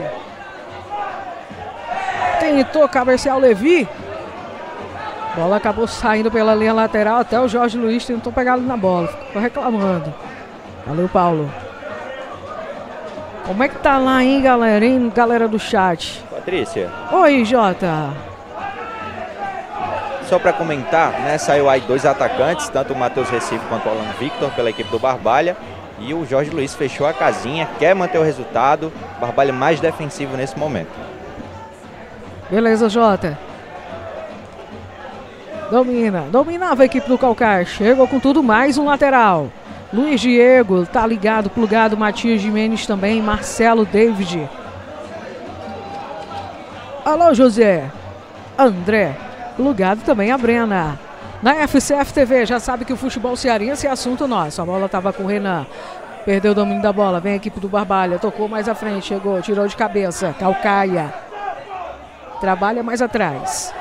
Tentou cabecear o Levi. Bola acabou saindo pela linha lateral. Até o Jorge Luiz tentou pegar ali na bola. Ficou reclamando. Valeu, Paulo. Como é que tá lá, hein, galera, hein, galera do chat? Patrícia. Oi, Jota. Só para comentar, né, saiu aí dois atacantes, tanto o Matheus Recife quanto o Alan Victor pela equipe do Barbalha. E o Jorge Luiz fechou a casinha, quer manter o resultado. Barbalha mais defensivo nesse momento. Beleza, Jota. Domina, dominava a equipe do Calcaia. Chegou com tudo, mais um lateral. Luiz Diego, tá ligado, plugado, Matias Jimenez também, Marcelo David. Alô, José. André, plugado também a Brena. Na F C F T V, já sabe que o futebol cearense é assunto nosso. A bola tava com o Renan, perdeu o domínio da bola, vem a equipe do Barbalha, tocou mais à frente, chegou, tirou de cabeça, Calcaia. Trabalha mais atrás.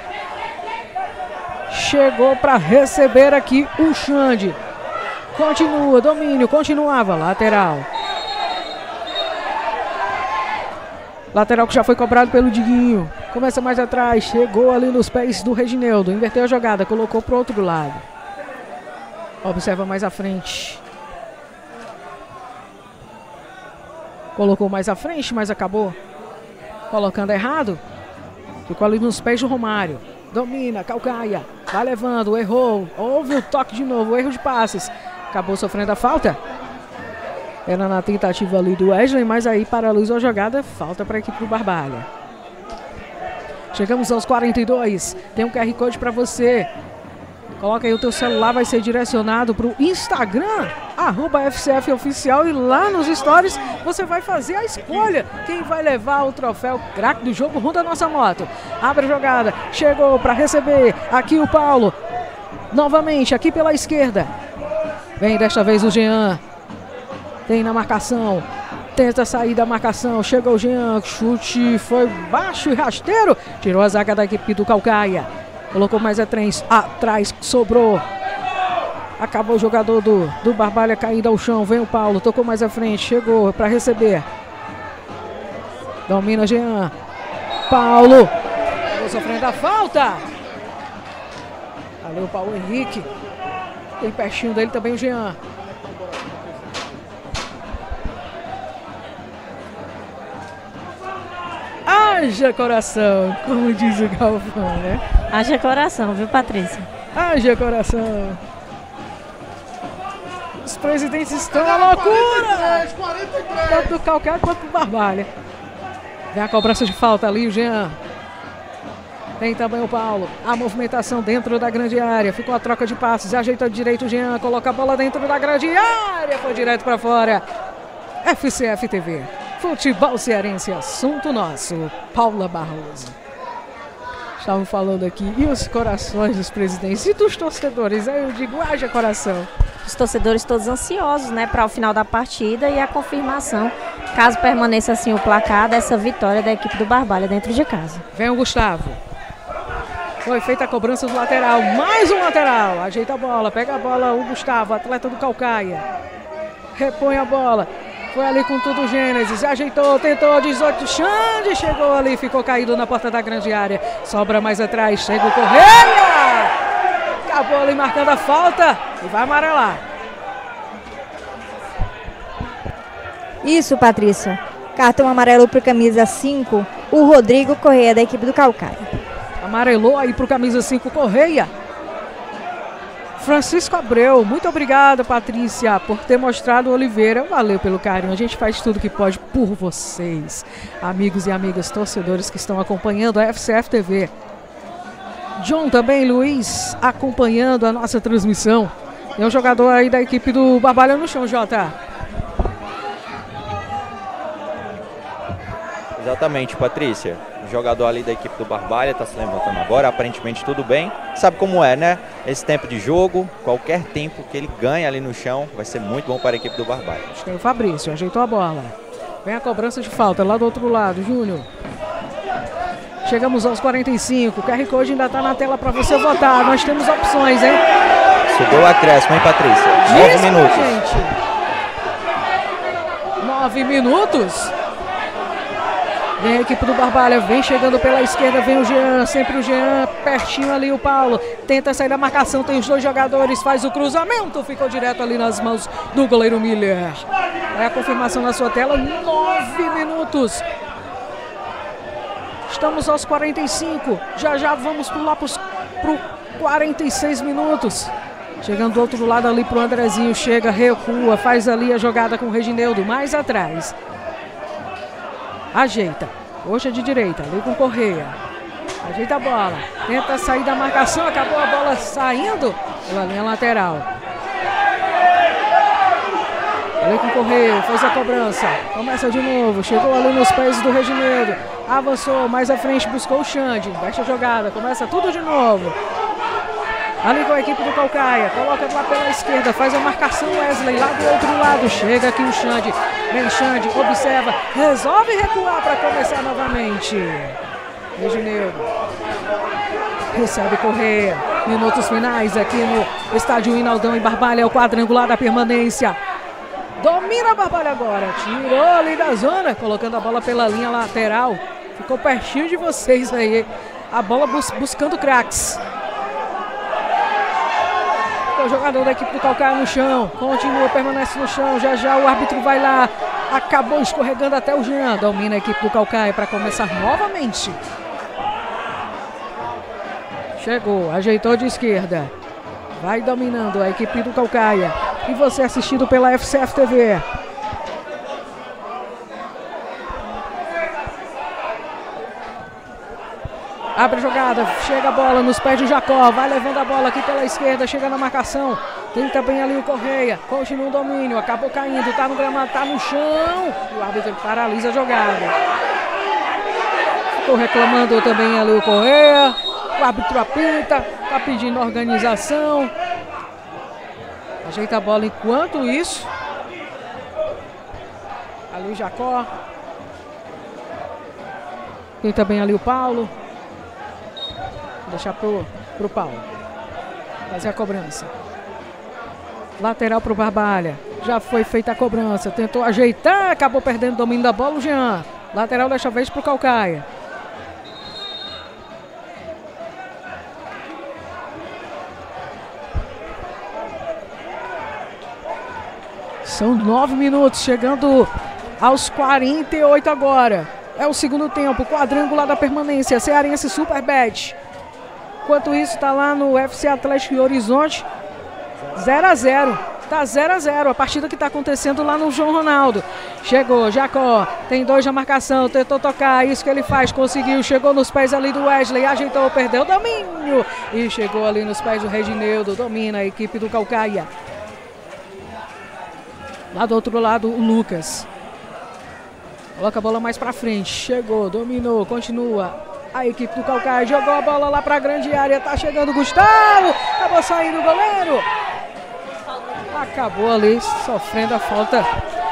Chegou para receber aqui o Xande. Continua, domínio, continuava, lateral. Lateral que já foi cobrado pelo Diguinho. Começa mais atrás, chegou ali nos pés do Regineldo. Inverteu a jogada, colocou pro outro lado. Observa mais à frente. Colocou mais à frente, mas acabou colocando errado. Ficou ali nos pés do Romário. Domina, Calcaia, vai levando, errou. Houve o toque de novo, erro de passes. Acabou sofrendo a falta. Era na tentativa ali do Wesley, mas aí paralisou a jogada. Falta para a equipe do Barbalha. Chegamos aos quarenta e dois. Tem um Q R Code para você. Coloca aí o teu celular, vai ser direcionado para o Instagram, arroba F C F Oficial. E lá nos stories você vai fazer a escolha. Quem vai levar o troféu craque do jogo rumo da nossa moto. Abre a jogada, chegou para receber. Aqui o Paulo. Novamente, aqui pela esquerda. Vem desta vez o Jean. Tem na marcação. Tenta sair da marcação. Chegou o Jean. Chute foi baixo e rasteiro. Tirou a zaga da equipe do Calcaia. Colocou mais atrás. Atrás sobrou. Acabou o jogador do, do Barbalha caindo ao chão. Vem o Paulo. Tocou mais à frente. Chegou para receber. Domina Jean. Paulo. Acabou sofrendo a falta. Valeu o Paulo Henrique. Tem pertinho dele também o Jean. Haja coração, como diz o Galvão, né? Haja coração, viu, Patrícia? Haja coração. Os presidentes estão à loucura! Tanto do Calcaia quanto do Barbalha. Vem a cobrança de falta ali, o Jean. Tem também o Paulo. A movimentação dentro da grande área. Ficou a troca de passes. Ajeita direito o Jean. Coloca a bola dentro da grande área. Foi direto para fora. F C F T V. Futebol cearense, assunto nosso. Paula Barroso. Estavam falando aqui. E os corações dos presidentes e dos torcedores? Aí eu digo, haja coração. Os torcedores todos ansiosos, né, para o final da partida e a confirmação, caso permaneça assim o placar, dessa vitória da equipe do Barbalha dentro de casa. Vem o Gustavo. Foi feita a cobrança do lateral. Mais um lateral. Ajeita a bola. Pega a bola o Gustavo, atleta do Caucaia. Repõe a bola. Foi ali com tudo o Gênesis. Ajeitou, tentou. dezoito. Xande chegou ali. Ficou caído na porta da grande área. Sobra mais atrás. Chega o Correia. Acabou ali marcando a falta. E vai amarelar. Isso, Patrícia. Cartão amarelo para camisa cinco. O Rodrigo Correia, da equipe do Caucaia. Amarelou aí para o camisa cinco, Correia. Francisco Abreu, muito obrigada, Patrícia, por ter mostrado o Oliveira. Valeu pelo carinho. A gente faz tudo que pode por vocês, amigos e amigas torcedores que estão acompanhando a F C F T V. John também, Luiz, acompanhando a nossa transmissão. Tem um jogador aí da equipe do Barbalha no chão, Jota. Exatamente, Patrícia. O jogador ali da equipe do Barbalha está se levantando agora, aparentemente tudo bem. Sabe como é, né? Esse tempo de jogo, qualquer tempo que ele ganha ali no chão, vai ser muito bom para a equipe do Barbalha. Acho que é o Fabrício, ajeitou a bola. Vem a cobrança de falta lá do outro lado, Júnior. Chegamos aos quarenta e cinco, o Q R Code ainda está na tela para você votar. Nós temos opções, hein? Subiu o acréscimo, hein, Patrícia? Nove minutos. Gente. Nove minutos. Vem a equipe do Barbalha, vem chegando pela esquerda, vem o Jean, sempre o Jean, pertinho ali o Paulo, tenta sair da marcação, tem os dois jogadores, faz o cruzamento, ficou direto ali nas mãos do goleiro Miller. É a confirmação na sua tela, nove minutos. Estamos aos quarenta e cinco, já já vamos pular para os quarenta e seis minutos. Chegando do outro lado ali pro Andrezinho, chega, recua, faz ali a jogada com o Reginaldo, mais atrás. Ajeita, hoje é de direita, ali com Correia. Ajeita a bola, tenta sair da marcação, acabou a bola saindo pela linha lateral. Ali com Correia, fez a cobrança, começa de novo, chegou ali nos pés do Reginaldo, avançou, mais à frente buscou o Xande, baixa a jogada, começa tudo de novo. Ali com a equipe do Caucaia, coloca lá pela esquerda, faz a marcação Wesley, lá do outro lado, chega aqui o Xande, vem Xande, observa, resolve recuar para começar novamente. Reginaldo recebe Correia, minutos finais aqui no estádio Inaldão em Barbalha, é o quadrangular da permanência. Domina a Barbalha agora, tirou ali da zona, colocando a bola pela linha lateral, ficou pertinho de vocês aí, a bola bus buscando craques. O jogador da equipe do Caucaia no chão, continua, permanece no chão, já já o árbitro vai lá, acabou escorregando até o Jean, domina a equipe do Caucaia para começar novamente. Chegou, ajeitou de esquerda, vai dominando a equipe do Caucaia e você assistindo pela F C F T V. Abre a jogada, chega a bola nos pés de Jacó, vai levando a bola aqui pela esquerda, chega na marcação, tem também ali o Correia, continua o domínio, acabou caindo, tá no gramado, tá no chão, o árbitro paralisa a jogada. Ficou reclamando também ali o Correia, o árbitro apita, tá pedindo organização. Ajeita a bola enquanto isso. Ali o Jacó. Tem também ali o Paulo. Deixar pro, pro Paulo fazer a cobrança. Lateral pro Barbalha. Já foi feita a cobrança. Tentou ajeitar, acabou perdendo o domínio da bola o Jean. Lateral desta vez pro Caucaia. São nove minutos, chegando aos quarenta e oito agora. É o segundo tempo, quadrangular da permanência, Cearense Superbet. Enquanto isso, está lá no U F C Atlético e Horizonte, zero a zero. Tá zero a zero, a partida que está acontecendo lá no João Ronaldo. Chegou, Jacó, tem dois na marcação, tentou tocar, isso que ele faz, conseguiu, chegou nos pés ali do Wesley, ajeitou, perdeu o domínio e chegou ali nos pés do Regineudo, domina a equipe do Caucaia. Lá do outro lado, o Lucas. Coloca a bola mais pra frente, chegou, dominou, continua. A equipe do Caucaia jogou a bola lá pra grande área, tá chegando o Gustavo, acabou saindo o goleiro. Acabou ali sofrendo a falta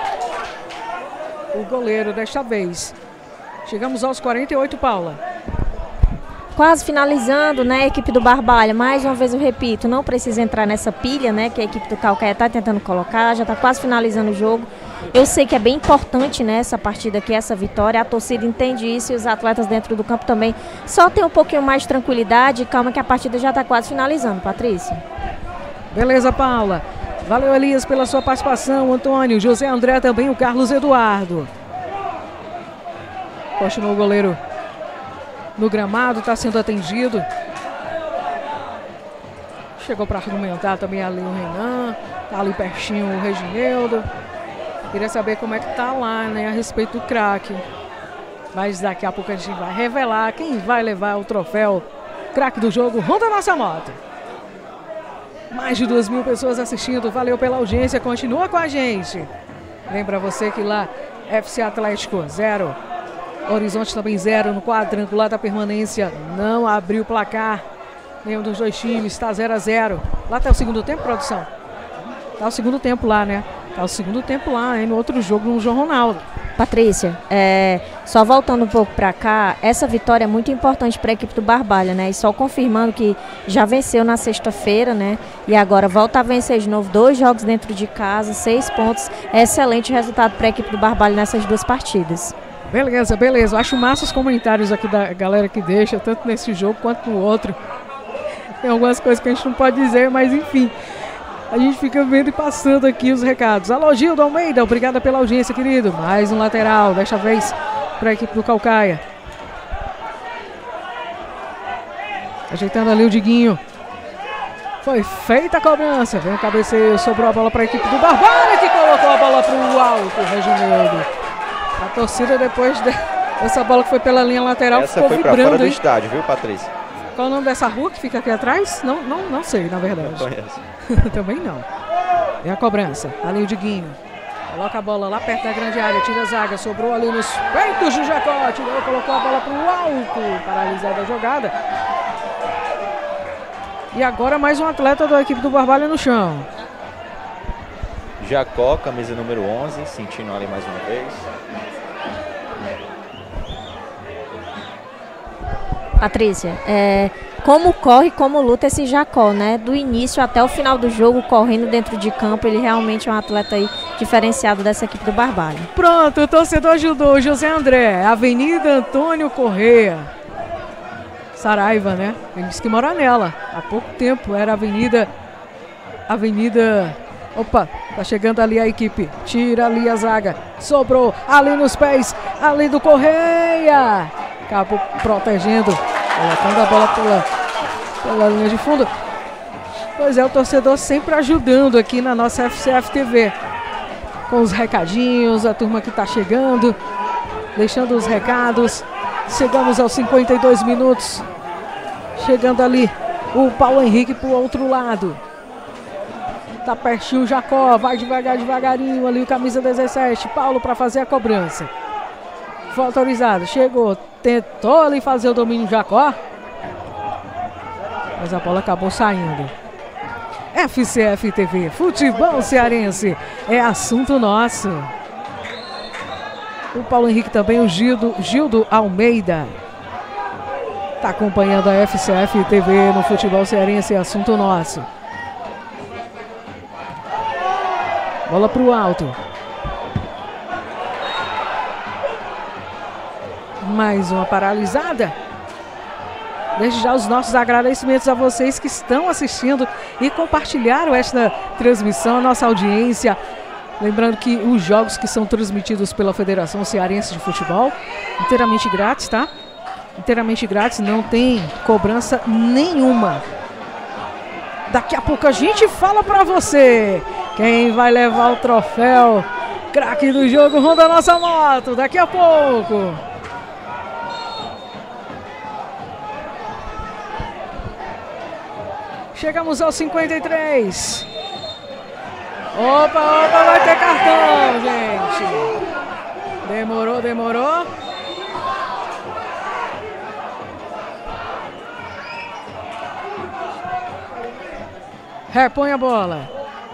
o goleiro desta vez. Chegamos aos quarenta e oito, Paula. Quase finalizando, né, a equipe do Barbalha. Mais uma vez eu repito, não precisa entrar nessa pilha, né, que a equipe do Caucaia está tentando colocar. Já está quase finalizando o jogo. Eu sei que é bem importante, né, essa partida aqui, essa vitória. A torcida entende isso e os atletas dentro do campo também. Só tem um pouquinho mais de tranquilidade e calma que a partida já está quase finalizando, Patrícia. Beleza, Paula. Valeu, Elias, pela sua participação. Antônio, José André também, o Carlos Eduardo. Continuou o goleiro no gramado, está sendo atendido. Chegou para argumentar também ali o Renan. Tá ali pertinho o Regineudo. Queria saber como é que tá lá, né, a respeito do craque. Mas daqui a pouco a gente vai revelar quem vai levar o troféu craque do jogo Honda Nossa Moto. Mais de duas mil pessoas assistindo, valeu pela audiência, continua com a gente. Lembra você que lá, F C Atlético zero, Horizonte também zero, no quadrangular da permanência, não abriu o placar. Nenhum dos dois times, está zero a zero. Lá tá o segundo tempo, produção? Tá o segundo tempo lá, né? Tá o segundo tempo lá, hein, no outro jogo, no João Ronaldo. Patrícia, é, só voltando um pouco para cá, essa vitória é muito importante para a equipe do Barbalha, né? E só confirmando que já venceu na sexta-feira, né? E agora volta a vencer de novo, dois jogos dentro de casa, seis pontos. É excelente resultado para a equipe do Barbalha nessas duas partidas. Beleza, beleza. Acho massa os comentários aqui da galera que deixa, tanto nesse jogo quanto no outro. Tem algumas coisas que a gente não pode dizer, mas enfim. A gente fica vendo e passando aqui os recados. Alô, Gildo Almeida, obrigada pela audiência, querido. Mais um lateral, desta vez para a equipe do Caucaia. Ajeitando ali o Diguinho. Foi feita a cobrança. Vem o cabeceio, sobrou a bola para a equipe do Barbalha, que colocou a bola para o alto, o Regineudo. A torcida, depois dessa bola que foi pela linha lateral, essa ficou foi vibrando. para fora do hein? estádio, viu, Patrícia? Qual o nome dessa rua que fica aqui atrás? Não, não, não sei, na verdade. Não conheço. Também não. É a cobrança. Ali o Diguinho. Coloca a bola lá perto da grande área. Tira a zaga. Sobrou ali nos peitos do Jacó. Tirou, colocou a bola para o alto. Paralisada a jogada. E agora mais um atleta da equipe do Barbalha no chão. Jacó, camisa número onze. Sentindo ali mais uma vez. Patrícia, é, como corre, como luta esse Jacó, né? Do início até o final do jogo, correndo dentro de campo, ele realmente é um atleta aí diferenciado dessa equipe do Barbalha. Pronto, o torcedor ajudou, José André, Avenida Antônio Corrêa. Saraiva, né? Ele disse que mora nela. Há pouco tempo era Avenida... Avenida... Opa, tá chegando ali a equipe. Tira ali a zaga. Sobrou ali nos pés, ali do Corrêa. Acabou protegendo, colocando a bola pela, pela linha de fundo. Pois é, o torcedor sempre ajudando aqui na nossa F C F T V. Com os recadinhos, a turma que tá chegando, deixando os recados. Chegamos aos cinquenta e dois minutos. Chegando ali o Paulo Henrique pro outro lado. Tá pertinho o Jacó, vai devagar, devagarinho ali o camisa dezessete. Paulo para fazer a cobrança. Foi autorizado, chegou, tentou ali fazer o domínio Jacó, mas a bola acabou saindo. F C F T V, futebol cearense, é assunto nosso. O Paulo Henrique também, o Gildo, Gildo Almeida. Está acompanhando a F C F T V no futebol cearense, é assunto nosso. Bola para o alto. Mais uma paralisada. Desde já os nossos agradecimentos a vocês que estão assistindo e compartilharam esta transmissão, a nossa audiência. Lembrando que os jogos que são transmitidos pela Federação Cearense de Futebol, inteiramente grátis, tá? Inteiramente grátis, não tem cobrança nenhuma. Daqui a pouco a gente fala pra você Quem vai levar o troféu? Craque do jogo, Honda Nossa Moto, daqui a pouco. Chegamos aos cinquenta e três. Opa, opa, vai ter cartão, gente. Demorou, demorou. Repõe a bola.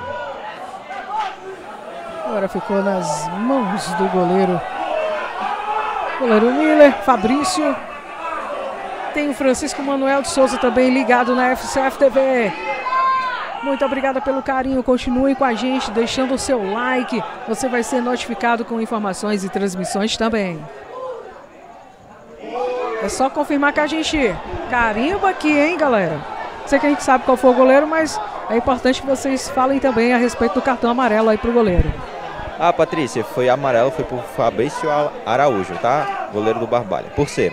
Agora ficou nas mãos do goleiro. Goleiro Miller, Fabrício. Tem o Francisco Manuel de Souza também ligado na F C F T V. Muito obrigada pelo carinho. Continue com a gente, deixando o seu like. Você vai ser notificado com informações e transmissões também. É só confirmar que a gente carimba aqui, hein, galera? Sei que a gente sabe qual foi o goleiro, mas é importante que vocês falem também a respeito do cartão amarelo aí pro goleiro. Ah, Patrícia, foi amarelo, foi por Fabrício Araújo, tá? Goleiro do Barbalha, por cera.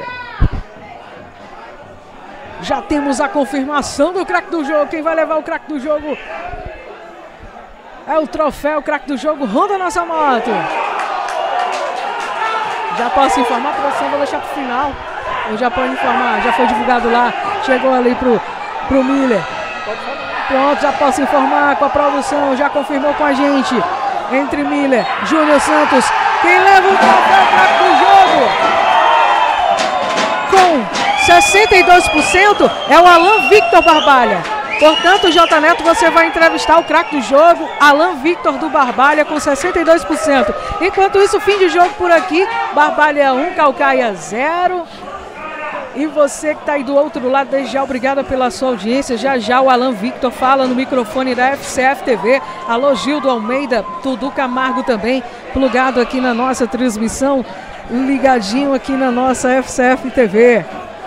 Já temos a confirmação do craque do jogo. Quem vai levar o craque do jogo é o troféu craque do jogo Honda Nossa Moto. Já posso informar, a produção, vou deixar pro final. Eu já posso informar, já foi divulgado lá. Chegou ali pro, pro Miller. Pronto, já posso informar com a produção. Já confirmou com a gente. Entre Miller, Júnior Santos. Quem leva o troféu craque do jogo? Com sessenta e dois por cento é o Alan Victor Barbalha. Portanto, J Neto, você vai entrevistar o craque do jogo, Alan Victor do Barbalha, com sessenta e dois por cento. Enquanto isso, fim de jogo por aqui, Barbalha um, Caucaia zero. E você que está aí do outro lado, desde já, obrigada pela sua audiência. Já já o Alan Victor fala no microfone da F C F T V. Alô, Gildo Almeida, Dudu Camargo também, plugado aqui na nossa transmissão, ligadinho aqui na nossa F C F T V.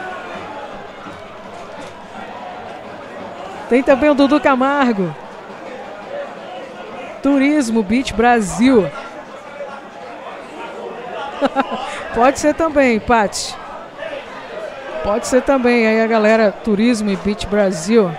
Tem também o Dudu Camargo. Turismo Beach Brasil. Pode ser também, Paty. Pode ser também. Aí a galera Turismo e Beach Brasil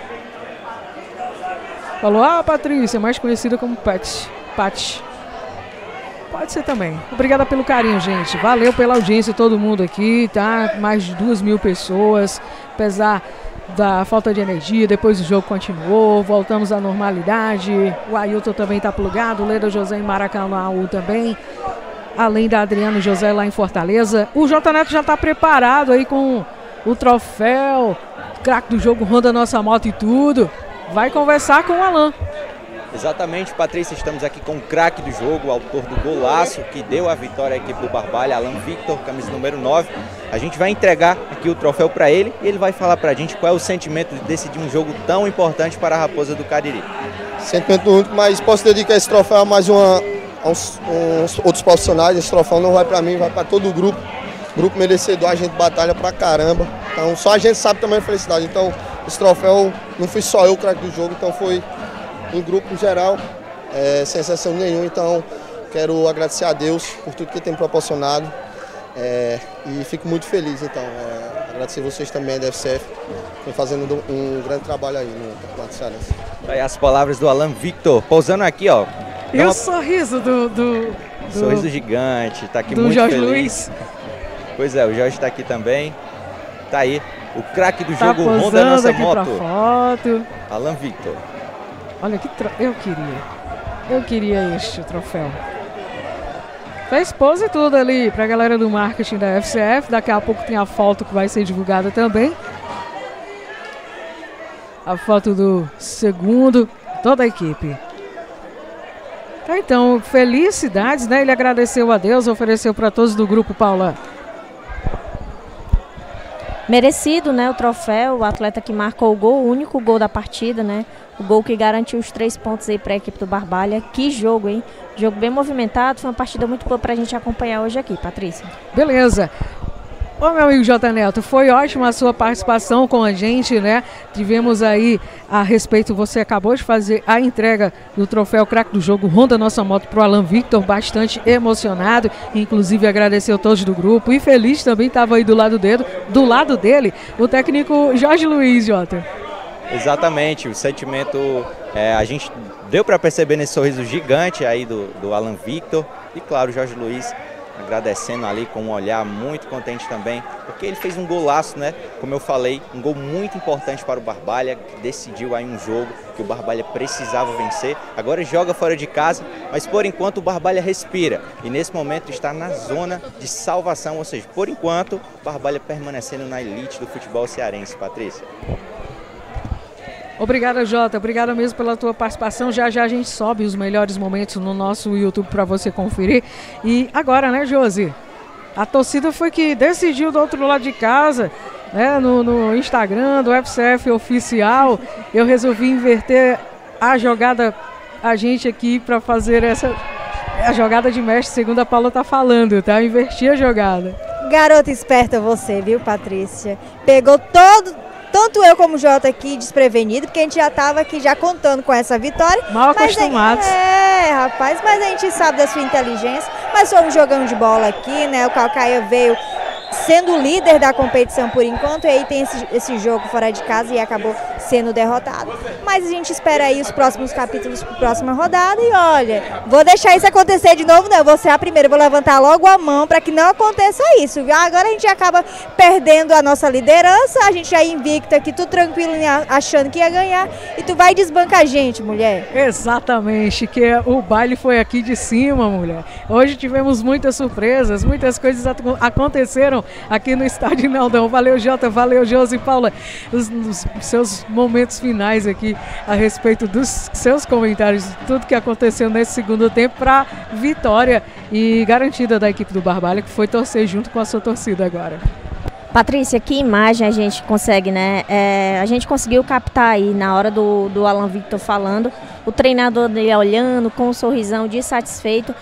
falou, ah, Patrícia, mais conhecida como Paty. Paty. Pode ser também. Obrigada pelo carinho, gente. Valeu pela audiência, todo mundo aqui, tá? Mais de duas mil pessoas. Apesar da falta de energia, depois o jogo continuou, voltamos à normalidade. O Ailton também está plugado, o Leda José em Maracanã também, além da Adriano José lá em Fortaleza. O J Neto já está preparado aí com o troféu, craque do jogo Honda Nossa Moto e tudo. Vai conversar com o Alan. Exatamente, Patrícia, estamos aqui com o craque do jogo, o autor do golaço que deu a vitória à equipe do Barbalha, Alan Victor, camisa número nove. A gente vai entregar aqui o troféu para ele e ele vai falar para a gente qual é o sentimento de decidir um jogo tão importante para a Raposa do Cariri. Sentimento único, mas posso dedicar esse troféu a mais uma, a uns, uns outros profissionais. Esse troféu não vai para mim, vai para todo o grupo. Grupo merecedor, a gente batalha pra caramba. Então só a gente sabe também a felicidade. Então esse troféu não fui só eu o craque do jogo, então foi em grupo em geral, é, sem exceção nenhuma. Então quero agradecer a Deus por tudo que tem proporcionado, é, e fico muito feliz. Então é, agradecer vocês também da F C F, estão fazendo um grande trabalho aí no Campeonato Cearense. Aí as palavras do Alan Victor, pousando aqui, ó. E uma... o sorriso do, do, do... Sorriso gigante, tá aqui do muito Jorge feliz. Luiz. Pois é, o Jorge está aqui também. Tá aí o craque do tá jogo Honda Nossa aqui Moto. Pra foto. Alan Victor. Olha que tro... eu queria. Eu queria este troféu. Fez pose e tudo ali pra galera do marketing da F C F. Daqui a pouco tem a foto que vai ser divulgada também. A foto do segundo, toda a equipe. Tá, então, felicidades, né? Ele agradeceu a Deus, ofereceu para todos do grupo, Paula. Merecido, né, o troféu, o atleta que marcou o gol, o único gol da partida, né? O gol que garantiu os três pontos aí para a equipe do Barbalha. Que jogo, hein? Jogo bem movimentado, foi uma partida muito boa para a gente acompanhar hoje aqui, Patrícia. Beleza. Ô, meu amigo J Neto, foi ótima a sua participação com a gente, né? Tivemos aí a respeito, você acabou de fazer a entrega do troféu craque do jogo Honda Nossa Moto para o Alan Victor, bastante emocionado, inclusive agradeceu todos do grupo e feliz também, estava aí do lado dele, do lado dele, o técnico Jorge Luiz, Jota. Exatamente, o sentimento, é, a gente deu para perceber nesse sorriso gigante aí do, do Alan Victor e claro, o Jorge Luiz agradecendo ali com um olhar muito contente também, porque ele fez um golaço, né? Como eu falei, um gol muito importante para o Barbalha, que decidiu aí um jogo que o Barbalha precisava vencer. Agora joga fora de casa, mas por enquanto o Barbalha respira e nesse momento está na zona de salvação, ou seja, por enquanto o Barbalha permanecendo na elite do futebol cearense. Patrícia. Obrigada, Jota. Obrigada mesmo pela tua participação. Já já a gente sobe os melhores momentos no nosso YouTube para você conferir. E agora, né, Josi? A torcida foi que decidiu do outro lado de casa, né, no, no Instagram do F C F Oficial. Eu resolvi inverter a jogada, a gente aqui, para fazer essa a jogada de mestre, segundo a Paula tá falando, tá? Inverti a jogada. Garota esperta você, viu, Patrícia? Pegou todo... Tanto eu como o Jota aqui desprevenido, porque a gente já estava aqui já contando com essa vitória. Mal acostumados. É, é, rapaz, mas a gente sabe da sua inteligência. Mas fomos jogando de bola aqui, né? O Caucaia veio sendo o líder da competição por enquanto, e aí tem esse, esse jogo fora de casa e acabou sendo derrotado. Mas a gente espera aí os próximos capítulos para a próxima rodada e olha, vou deixar isso acontecer de novo, não, eu vou ser a primeira, vou levantar logo a mão para que não aconteça isso, viu? Agora a gente acaba perdendo a nossa liderança, a gente já invicta aqui, tudo tranquilo, achando que ia ganhar, e tu vai desbancar a gente, mulher. Exatamente, que o baile foi aqui de cima, mulher. Hoje tivemos muitas surpresas, muitas coisas aconteceram aqui no Estádio Inaldão. Valeu, Jota, valeu, Josi e Paula, os, os seus momentos finais aqui a respeito dos seus comentários, tudo que aconteceu nesse segundo tempo para vitória e garantida da equipe do Barbalha, que foi torcer junto com a sua torcida agora. Patrícia, que imagem a gente consegue, né? É, a gente conseguiu captar aí na hora do, do Alan Victor falando, o treinador dele olhando com um sorrisão de satisfeito,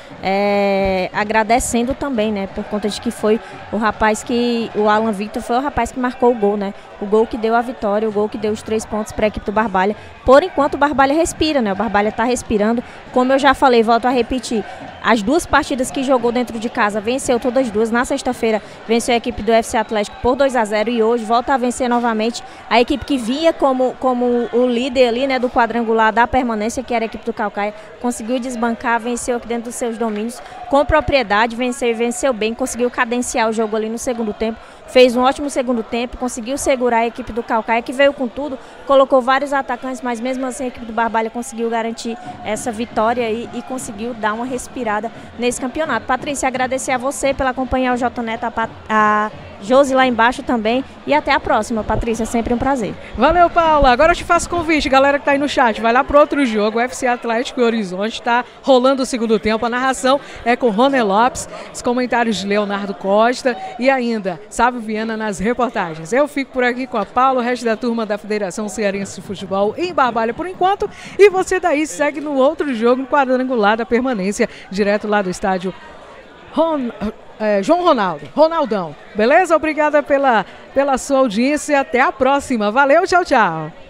é, agradecendo também, né? Por conta de que foi o rapaz que, o Alan Victor foi o rapaz que marcou o gol, né? O gol que deu a vitória, o gol que deu os três pontos para a equipe do Barbalha. Por enquanto o Barbalha respira, né? O Barbalha está respirando. Como eu já falei, volto a repetir, as duas partidas que jogou dentro de casa, venceu todas as duas. Na sexta-feira venceu a equipe do F C Atlético por dois a zero e hoje volta a vencer novamente a equipe que vinha como, como o líder ali, né, do quadrangular da permanência, que era a equipe do Caucaia, conseguiu desbancar, venceu aqui dentro dos seus domínios com propriedade, venceu e venceu bem, conseguiu cadenciar o jogo ali no segundo tempo, fez um ótimo segundo tempo, conseguiu segurar a equipe do Caucaia, que veio com tudo, colocou vários atacantes, mas mesmo assim a equipe do Barbalha conseguiu garantir essa vitória aí e conseguiu dar uma respirada nesse campeonato. Patrícia, agradecer a você pela acompanhar o J Neto, a, a Josi lá embaixo também, e até a próxima, Patrícia, sempre um prazer. Valeu, Paula. Agora eu te faço convite, galera que tá aí no chat, vai lá pro outro jogo, o F C Atlético e Horizonte, tá rolando o segundo tempo, a narração é com Rony Lopes, os comentários de Leonardo Costa e ainda Sávio Viana nas reportagens. Eu fico por aqui com a Paula, o resto da turma da Federação Cearense de Futebol em Barbalha por enquanto, e você daí segue no outro jogo, no quadrangular da permanência, direto lá do estádio Ron... É, João Ronaldo, Ronaldão, beleza? Obrigada pela, pela sua audiência, até a próxima, valeu, tchau, tchau.